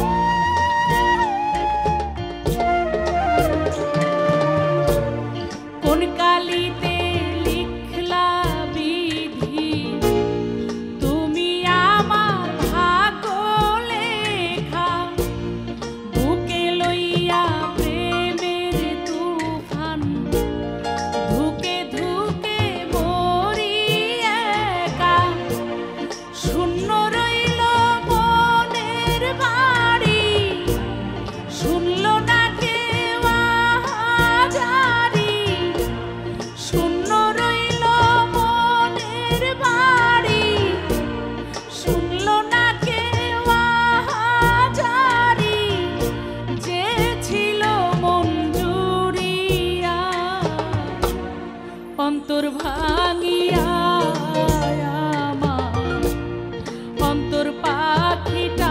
কোন কালিতে লিখলা বিধি তুমি আমার ভাগ্য লেখা বুকে লইয়া প্রেমের তুফান ধুকে ধুকে মরি একা শূন্য রইল মনের বাড়ি শুনলো না কেউ আহাজারি শূন্য রইল মনের বাড়ি শুনলো না কেউ আহাজারি যে ছিল মঞ্জুরিয়া অন্তর ভাঙিয়া আমার অন্তর পাখিটা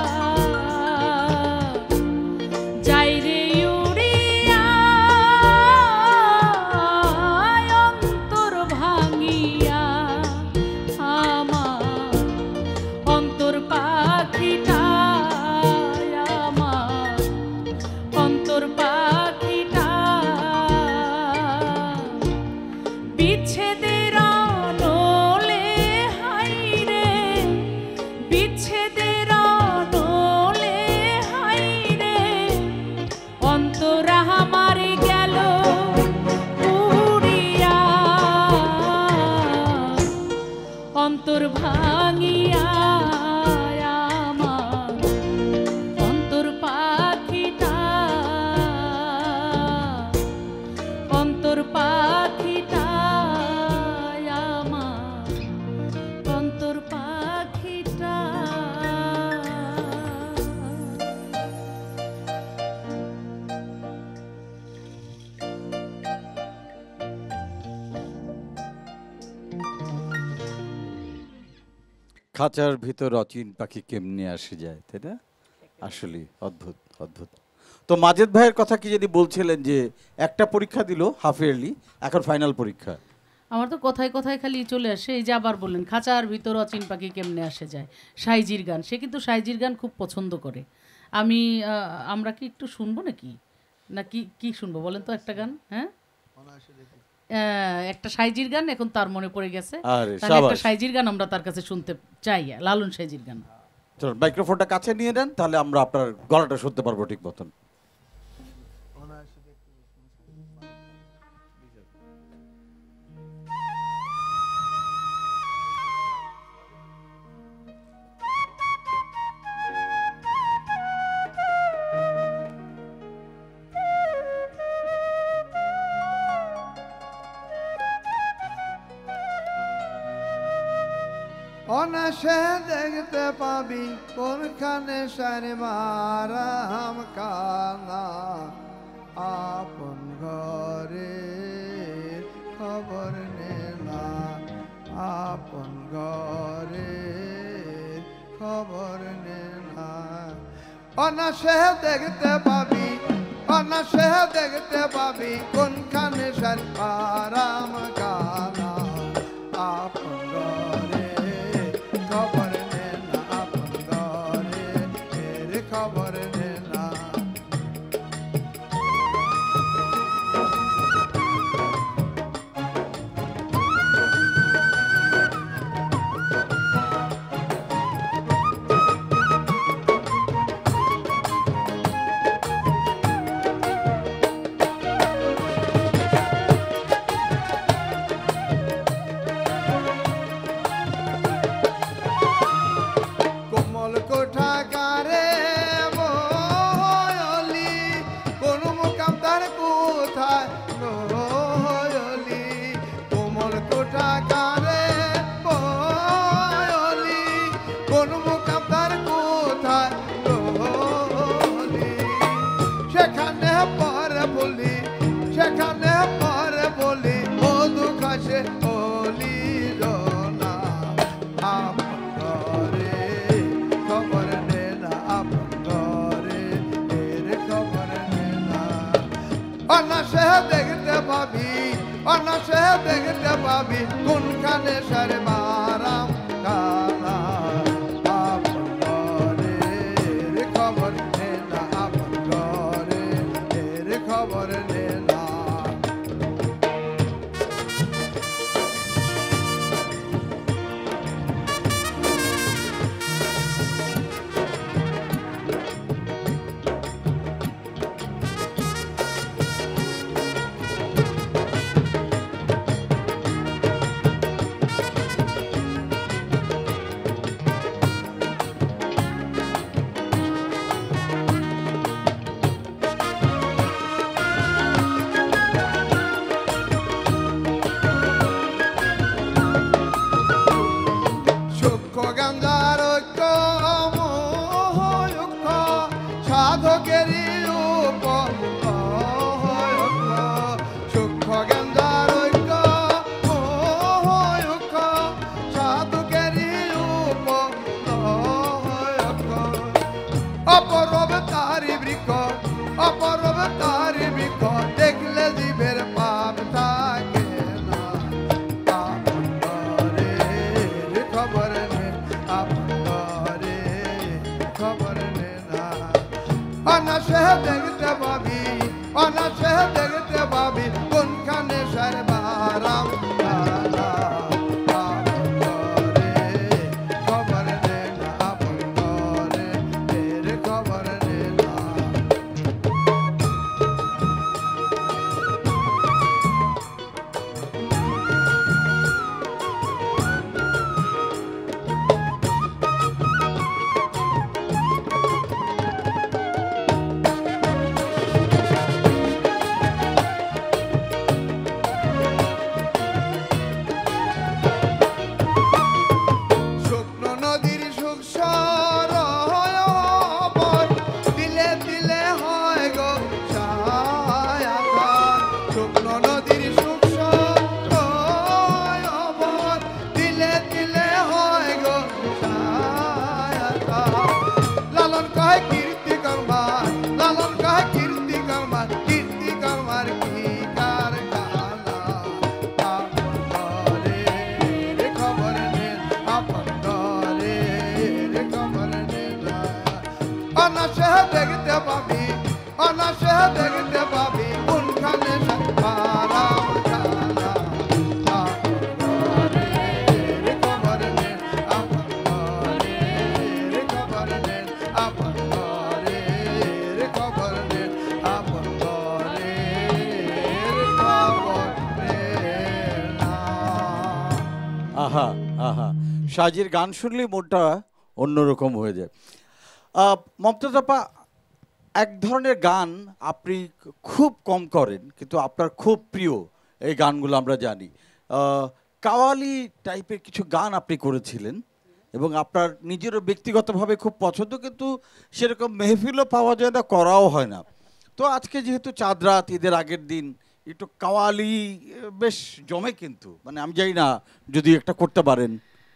যায় রে উড়িয়া অন্তর ভাঙিয়া আমার বিচ্ছেদের আনলে হাইরে, বিচ্ছেদের আনলে হাইরে, অন্তরা আমার গেল উড়িয়া, অন্তর ভাঙিয়া আমার অন্তর পাখিটা, অন্তর পাখিটা আমার অন্তর পাখিটা। খাঁচার ভিতর অচিন পাখি কেমনে আসে যায়, তাই না? আসলে অদ্ভুত অদ্ভুত। তো মাজেদ ভাইয়ের কথা কি যদি বলছিলেন যে একটা পরীক্ষা দিল হাফ ইয়ারলি, এখন ফাইনাল পরীক্ষা। আমার তো কথায় কথায় খালি চলে আসে, এই যে আবার বললেন খাঁচার ভিতর অচিন পাখি কেমনে আসে যায়, সাইজির গান। সে কিন্তু সাইজির গান খুব পছন্দ করে। আমরা কি একটু শুনবো নাকি, না কি কি শুনবো বলেন তো একটা গান? হ্যাঁ, একটা সাইজির গান এখন তার মনে পড়ে গেছে, আরে তাহলে একটা শাবাশ। সাইজির গান আমরা তার কাছে শুনতে চাই, লালন সাইজির গান। চলুন মাইক্রোফোনটা কাছে নিয়ে নেন, তাহলে আমরা আপনার গলাটা শুনতে পারবো ঠিক মতন। অনাসে দেখতে পাবি কোনখানে সারে মারাম কানা, আপন ঘরে খবর নে না, আপন ঘরে খবর নে না। অনাসে দেখতে পাবি, অনাসে দেখতে পাবি কোনখানে সারে মারাম কানা, আপন ঘরে খবর নে না, আপন ঘরে এর খবর নে না। কোমল কোঠা কারে ময়লি, কোন মুকামদার কোথায় নয়লি, কোমল কোঠা কারে ময়লি, কোন মুকামদার কোথায় নয়লি, সেখানে পরে বলি, সেখানে পরে বলি মধু খাসে অলি জনা, আপন ঘরে খবর নে না, আপন ঘরে এর খবর নে না। অনাসে দেখতে পাবি, অনাসে দেখতে পাবি কোনখানে সারে মারাম কানা, আপন ঘরে এর খবর নে না, আপন ঘরে এর খবর নে না। সূক্ষ্ম গান্ধার ঐক্য মহৈক্য, সাধকেরই উপহৈক্য, সূক্ষ্ম গান্ধার ঐক্য মহৈক্য, সাধকেরই উপহৈক্য, অপরব তারি বৃক্ষ, অপরব তারি বৃক্ষ, দেখলে জীবের পাপ থাকে না, আপন ঘরে খবর নে, আপন ঘরে খবর নে না। অনাসে দেখতে পাবি, অনাসে দেখতে পাবি কোনখানে সারে মারাম আহা আহা, সাজির গান শুনলেই মনটা অন্যরকম হয়ে যায়। মমতাজ আপা, এক ধরনের গান আপনি খুব কম করেন কিন্তু আপনার খুব প্রিয় এই গানগুলো আমরা জানি। কাওয়ালি টাইপের কিছু গান আপনি করেছিলেন এবং আপনার নিজেরও ব্যক্তিগতভাবে খুব পছন্দ, কিন্তু সেরকম মেহফিলও পাওয়া যায় না, করাও হয় না। তো আজকে যেহেতু চাঁদ রাত, ঈদের আগের দিন, একটু কাওয়ালি বেশ জমে, কিন্তু মানে আমি জানি না যদি একটা করতে পারেন।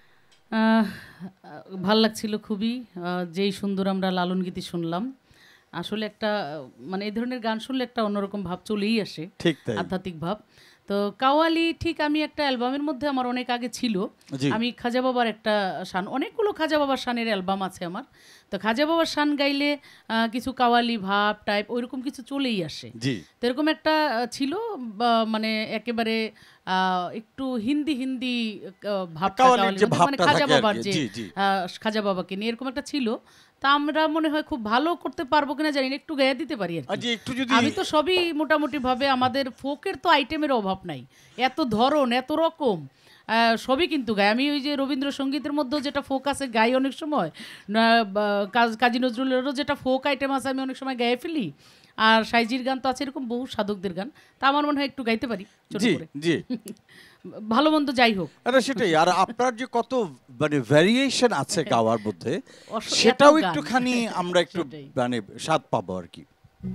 ভাল লাগছিল খুবই, যেই সুন্দর আমরা লালন গীতি শুনলাম। আসলে একটা মানে এই ধরনের গান শুনলে একটা অন্যরকম ভাব চলেই আসে, ঠিক তাই। আধ্যাত্মিক ভাব। তো কাওয়ালি ঠিক আমি একটা অ্যালবামের মধ্যে আমার অনেক আগে ছিল, আমি খাজা বাবার একটা শান, অনেকগুলো খাজা বাবার শানের অ্যালবাম আছে আমার। তো খাজা বাবার শান গাইলে কিছু কাওয়ালি ভাব টাইপ ওইরকম কিছু চলেই আসে। তো এরকম একটা ছিল, মানে একেবারে একটু হিন্দি হিন্দি ভাবটা, মানে খাজা বাবার যে খাজা বাবাকে নিয়ে এরকম একটা ছিল। তা আমরা মনে হয় খুব ভালো করতে পারবো কিনা জানি না, একটু গায়ে দিতে পারি আর কি। আমি তো সবই মোটামুটি ভাবে, আমাদের ফোকের তো আইটেমের অভাব নাই, এত ধরন এত রকম সবই কিন্তু গাই। আমি ওই যে রবীন্দ্রসঙ্গীতের মধ্যেও যেটা ফোক আছে গাই অনেক সময়, কাজী নজরুলেরও যেটা ফোক আইটেম আছে আমি অনেক সময় গায়ে ফেলি, আর সাইজির গান তো আছে এরকম বহু সাধকদের গান, তা আমার মনে হয় একটু গাইতে পারি ছোট করে। ভালো মন্দ যাই হোক, সেটাই। আর আপনার যে কত মানে ভ্যারিয়েশন আছে গাওয়ার মধ্যে, সেটাও একটুখানি আমরা একটু মানে স্বাদ পাবো আর কি।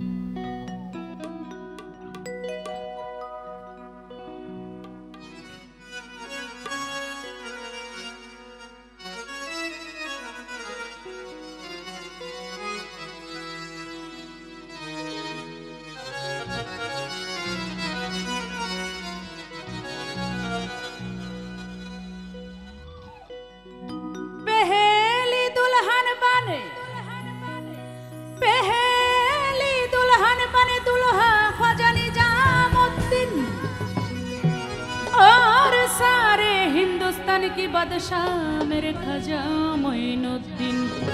की बादशाह मेरे खाजा मोइनुद्दीन,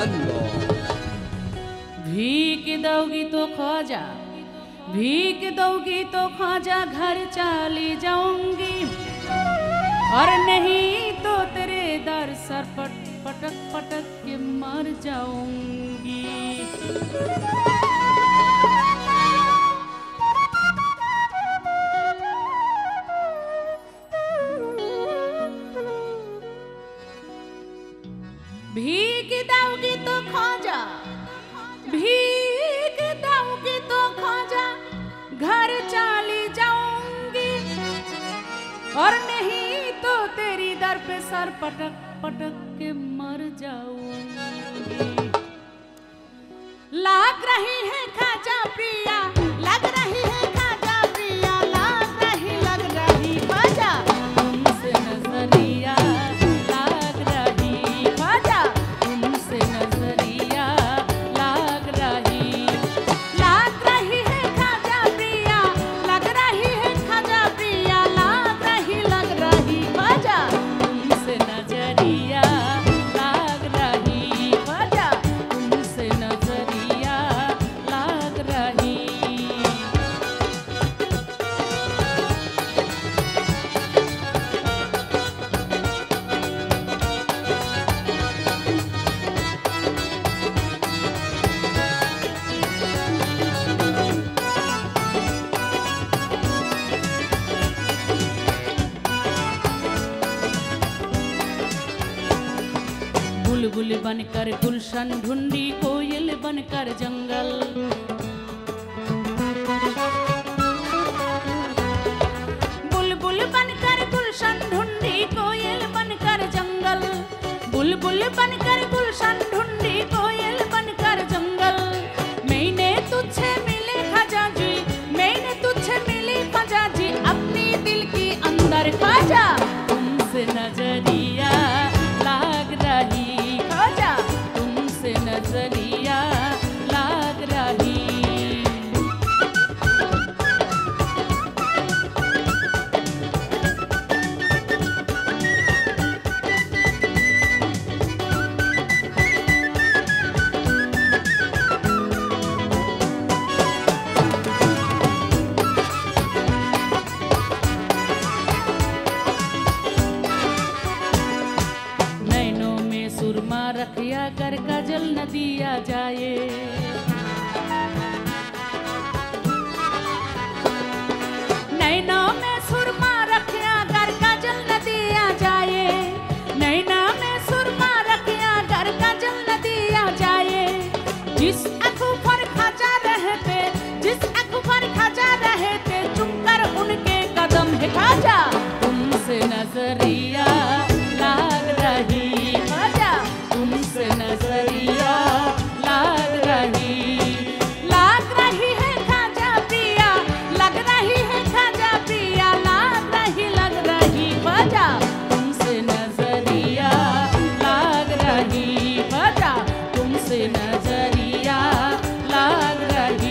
भीख दोगी तो ख्वाजा, भीख दोगी तो ख्वाजा घर चली जाऊंगी, और नहीं तो तेरे दर सर पटक पटक के मर जाऊंगी। भीख दोगी तो ख्वाजा, भीख दोगी तो ख्वाजा घर चली जाऊंगी, और नहीं तो तेरी दर पे सर पटक पटक के मर जाऊंगी। लग रही है खाजा प्रिया, लग रही है खाजा प्रिया, लग रही खाजा तुमसे नजरिया, बुलबुल बनकर गुलशन ढूंढी, कोयल बनकर जंगल, बुलबुल बनकर गुलशन ढूंढी, कोयल बनकर जंगल, बुलबुल बनकर गुलशन ढूंढी, कोयल बनकर जंगल। मैंने तुझसे मिले खाजा जी, मैंने तुझसे मिली खाजा जी, अपनी दिल की अंदर खाजा तुमसे नजरिया लाग रही, तुमसे नजरिया लाग रही। रखिया कर काजल न दिया जाए। नैना में सुरमा रखिया कर काजल न दिया जाए। नैना में सुरमा रखिया कर काजल न दिया जाए। जिस आंखों पर खाजा रहते, जिस आंखों पर खाजा रहते, चुमकर उनके कदम है खाजा। तुमसे नजरिया लाग रही खाजा, तुमसे नजरिया लाग रही, लाग रही है खाजा पिया, लग रही है खाजा पिया, लाग रही खाजा। तुमसे नजरिया लाग रही खाजा, तुमसे नजरिया लाग रही।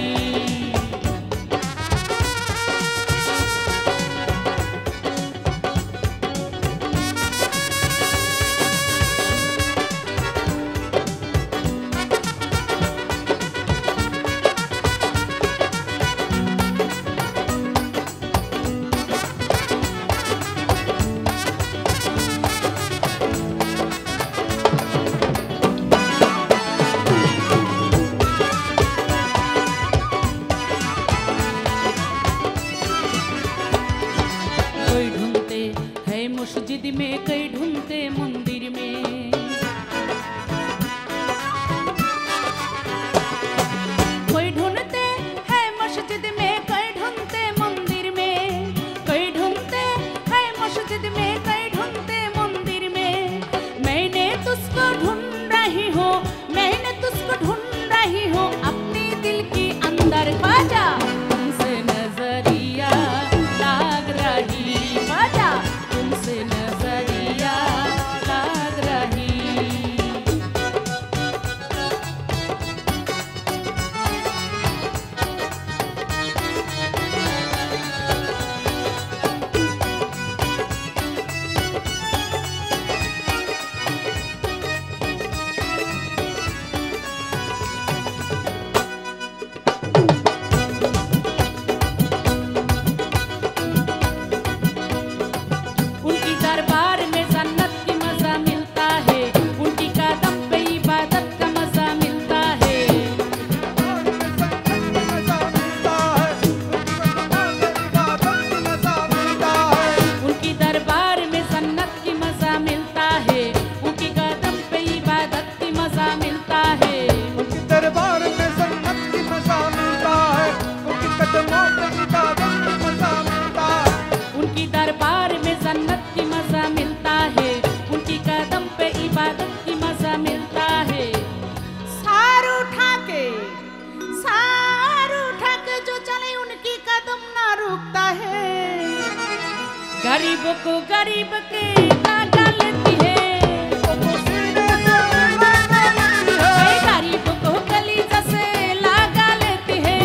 कोई ढूंढते है मस्जिद में, कई ढूंढते मंदिर में। कोई ढूंढते है मस्जिद में, कई ढूंढते मंदिर में। कई ढूंढते है मस्जिद में, कई ढूंढते मंदिर में। मैंने तुझको ढूंढ रही हूँ, मैंने तुझको ढूंढ रही हूँ अपने दिल के अंदर खाजा। तुमसे नजरिया लाग रही खाजा, तुमसे नजरिया लाग रही। उनकी दरबार में जन्नत की मजा मिलता है, उनकी कदम पे इबादत का मजा मिलता है। उनकी दरबार में जन्नत की मजा मिलता है, उनकी कदम पे इबादत की मजा मिलता है। उनके दरबार में जन्नत की मजा मिलता है, उनकी कदमों पे इबादत की मजा मिलता है। उनकी दरबार में जन्नत की मजा मिलता है, उनकी कदम पे इबादत की मजा मिलता है। सार उठा के जो चले उनकी कदम ना रुकता है। गरीबों को गरीब के लगा लेती है, गरीबों को कलीजा से लगा लेती है।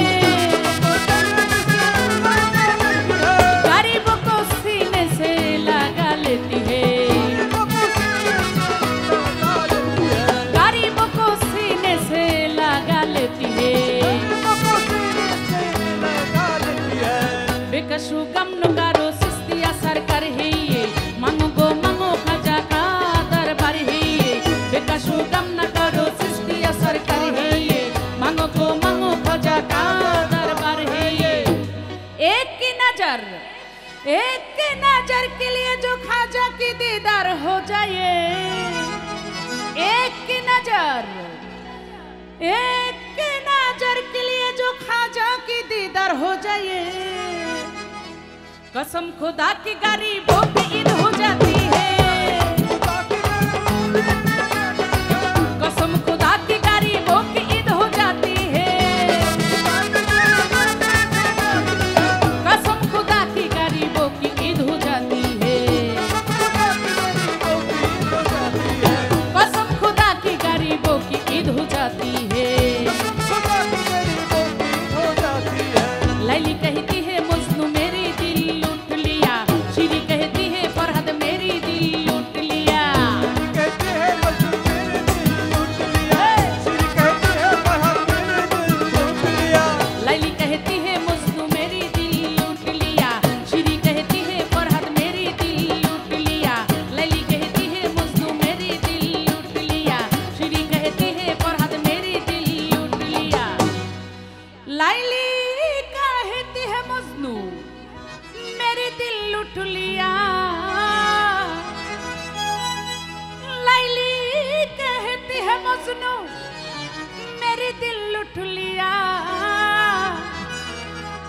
गरीबों को सीने से लगा लेती है, गरीबों को सीने से लगा लेती है। बेकसू गम न करो सिस्तिया सरकार है ये, मांगो खाजा का दरबार है ये। बेकसू गम न करो सिस्तिया सरकार है ये, मांगो खाजा का दरबार है ये। एक की नजर के लिए जो खाजा की दीदार हो जाए। एक की नजर के लिए जो खाजा की दीदार हो जाए। कसम खुदा की गरीबों की ईद हो जाती है। कसम खुदा की गरीबों की ईद हो जाती है। कसम खुदा की गरीबों की ईद हो जाती है। कसम खुदा की गरीबों की ईद हो जाती है। लैली कहती है मजनू मेरी दिल लूट लिया, शीरी कहती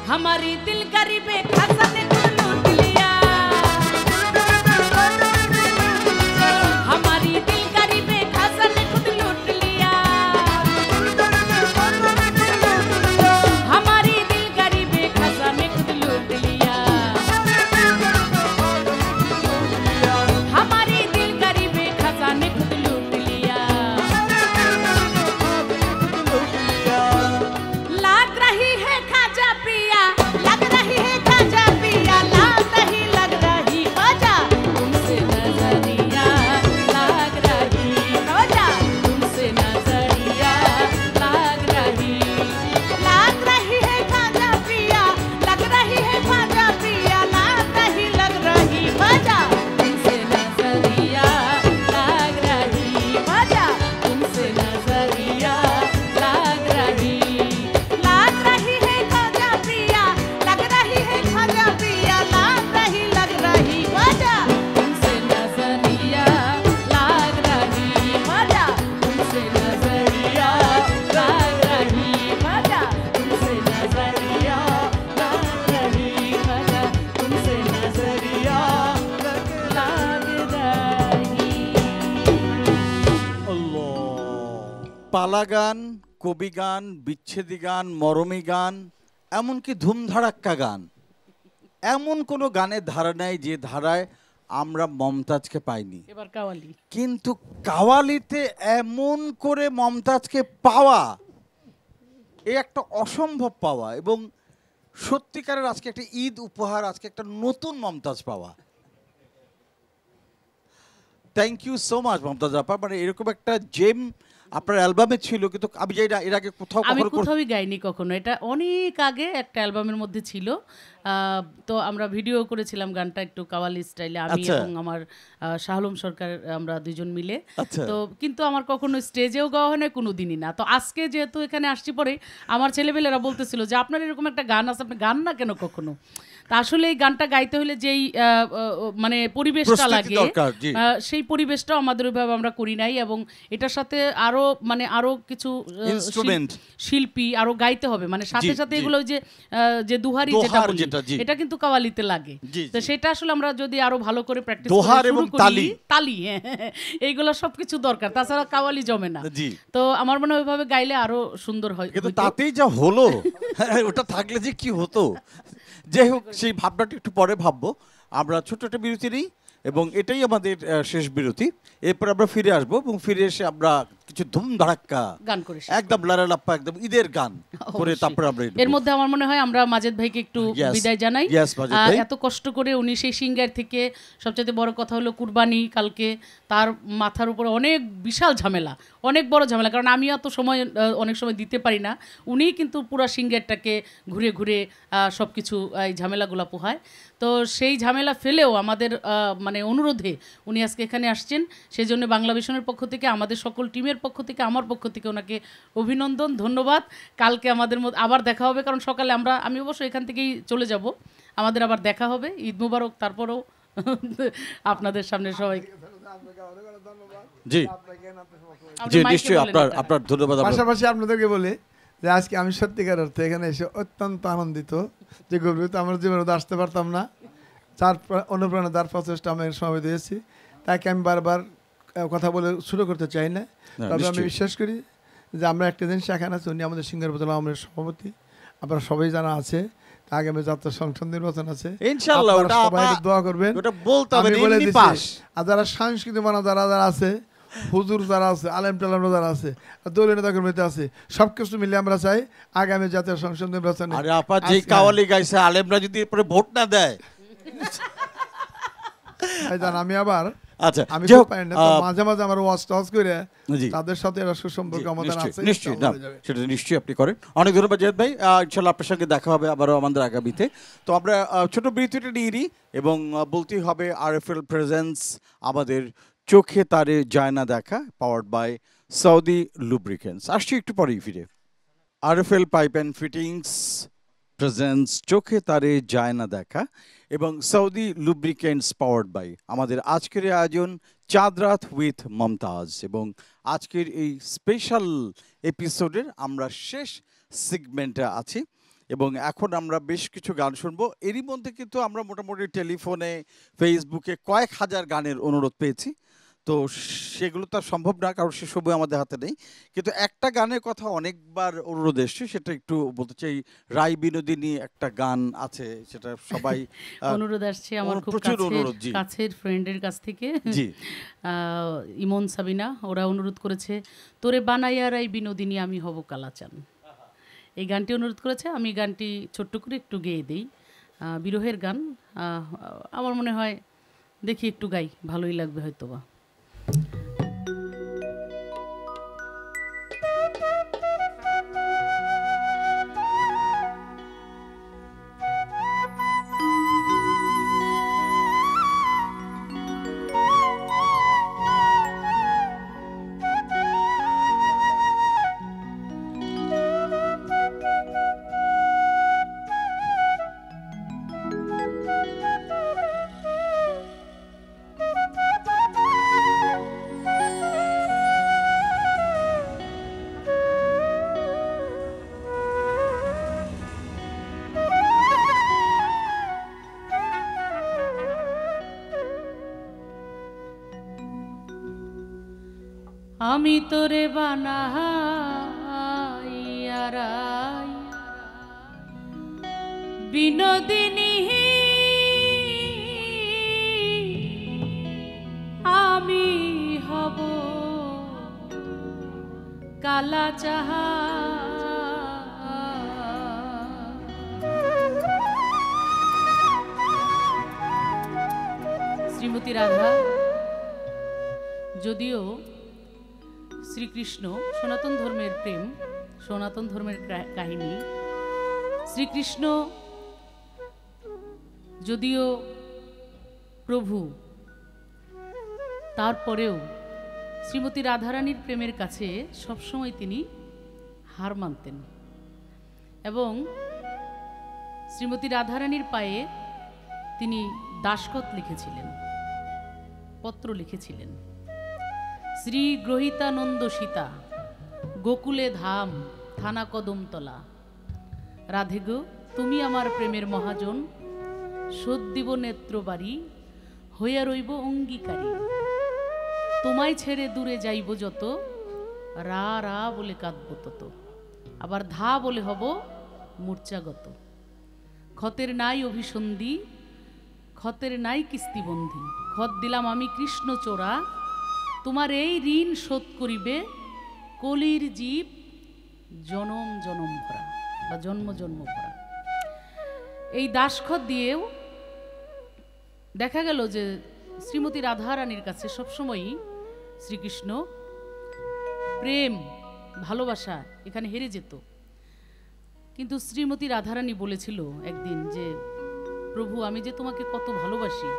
हमारी दिल गरीबे खासा ने खुद लूट लिया, हमारी दिल गरीबे खासा ने खुद लूट लिया, हमारी दिल गरीबे खासा ने खुद लूट लिया, हमारी दिल गरीबे खासा ने खुद लूट लिया। लाग रही है खाजा पिया, लग रही है खाजा पिया, लाग रही लग रही खाजा तुमसे नजरिया, लाग रही खाजा तुमसे नजरिया, लाग रही है खाजा पिया, लग रही है खाजा पिया, लाग रही लग रही खाजा तुमसे नजरिया, लाग रही खाजा तुमसे नजरिया, लाग रही है खाजा पिया, लग रही है खाजा पिया, लाग रही लग रही खाजा तुमसे नजरिया, लाग रही खाजा तुमसे नजरिया, लाग रही खाजा तुमसे नजरिया, लाग रही खाजा तुमसे नजरिया, लाग रही। পালা গান, কবি গান, বিচ্ছেদী গান, মরমী গান, এমনকি ধুমধাড়াক্কা গান, এমন কোনো গানের ধারা নাই যে ধারায় আমরা মমতাজকে পাইনি। এবার কাওয়ালি কিন্তু কাওয়ালিতে এমন করে মমতাজকে পাওয়া এ একটা অসম্ভব পাওয়া, এবং সত্যিকারের আজকে একটা ঈদ উপহার, আজকে একটা নতুন মমতাজ পাওয়া। Thank you so much Momtaz আপা, মানে এরকম একটা জেম আপনার অ্যালবামে ছিল, কিন্তু আমি জানি না এর আগে কোথাও আমি কখনো কোথাওই গাইনি কখনো, এটা অনেক আগে একটা অ্যালবামের মধ্যে ছিল। তো আমরা ভিডিও করেছিলাম গানটা একটু কাওয়ালি স্টাইলে, আমি আচ্ছা। এবং আমার শাহলম সরকার, আমরা দুজন মিলে। আচ্ছা। তো কিন্তু আমার কখনো স্টেজেও গাওয়া হয় না, কোনো দিনই না। তো আজকে যেহেতু এখানে আসছি, পরে আমার ছেলেবেলেরা বলতেছিল যে আপনার এরকম একটা গান আছে, আপনি গান না কেন কখনো। তা আসলে এই গানটা গাইতে হলে যেই মানে পরিবেশটা প্রস্তুতি লাগে, দরকার, জি। সেই পরিবেশটাও আমাদের ওইভাবে আমরা করি নাই, এবং এটার সাথে আরো মানে আরো কিছু Instrument। শিল্পী আরো গাইতে হবে, মানে সাথে জি, সাথে জি। এগুলো ওই যে দুহারি যেটা দোহার বলি, যেটা, জি। এটা কিন্তু কাওয়ালিতে লাগে। জি, তো জি। সেটা আসলে আমরা যদি আরো ভালো করে প্র্যাকটিস দোহার এবং তালি। তালি, হ্যাঁ, এইগুলো সবকিছু দরকার, তাছাড়া কাওয়ালি জমে না। জি। তো আমার মনে হয় ওইভাবে গাইলে আরো সুন্দর হয়। কিন্তু হইতো। তাতেই যা হলো, ওটা থাকলে যে কি হতো। যাই হোক, সেই ভাবনাটা একটু পরে ভাববো। আমরা ছোট্ট একটা বিরতি নিই, এবং এটাই আমাদের শেষ বিরতি। এরপর আমরা ফিরে আসবো, এবং ফিরে এসে আমরা কিছু ধুম ধাড়াক্কা গান করে শেষ একদম লারালাপ্পা একদম ঈদের গান করে অবশ্যই। তারপর আমরা এর মধ্যে আমার মনে হয় আমরা মাজেদ ভাইকে একটু Yes, বিদায় জানাই। yes, মাজেদ ভাই। এত কষ্ট করে উনি সেই সিঙ্গার থেকে, সবচেয়ে বড় কথা হলো কুরবানি কালকে, তার মাথার উপরে অনেক বিশাল ঝামেলা, অনেক বড় ঝামেলা, কারণ আমি অত সময় অনেক সময় দিতে পারি না। উনি কিন্তু পুরো সিঙ্গারটাকে ঘুরে ঘুরে সব কিছু এই ঝামেলাগুলো পোহায়। তো সেই ঝামেলা ফেলেও আমাদের মানে অনুরোধে উনি আজকে এখানে আসছেন, সেই জন্য বাংলা ভিশনের পক্ষ থেকে, আমাদের সকল টিমের পক্ষ থেকে, আমার পক্ষ থেকে ওনাকে অভিনন্দন, ধন্যবাদ। কালকে আমাদের মধ্যে আবার দেখা হবে, কারণ সকালে আমি অবশ্য এখান থেকেই চলে যাব, আমাদের আবার দেখা হবে। ঈদ মুবারক। তারপরেও আপনাদের সামনে সবাই জি আপনি জি মাইকে নিশ্চয়ই বলেন আপনার এটা। আপনার ধন্যবাদ। আমরা- পাশাপাশি আপনাদেরকে বলি যে আজকে আমি সত্যিকার অর্থে এখানে এসে অত্যন্ত আনন্দিত, যে গর্বিত। আমার জীবনে তো আসতে পারতাম না, যার অনুপ্রেরণা, যার প্রচেষ্টা আমি সময় দিয়েছি, তাকে আমি বারবার কথা বলে শুরু করতে চাই না। তবে আমি নিশ্চয়ই। বিশ্বাস করি যে আমরা একটা জিনিস এখানে আছি, উনি আমাদের সিঙ্গার বোতল আমাদের সভাপতি, আপনারা সবাই জানা আছে। আগামী জাতীয় সংসদ নির্বাচন আছে, ইনশাআল্লাহ, আপনারা ওটা সবাই আমরা- দোয়া করবেন। ওটা বলতে হবে আমি না, বলে এমনি দিচ্ছি, পাস। আর যারা সাংস্কৃতিক মানা যারা যারা আছে, হুজুর যারা আছে, আলেম টালেম যারা আছে, দলীয় নেতা কর্মীতে আছে, সবকিছু মিলে আমরা চাই আগামী জাতীয় সংসদ নির্বাচনে। আরে আপা, যেই কাওয়ালি গাইছে, আলেমরা যদি এরপরে ভোট না দেয়। ভাইজান, আমি আবার আচ্ছা, আমি যাই খুব হোক, পারি না, তো মাঝে মাঝে আমার ওয়াজ টজ করে জি। তাদের সাথে একটা সুসম্পর্ক আমাদের নিশ্চয়ই, আছে, নিশ্চয়ই, না, ইনশাআল্লাহ হয়ে যাবে। সেটা নিশ্চয়ই আপনি করেন। অনেক ধন্যবাদ জাহেদ ভাই, ইনশাল্লাহ আপনার সঙ্গে দেখা হবে আবারও আমাদের আগামীতে। তো আমরা ছোট বিরতিটা নিয়ে নিই, এবং বলতেই হবে আরএফএল প্রেজেন্স আমাদের চোখে তারে যায় না দেখা, পাওয়ার্ড বাই সৌদি লুব্রিকেন্টস। আসছি একটু পরেই ফিরে। RFL pipe and fittings presents চোখে তারে যায় না দেখা, এবং সৌদি লুব্রিকেন্টস পাওয়ার্ড বাই আমাদের আজকের এই আয়োজন চাঁদ রাত উইথ মমতাজ। এবং আজকের এই স্পেশাল এপিসোডের আমরা শেষ সেগমেন্টে আছি, এবং এখন আমরা বেশ কিছু গান শুনবো। এরই মধ্যে কিন্তু আমরা মোটামুটি টেলিফোনে, ফেসবুকে কয়েক হাজার গানের অনুরোধ পেয়েছি। তো সেগুলো তো আর সম্ভব না, কারণ সে সময় আমাদের হাতে নেই। কিন্তু একটা গানের কথা অনেকবার অনুরোধ এসছে, সেটা একটু বলতে চাই। রাই বিনোদিনী একটা গান আছে, সেটা সবাই অনুরোধ আসছে আমার খুব প্রচুর অনুরোধ, জি কাছের ফ্রেন্ডের কাছ থেকে। জি ইমন সাবিনা ওরা অনুরোধ করেছে, তোরে বানাইয়া রাই বিনোদিনী আমি হব কালাচান। এই গানটি অনুরোধ করেছে, আমি গানটি ছোট্ট করে একটু গেয়ে দিই। বিরহের গান, আমার মনে হয় দেখি একটু গাই, ভালোই লাগবে হয়তো বা। আমি তোরে বানাইয়া রাই বিনোদিনী আমি হব কালাচাহা। শ্রীমতী রাধা, যদিও শ্রীকৃষ্ণ সনাতন ধর্মের প্রেম, সনাতন ধর্মের কাহিনী, শ্রীকৃষ্ণ যদিও প্রভু, তারপরেও শ্রীমতী রাধারানীর প্রেমের কাছে সবসময় তিনি হার মানতেন এবং শ্রীমতী রাধারানীর পায়ে তিনি দাসখত লিখেছিলেন, পত্র লিখেছিলেন। শ্রী গ্রহিতানন্দ সীতা, গোকুলে ধাম, থানা কদমতলা। রাধে গো, তুমি আমার প্রেমের মহাজন, শোধ দিব নেত্রবাড়ি, হইয়া রইব অঙ্গীকারী। তোমায় ছেড়ে দূরে যাইব যত, রা রা বলে কাঁদব তত, আবার ধা বলে হব মূর্ছাগত। ক্ষতের নাই অভিসন্ধি, ক্ষতের নাই কিস্তিবন্ধি, ক্ষত দিলাম আমি কৃষ্ণ চোরা, তোমার এই ঋণ শোধ করিবে কলির জীব জনম জনম ভরা বা জন্ম জন্ম ভরা। এই দাসখত দিয়েও দেখা গেল যে শ্রীমতী রাধারানীর কাছে সবসময়ই শ্রীকৃষ্ণ প্রেম, ভালোবাসা এখানে হেরে যেত। কিন্তু শ্রীমতী রাধারানী বলেছিল একদিন যে, প্রভু আমি যে তোমাকে কত ভালোবাসি,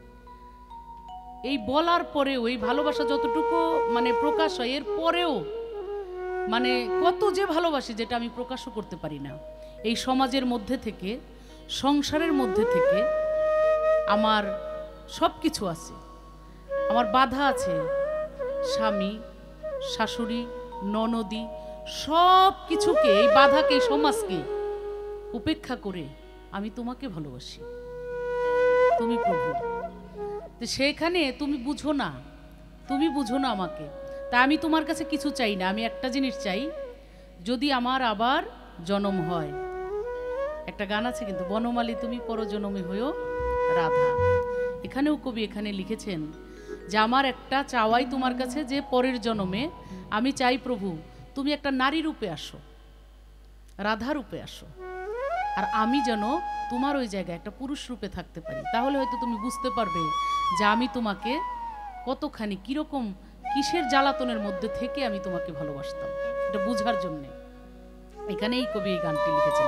এই বলার পরেও, এই ভালোবাসা যতটুকু মানে প্রকাশ হয়, এর পরেও মানে কত যে ভালোবাসি যেটা আমি প্রকাশও করতে পারি না। এই সমাজের মধ্যে থেকে, সংসারের মধ্যে থেকে আমার সব কিছু আছে, আমার বাধা আছে, স্বামী, শাশুড়ি, ননদি, সব কিছুকে, এই বাধাকে, এই সমাজকে উপেক্ষা করে আমি তোমাকে ভালোবাসি, তুমি প্রভু। তো সেখানে তুমি বুঝো না, তুমি বুঝো না আমাকে, তা আমি তোমার কাছে কিছু চাই না, আমি একটা জিনিস চাই, যদি আমার আবার জন্ম হয়। একটা গান আছে কিন্তু, বনমালী তুমি পরজনমে হয়েও রাধা। এখানেও কবি এখানে লিখেছেন যে আমার একটা চাওয়াই তোমার কাছে, যে পরের জন্মে আমি চাই প্রভু তুমি একটা নারী রূপে আসো, রাধা রূপে আসো, আর আমি যেন তোমার ওই জায়গায় একটা পুরুষ রূপে থাকতে পারি। তাহলে হয়তো তুমি বুঝতে পারবে যে আমি তোমাকে কতখানি, কিরকম, কিসের জ্বালাতনের মধ্যে থেকে আমি তোমাকে ভালোবাসতাম, এটা বুঝার জন্যে এখানেই কবি এই গানটি লিখেছেন।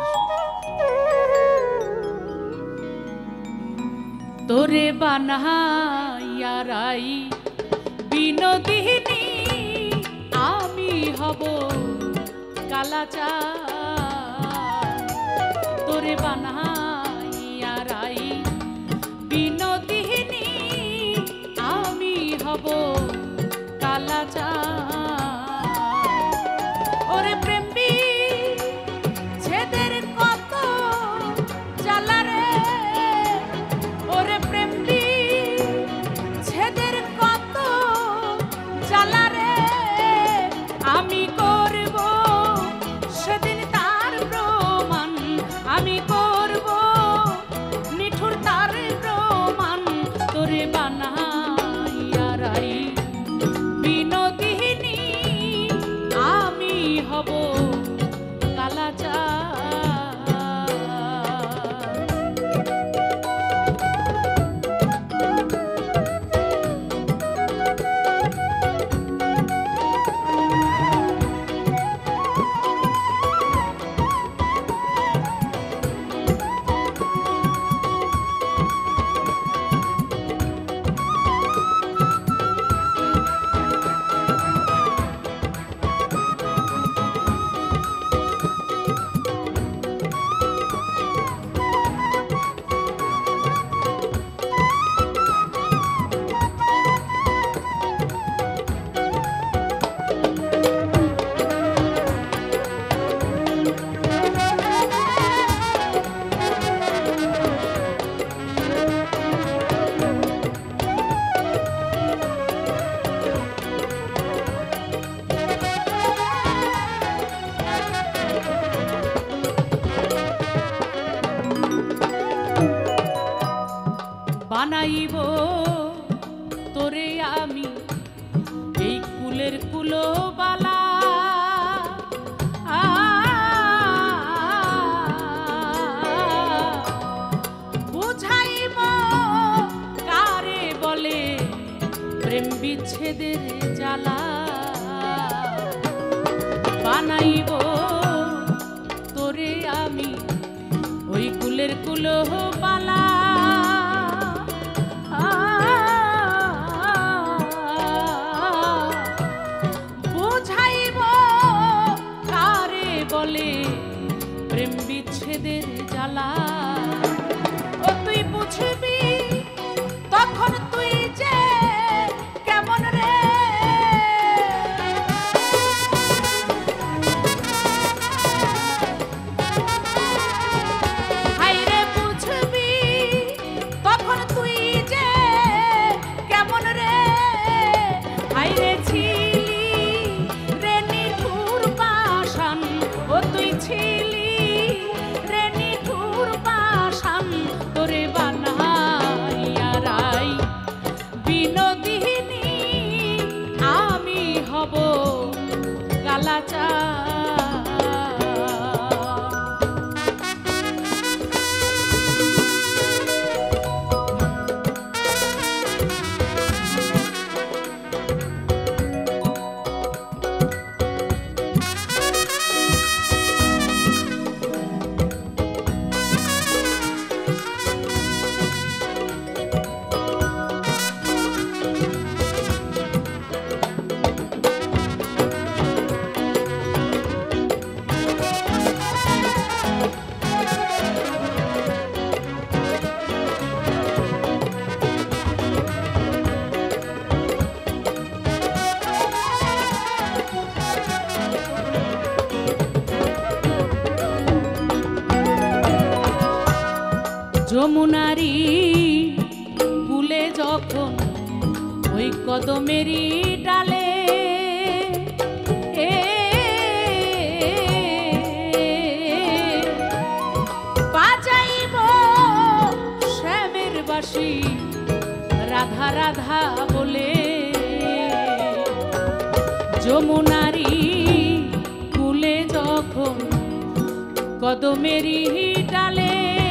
তোরে বানাইয়া রাই বিনোদিনী আমি হব কালাচার, তোরে বানাইয়া রাই বিনোদিনী আমি হব কালাচার। ওরে প্রেমী ছেদের কত আমি এই কুলের কুলোবালা বুঝাইব কারে বলে প্রেম বিচ্ছেদের জ্বালা বানাইব তোরে আমি ওই কুলের কুলোবালা বুঝাইব কারে বলে প্রেম বিচ্ছেদের জ্বালা ও তুই বুঝবি তখন তুই যে কেমন রে হায়রে বুঝবি তখন তুই যে কেমন রে হায়রে ছিলি রে নিঠুর পাষাণ ও তুই ছিলি রে নিঠুর পাষাণ তোরে বানাইয়া রাই বিনোদিনী আমি হব কালাচার যমুনারি ফুলে যখন ওই কদমেরই ডালে বাজাইব শ্যামের বাঁশি রাধা রাধা বলে যমুনারি ফুলে যখন কদমেরই ডালে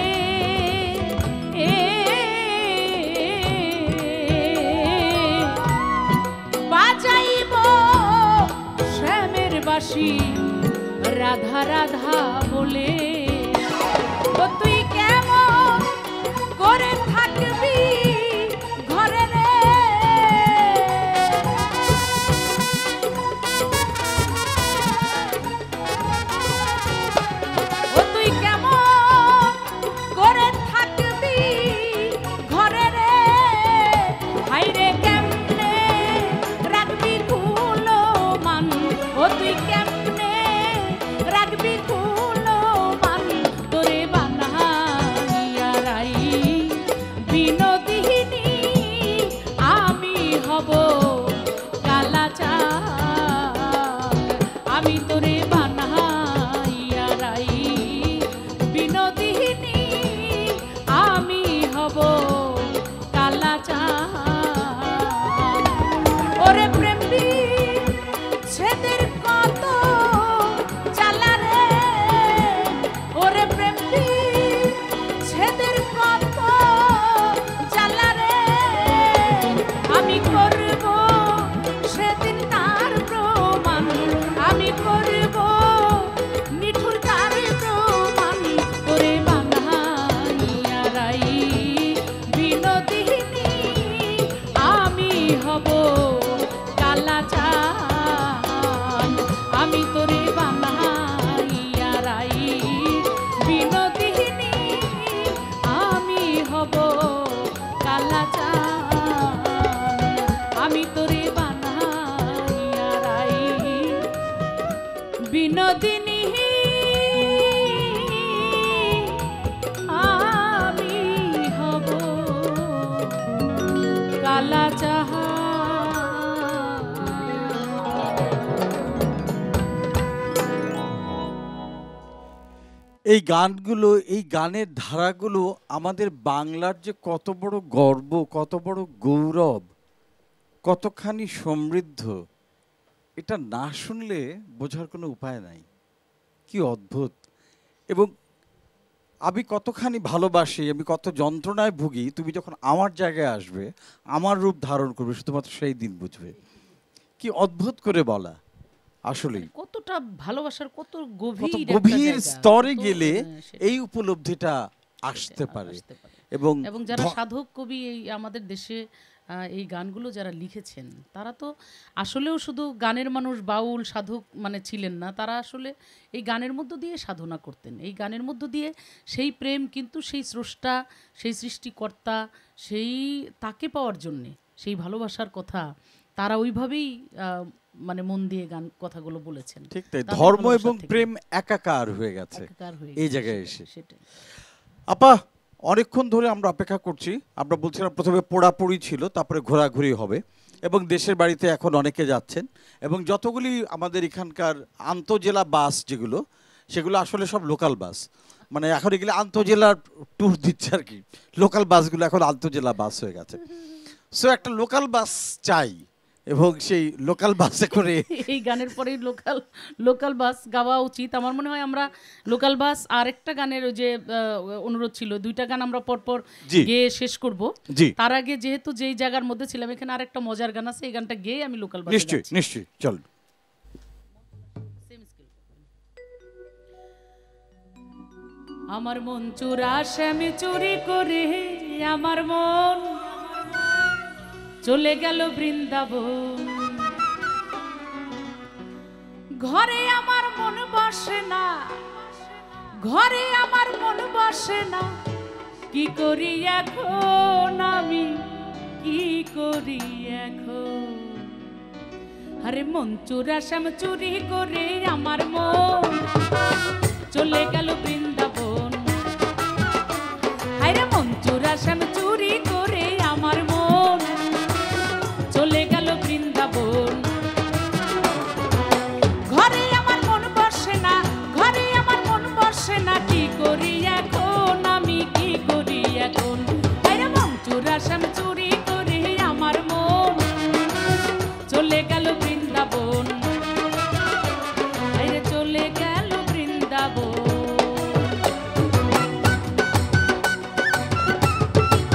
বাজাইব শ্যামের বাঁশি রাধা রাধা বলে ও তুই কেমন করে থাকবি ঘরে রে ও তুই কেমন করে থাকবি ঘরে রে হায়রে কেমনে রাখবি কুলো মান ও তুই কেমনে রাখবি কুলো মান তোরে বানাইয়া রাই বিনোদিনী আমি হব কালাচার আমি তোরে বানাইয়া রাই বিনোদিনী আমি হব কালাচার ওরে প্রেম বিচ্ছেদের কত জ্বালা রে ওরে প্রেম বিচ্ছেদের কত জ্বালা রে আমি করব সেদিন তার প্রমাণ আমি করব নিঠুর তার প্রমাণ করে বানাইয়া রাই বিনোদিনী আমি হব কালাচান আমি তোরে বানাইয়া রাই বিনোদিনী আমি হব কালাচান আমি তোরে বানাইয়া রাই বিনোদিনী আমি হব এই গানগুলো, এই গানের ধারাগুলো আমাদের বাংলার যে কত বড় গর্ব, কত বড় গৌরব, কতখানি সমৃদ্ধ এটা না শুনলে বোঝার কোনো উপায় নাই। কি অদ্ভুত! এবং আমি কতখানি ভালোবাসি, আমি কত যন্ত্রণায় ভুগি, তুমি যখন আমার জায়গায় আসবে, আমার রূপ ধারণ করবে, শুধুমাত্র সেই দিন বুঝবে। কি অদ্ভুত করে বলা আসলেই। কতটা ভালোবাসার কত কত গভীর একটা গভীর জায়গা, স্তরে কত, গেলে সেটাই, এই উপলব্ধিটা আসতে পারে। আসতে পারে। এবং এবং যারা সাধক কবি এই আমাদের দেশে এই গানগুলো যারা লিখেছেন, তারা তো আসলেও শুধু গানের মানুষ, বাউল সাধক মানে ছিলেন না, তারা আসলে এই গানের মধ্য দিয়ে সাধনা করতেন। এই গানের মধ্য দিয়ে সেই প্রেম কিন্তু সেই স্রষ্টা, সেই সৃষ্টিকর্তা, সেই তাকে পাওয়ার জন্যে, সেই ভালোবাসার কথা তারা ওইভাবেই মানে মন দিয়ে গান কথাগুলো বলেছেন। ঠিক তাই, তাদের ধর্ম ভালোবাসা এবং থেকে। প্রেম একাকার হয়ে গেছে একাকার হয়ে এই গেছে, জায়গায় সেটাই, এসে। সেটাই। আপা, অনেকক্ষণ ধরে আমরা অপেক্ষা করছি। আমরা বলছিলাম প্রথমে পোড়াপুরি ছিল, তারপরে ঘোরাঘুরি হবে, এবং দেশের বাড়িতে এখন অনেকে যাচ্ছেন। এবং যতগুলি আমাদের এখানকার আন্তজেলা বাস যেগুলো, সেগুলো আসলে সব লোকাল বাস। মানে এখন এগুলো আন্তজেলার ট্যুর দিচ্ছে আর কি। লোকাল বাসগুলো এখন আন্তজেলা বাস হয়ে গেছে। সো একটা লোকাল বাস চাই, এবং সেই লোকাল বাসে করে এই গানের পরেই লোকাল বাস গাওয়া উচিত আমার মনে হয়। আমরা লোকাল বাস আর একটা গানের ওই যে অনুরোধ ছিল, দুইটা গান আমরা পরপর জি। গেয়ে শেষ করব। জি, তার আগে যেহেতু যেই জায়গার মধ্যে ছিলাম, এখানে আরেকটা মজার গান আছে, এই গানটা গেয়ে আমি লোকাল বাস নিশ্চয়ই নিশ্চয়ই, চল। আমার মন চুরাশে আমি চুরি করে, আমার মন চলে গেল বৃন্দাবন। ঘরে আমার মন বসে না, ঘরে আমার মন বসে না, কি করি এখন আমি, কি করি এখন? আরে মন চুরাশে আমি চুরি করে, আমার মন চলে গেল বৃন্দাবন। আরে মন চুরাশে আমি চুরি করে, আমার মন চলে গেল বৃন্দাবন। ঘরে আমার মন বসে না, ঘরে আমার মন বসে না, কি করি এখন আমি, কি করি এখন? আরে মন চুরাশে আমি চুরি করে, আমার মন চলে গেল বৃন্দাবন। আরে চলে গেল বৃন্দাবন।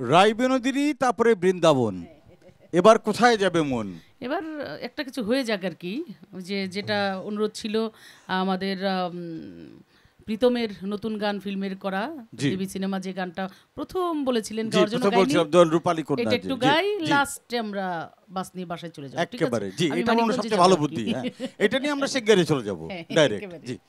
রায়বিনোদিনী, তারপরে বৃন্দাবন, এবার কোথায় যাবে মন? এবার একটা কিছু হয়ে যাক আর কি, ওই যে যেটা অনুরোধ ছিল আমাদের প্রীতমের নতুন গান ফিল্মের করা, জি। দেবী সিনেমা যে গানটা প্রথম বলেছিলেন জি, গাওয়ার জন্য কথা গাইনি, বলছিলাম দোল রূপালী কন্যা, এটা একটু জি, গাই, জি, লাস্টে আমরা বাস নিয়ে বাসায় চলে যাব। ঠিক আছে? একেবারে জি, আমি এটা আমার মানিকগঞ্জে সবচেয়ে যাবো ভালো আর কি। বুদ্ধি। হ্যাঁ, এটা নিয়ে আমরা শিগগিরই চলে যাব হ্যাঁ, ডাইরেক্ট। একেবারে। জি।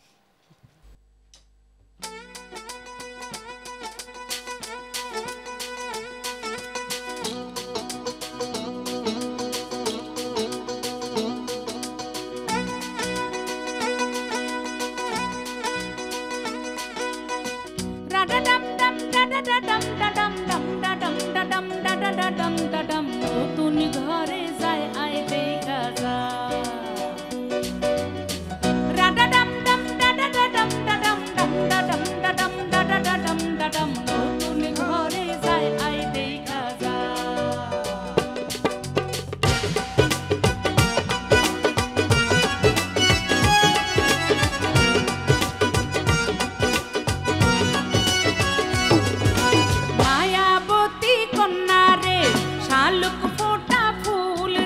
নতুন ঘরে যায় আয় দেখা যা, নতুন ঘরে যায় আয় দেখা যা। মায়াবতী কন্যা রে, শালুক ফোটা ফুল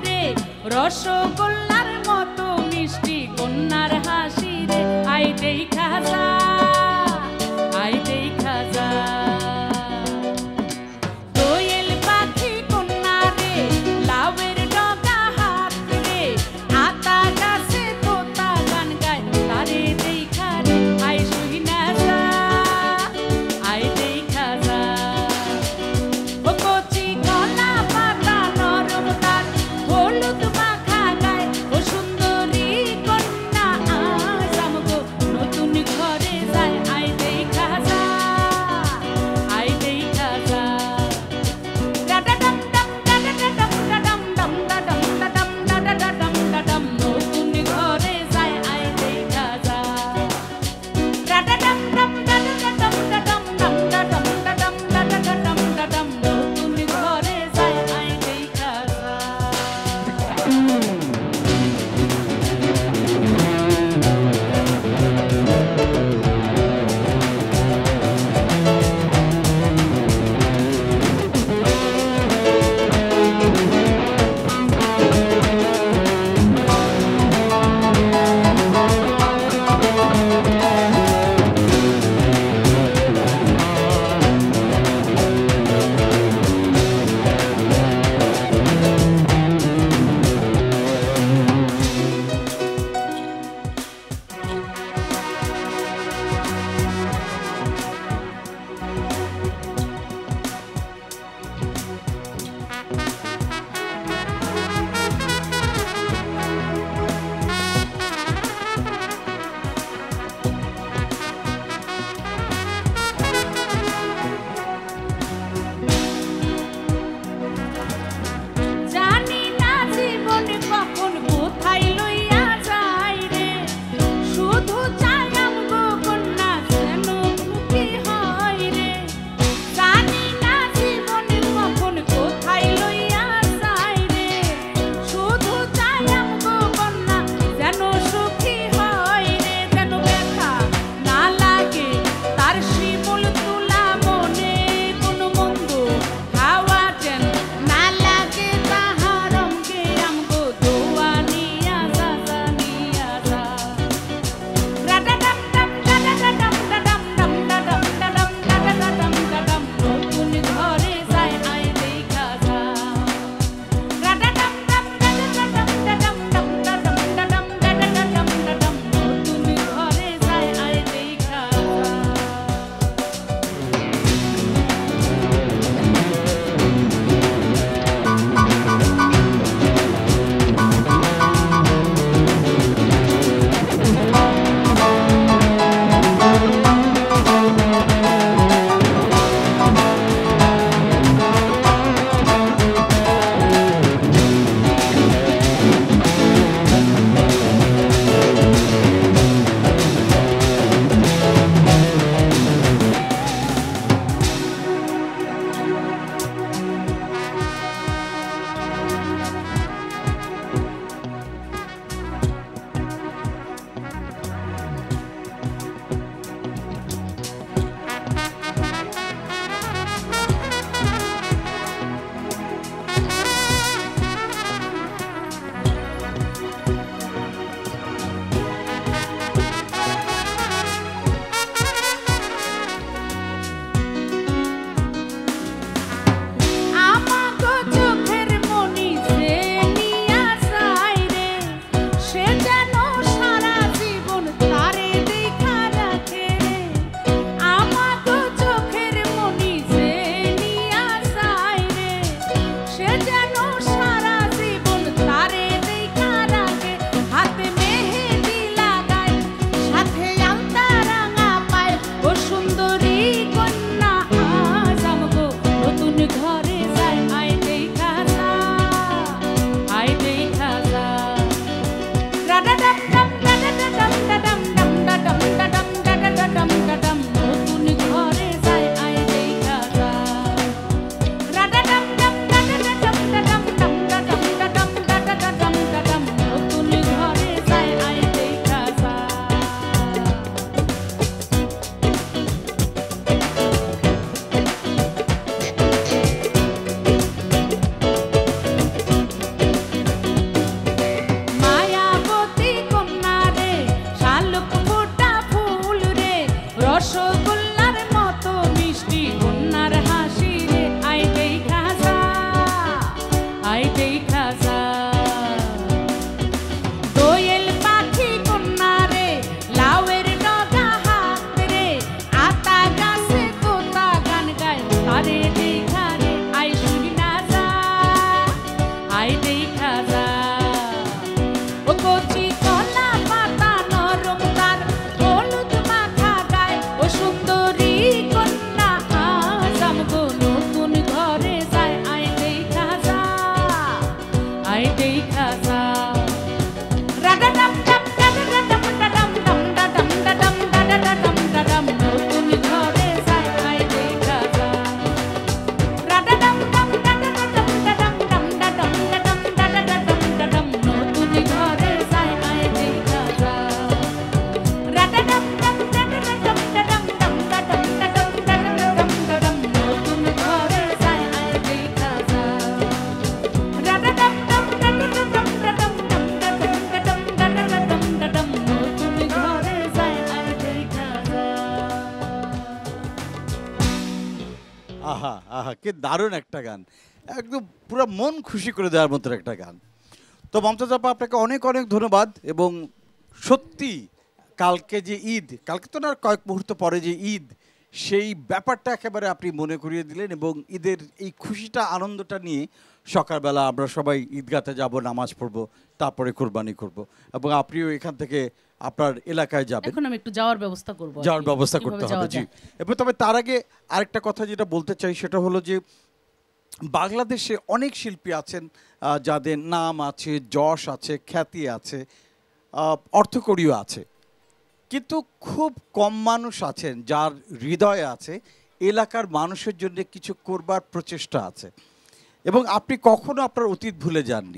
আহা আহা, কি দারুণ একটা গান, একদম পুরো মন খুশি করে দেওয়ার মতো একটা গান। তো মমতাজ আপা, আপনাকে অনেক অনেক ধন্যবাদ। এবং সত্যি কালকে যে ঈদ, কালকে তো না, কয়েক মুহূর্ত পরে যে ঈদ, সেই ব্যাপারটা একেবারে আপনি মনে করিয়ে দিলেন। এবং ঈদের এই খুশিটা, আনন্দটা নিয়ে সকালবেলা আমরা সবাই ঈদগাতে যাব, নামাজ পড়ব, তারপরে কোরবানি করব। এবং আপনিও এখান থেকে আপনার এলাকায় যাবেন, এখন আমি একটু যাওয়ার ব্যবস্থা করব, যাওয়ার ব্যবস্থা করতে হবে। জি। এবং তবে তার আগে আরেকটা কথা যেটা বলতে চাই, সেটা হলো যে বাংলাদেশে অনেক শিল্পী আছেন যাদের নাম আছে, যশ আছে, খ্যাতি আছে, অর্থকড়িও আছে, কিন্তু খুব কম মানুষ আছেন যার হৃদয়ে আছে এলাকার মানুষের জন্য কিছু করবার প্রচেষ্টা আছে। এবং আপনি কখনো আপনার অতীত ভুলে যাননি।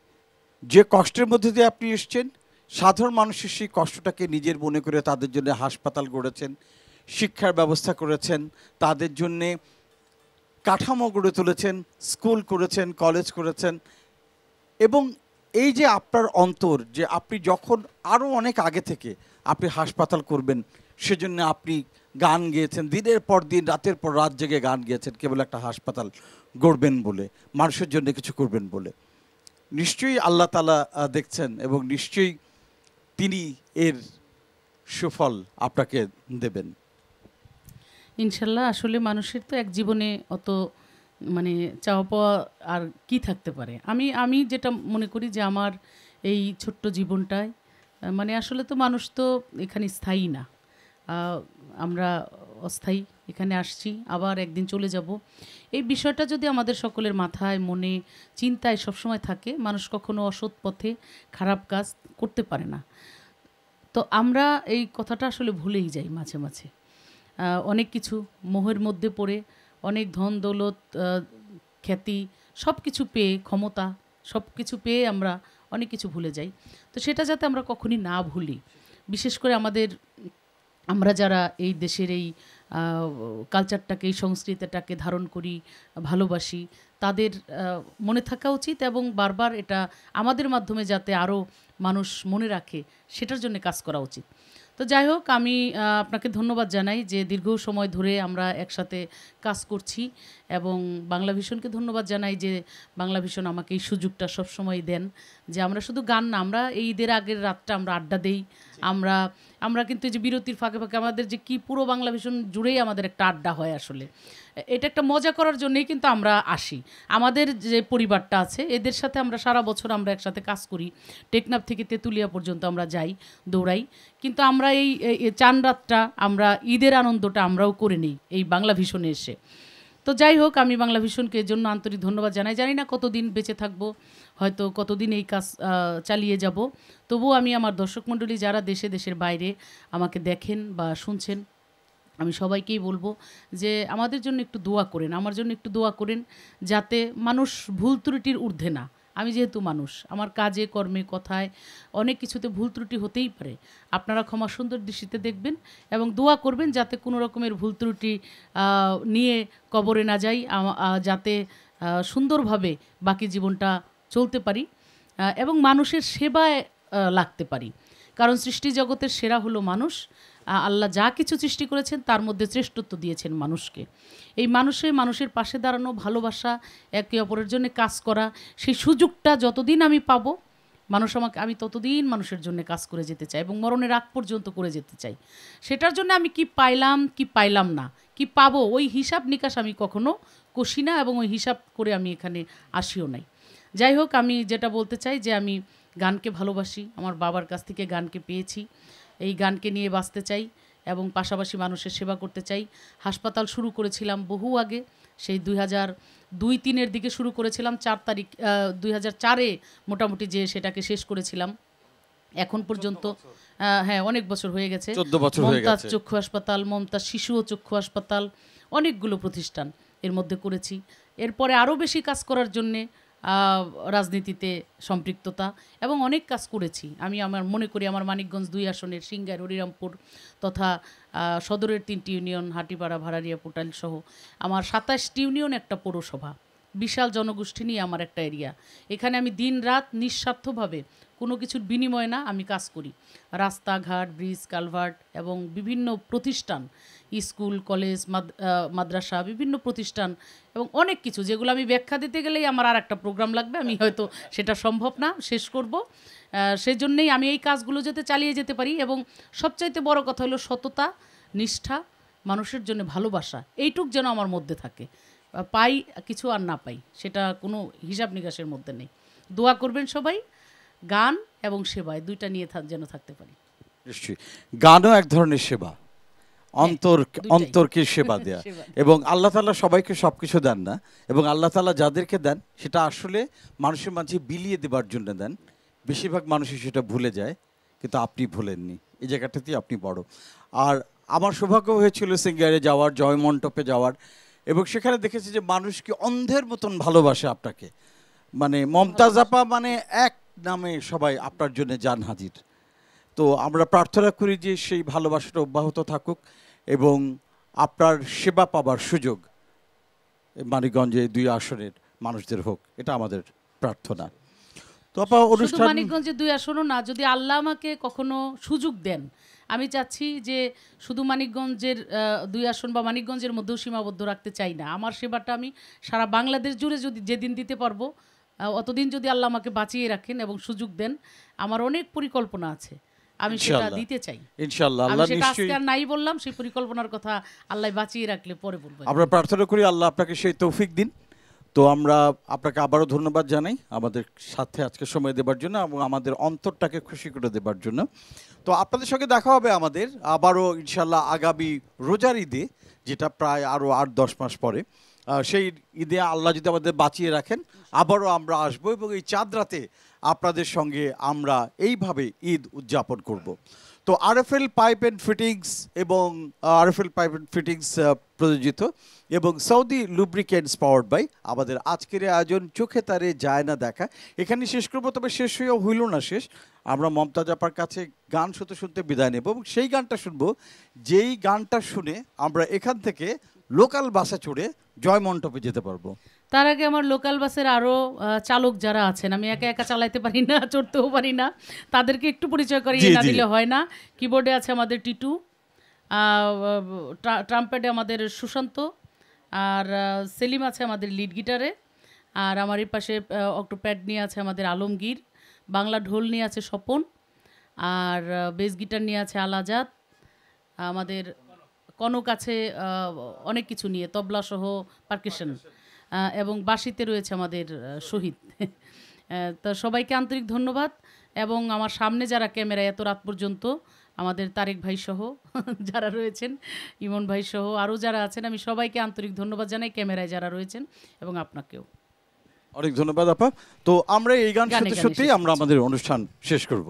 যে কষ্টের মধ্যে দিয়ে আপনি এসছেন, সাধারণ মানুষের সেই কষ্টটাকে নিজের মনে করে তাদের জন্য হাসপাতাল গড়েছেন, শিক্ষার ব্যবস্থা করেছেন, তাদের জন্যে কাঠামো গড়ে তুলেছেন, স্কুল করেছেন, কলেজ করেছেন। এবং এই যে আপনার অন্তর, যে আপনি যখন আরও অনেক আগে থেকে আপনি হাসপাতাল করবেন, সেজন্য আপনি গান গেয়েছেন, দিনের পর দিন, রাতের পর রাত জেগে গান গেয়েছেন, কেবল একটা হাসপাতাল গড়বেন বলে, মানুষের জন্য কিছু করবেন বলে। নিশ্চয়ই আল্লাহ তাআলা দেখছেন এবং নিশ্চয়ই তিনি এর সুফল আপনাকে দেবেন। ইনশাল্লাহ। আসলে মানুষের তো এক জীবনে অত মানে চাওয়া পাওয়া আর কি থাকতে পারে। আমি যেটা মনে করি যে আমার এই ছোট্ট জীবনটায় মানে আসলে তো মানুষ তো এখানে স্থায়ী না, আমরা অস্থায়ী, এখানে আসছি, আবার একদিন চলে যাব। এই বিষয়টা যদি আমাদের সকলের মাথায়, মনে, চিন্তায় সবসময় থাকে, মানুষ কখনো অসৎ পথে খারাপ কাজ করতে পারে না। তো আমরা এই কথাটা আসলে ভুলেই যাই মাঝে মাঝে। অনেক কিছু মোহের মধ্যে পড়ে, অনেক ধন দৌলত, খ্যাতি, সব কিছু পেয়ে, ক্ষমতা, সব কিছু পেয়ে আমরা অনেক কিছু ভুলে যাই। তো সেটা যাতে আমরা কখনই না ভুলি, বিশেষ করে আমরা যারা এই দেশের এই কালচারটাকে, এই সংস্কৃতিটাকে ধারণ করি, ভালোবাসি, তাদের মনে থাকা উচিত এবং বারবার এটা আমাদের মাধ্যমে যাতে আরও মানুষ মনে রাখে, সেটার জন্য কাজ করা উচিত। তো যাই হোক, আমি আপনাকে ধন্যবাদ জানাই যে দীর্ঘ সময় ধরে আমরা একসাথে কাজ করছি, এবং বাংলা ভিশনকে ধন্যবাদ জানাই যে বাংলা ভিশন আমাকে এই সুযোগটা সবসময় দেন যে আমরা শুধু গান না, আমরা এই ঈদের আগের রাতটা আমরা আড্ডা দেই, আমরা কিন্তু এই যে বিরতির ফাঁকে ফাঁকে আমাদের যে কি পুরো বাংলা ভিশন জুড়েই আমাদের একটা আড্ডা হয়। আসলে এটা একটা মজা করার জন্যই কিন্তু আমরা আসি। আমাদের যে পরিবারটা আছে এদের সাথে আমরা সারা বছর আমরা একসাথে কাজ করি, টেকনাফ থেকে তেঁতুলিয়া পর্যন্ত আমরা যাই, দৌড়াই, কিন্তু আমরা এই চান রাতটা, আমরা ঈদের আনন্দটা আমরাও করে নিই এই বাংলা ভিশনে এসে। তো যাই হোক, আমি বাংলা ভিশনকে এর জন্য আন্তরিক ধন্যবাদ জানাই। জানি না কতদিন বেঁচে থাকবো, হয়তো কতদিন এই কাজ চালিয়ে যাব, তবুও আমি আমার দর্শক মণ্ডলী যারা দেশে দেশের বাইরে আমাকে দেখেন বা শুনছেন, আমি সবাইকেই বলবো যে আমাদের জন্য একটু দোয়া করেন, আমার জন্য একটু দোয়া করেন, যাতে মানুষ ভুল ত্রুটির ঊর্ধ্বে না। আমি যেহেতু মানুষ, আমার কাজে, কর্মে, কথায় অনেক কিছুতে ভুল ত্রুটি হতেই পারে। আপনারা ক্ষমা সুন্দর দৃষ্টিতে দেখবেন এবং দোয়া করবেন যাতে কোনো রকমের ভুল ত্রুটি নিয়ে কবরে না যাই, যাতে সুন্দরভাবে বাকি জীবনটা চলতে পারি এবং মানুষের সেবায় লাগতে পারি। কারণ সৃষ্টি জগতের সেরা হলো মানুষ। আল্লাহ যা কিছু সৃষ্টি করেছেন তার মধ্যে শ্রেষ্ঠত্ব দিয়েছেন মানুষকে। এই মানুষের পাশে দাঁড়ানো, ভালোবাসা, একে অপরের জন্য কাজ করা, সেই সুযোগটা যতদিন আমি পাবো, আমি ততদিন মানুষের জন্য কাজ করে যেতে চাই এবং মরণের আগ পর্যন্ত করে যেতে চাই। সেটার জন্য আমি কি পাইলাম, কি পাইলাম না, কি পাবো, ওই হিসাব নিকাশ আমি কখনো কষি না এবং ওই হিসাব করে আমি এখানে আসিও নাই। যাই হোক, আমি যেটা বলতে চাই যে আমি গানকে ভালোবাসি, আমার বাবার কাছ থেকে গানকে পেয়েছি, এই গানকে নিয়ে বাঁচতে চাই এবং পাশাপাশি মানুষের সেবা করতে চাই। হাসপাতাল শুরু করেছিলাম বহু আগে, সেই 2002-03 দিকে শুরু করেছিলাম, 2004-এ মোটামুটি যে সেটাকে শেষ করেছিলাম। এখন পর্যন্ত হ্যাঁ, অনেক বছর হয়ে গেছে। 14 বছর হয়ে গেছে। মমতাজ চক্ষু হাসপাতাল, মমতাজ শিশু ও চক্ষু হাসপাতাল, অনেকগুলো প্রতিষ্ঠান এর মধ্যে করেছি। এরপরে আরও বেশি কাজ করার জন্যে রাজনীতিতে সম্পৃক্ততা এবং অনেক কাজ করেছি। আমার মনে করি আমার মানিকগঞ্জ 2 আসনের সিংগাইর, হরিরামপুর তথা সদরের 3টি ইউনিয়ন, হাটিপাড়া, ভাড়ারিয়া, পোটাল সহ আমার 27টি ইউনিয়ন, একটা পৌরসভা, বিশাল জনগোষ্ঠী নিয়ে আমার একটা এরিয়া। এখানে আমি দিন রাত নিঃস্বার্থভাবে কোনো কিছুর বিনিময়ে না আমি কাজ করি। রাস্তাঘাট, ব্রিজ, কালভার্ট এবং বিভিন্ন প্রতিষ্ঠান, স্কুল, কলেজ, মাদ্রাসা, বিভিন্ন প্রতিষ্ঠান এবং অনেক কিছু, যেগুলো আমি ব্যাখ্যা দিতে গেলেই আমার আর একটা প্রোগ্রাম লাগবে, আমি হয়তো সেটা সম্ভব না শেষ করব। সেই জন্যেই আমি এই কাজগুলো যাতে চালিয়ে যেতে পারি। এবং সবচাইতে বড় কথা হলো সততা, নিষ্ঠা, মানুষের জন্য ভালোবাসা, এইটুক যেন আমার মধ্যে থাকে। পাই কিছু আর না পাই সেটা কোনো হিসাব নিকাশের মধ্যে নেই। দোয়া করবেন সবাই, গান এবং সেবায় দুইটা নিয়ে যেন থাকতে পারি। নিশ্চয়ই গানও এক ধরনের সেবা, অন্তরকে সেবা দেয়া। এবং আল্লাহ তাআলা সবাইকে সব কিছু দেন না, এবং আল্লাহ তাআলা যাদেরকে দেন সেটা আসলে মানুষের মাঝে বিলিয়ে দেবার জন্য দেন। বেশিরভাগ মানুষই সেটা ভুলে যায়, কিন্তু আপনি ভুলেননি, এই জায়গাটাতেই আপনি বড়। আর আমার সৌভাগ্য হয়েছিল সিঙ্গারে যাওয়ার, জয় মণ্ডপে যাওয়ার, এবং সেখানে দেখেছি যে মানুষ কি অন্ধের মতন ভালোবাসে আপনাকে। মানে মমতাজ আপা মানে এক নামে সবাই আপনার জন্য যান হাজির। তো আমরা প্রার্থনা করি যে সেই ভালোবাসাটা অব্যাহত থাকুক এবং আপনার সেবা পাবার সুযোগ মানিকগঞ্জে 2 আসনের মানুষদের হোক, এটা আমাদের প্রার্থনা। তো আপা শুধু মানিকগঞ্জে 2 আসনও না, যদি আল্লাহ আমাকে কখনো সুযোগ দেন, আমি চাচ্ছি যে শুধু মানিকগঞ্জের 2 আসন বা মানিকগঞ্জের মধ্যেও সীমাবদ্ধ রাখতে চাই না। আমার সেবাটা আমি সারা বাংলাদেশ জুড়ে যদি যেদিন দিতে পারবো, অতদিন যদি আল্লাহ আমাকে বাঁচিয়ে রাখেন এবং সুযোগ দেন, আমার অনেক পরিকল্পনা আছে, আমি সেটা দিতে চাই ইনশাআল্লাহ। আমি আল্লাহ সেটা আজকে নিশ্চয়ই, আর নাই বললাম, সেই পরিকল্পনার কথা আল্লাহ বাঁচিয়ে রাখলে পরে বলবো। আমরা প্রার্থনা করি আল্লাহ আপনাকে সেই তৌফিক দিন। তো আমরা আপনাকে আবারও ধন্যবাদ জানাই আমাদের সাথে আজকে সময় দেবার জন্য এবং আমাদের অন্তরটাকে খুশি করে দেবার জন্য। তো আপনাদের সঙ্গে দেখা হবে আমাদের আবারও ইনশাআল্লাহ আগামী রোজার ঈদে, যেটা প্রায় আরও 8-10 মাস পরে। সেই ঈদে আল্লাহ যদি আমাদের বাঁচিয়ে রাখেন আবারও আমরা আসবো এবং এই চাঁদ রাতে আপনাদের সঙ্গে আমরা এইভাবে ঈদ উদযাপন করব। তো আরএফএল পাইপ অ্যান্ড ফিটিংস এবং আরএফএল পাইপ অ্যান্ড ফিটিংস প্রযোজিত এবং সৌদি লুব্রিকেন্টস পাওয়ার্ড বাই আমাদের আজকের আয়োজন চোখে তারে যায় না দেখা এখানে শেষ করবো। তবে শেষ হয়েও হইল না শেষ, আমরা মমতাজ আপার কাছে গান শুনতে শুনতে বিদায় নেব এবং সেই গানটা শুনবো যেই গানটা শুনে আমরা এখান থেকে লোকাল বাসে চড়ে জয় মণ্ডপে যেতে পারবো। তার আগে আমার লোকাল বাসের আরও চালক যারা আছেন, আমি একা একা চালাইতে পারি না, চড়তেও পারি না, তাদেরকে একটু পরিচয় করিয়ে না দিলে হয় না। কিবোর্ডে আছে আমাদের টিটু, ট্রাম্পেটে আমাদের সুশান্ত, আর সেলিম আছে আমাদের লিড গিটারে, আর আমার এই পাশে অক্টোপ্যাড নিয়ে আছে আমাদের আলমগীর, বাংলা ঢোল নিয়ে আছে স্বপন, আর বেস গিটার নিয়ে আছে আল আজাদ, আমাদের কনক আছে অনেক কিছু নিয়ে, তবলা সহ পারকাশন, এবং বাঁশিতে রয়েছে আমাদের শহীদ। তো সবাইকে আন্তরিক ধন্যবাদ। এবং আমার সামনে যারা ক্যামেরায় এত রাত পর্যন্ত, আমাদের তারেক ভাই সহ যারা রয়েছেন, ইমন ভাই সহ আরও যারা আছেন, আমি সবাইকে আন্তরিক ধন্যবাদ জানাই, ক্যামেরায় যারা রয়েছেন এবং আপনাকেও অনেক ধন্যবাদ আপা। তো আমরা এই গান শুনতে শুনতেই আমরা আমাদের অনুষ্ঠান শেষ করব।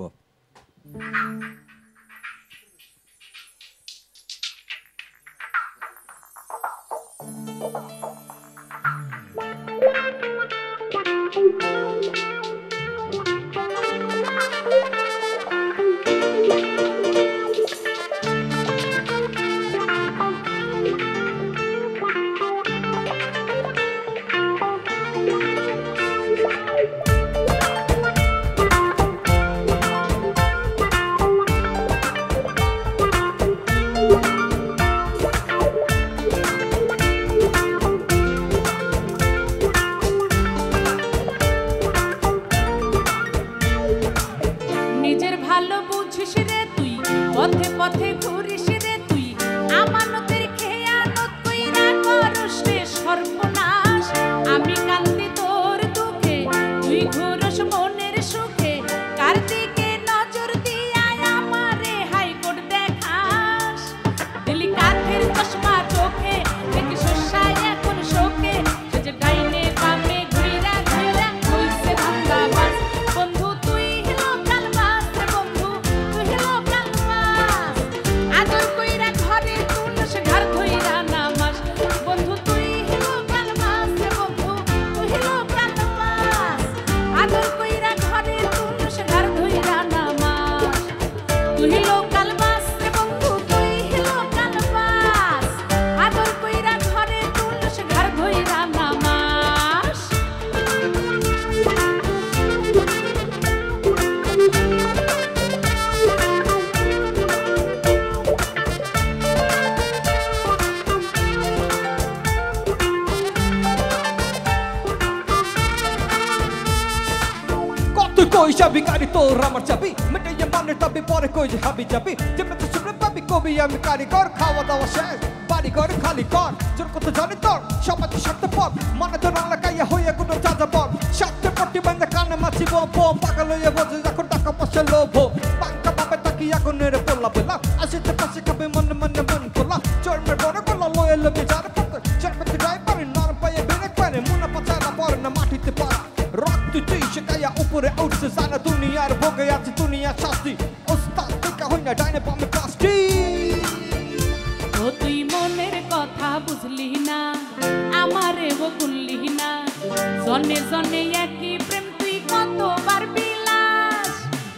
হিসাবি গাড়ি তোর আমার চাবি মেটাইয়ে মনের দাবি পরে কই যে হাবি যাবি যেমন তো শুনে পাবি কবি আমি কারিগর খাওয়া দাওয়া শেষ বাড়ি ঘর খালি কর জোর কত জানি তোর সমাজে স্বার্থ পর মনে তো না লাগাইয়া হইয়া কোনো চাঁদা পর স্বার্থের পটি বান্ধা কানে মাছি বম পাগল হইয়া বোঝে যখন টাকা পয়সা লোভ বাঙ্কা পাবে তাকি আগুনের পোলা বেলা আসিতে পাশে খাবে মনে মনে মন খোলা চর্মের বড় গলা লয়ে লগে যার পথে চর্মে ড্রাইভারে নর পায়ে বেরেক পারে মুনা পাচারা পর না মাটিতে পারা রক্ত তুই শেখাইয়া উপরে উঠছে সারা দুনিয়ার ভোগে আছে দুনিয়ার শাস্তি ওস্তাদ দেখা হই না ডাইনে বামে প্লাস্টিক ও তুই মনের কথা বুঝলি না আমারে ও বললি না জনে জনে একই প্রেম তুই কতবার বিলাস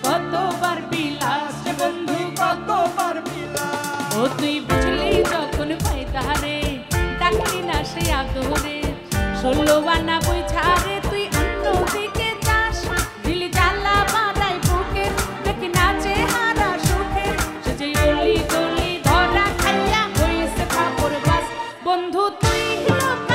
রে বন্ধু কতবার বিলাস ও তুই বুঝলি যখন পাইতারে ডাকলি না সে আদরে 16 আনা বই ছাড়ে তুই অন্য দিকে যাস দিলি জ্বালা বাড়াই বুকে দেখি নাচে হারা সুখে সে যে অলি গলি ধরা খাইয়া হইছে খবর বাস বন্ধু তুই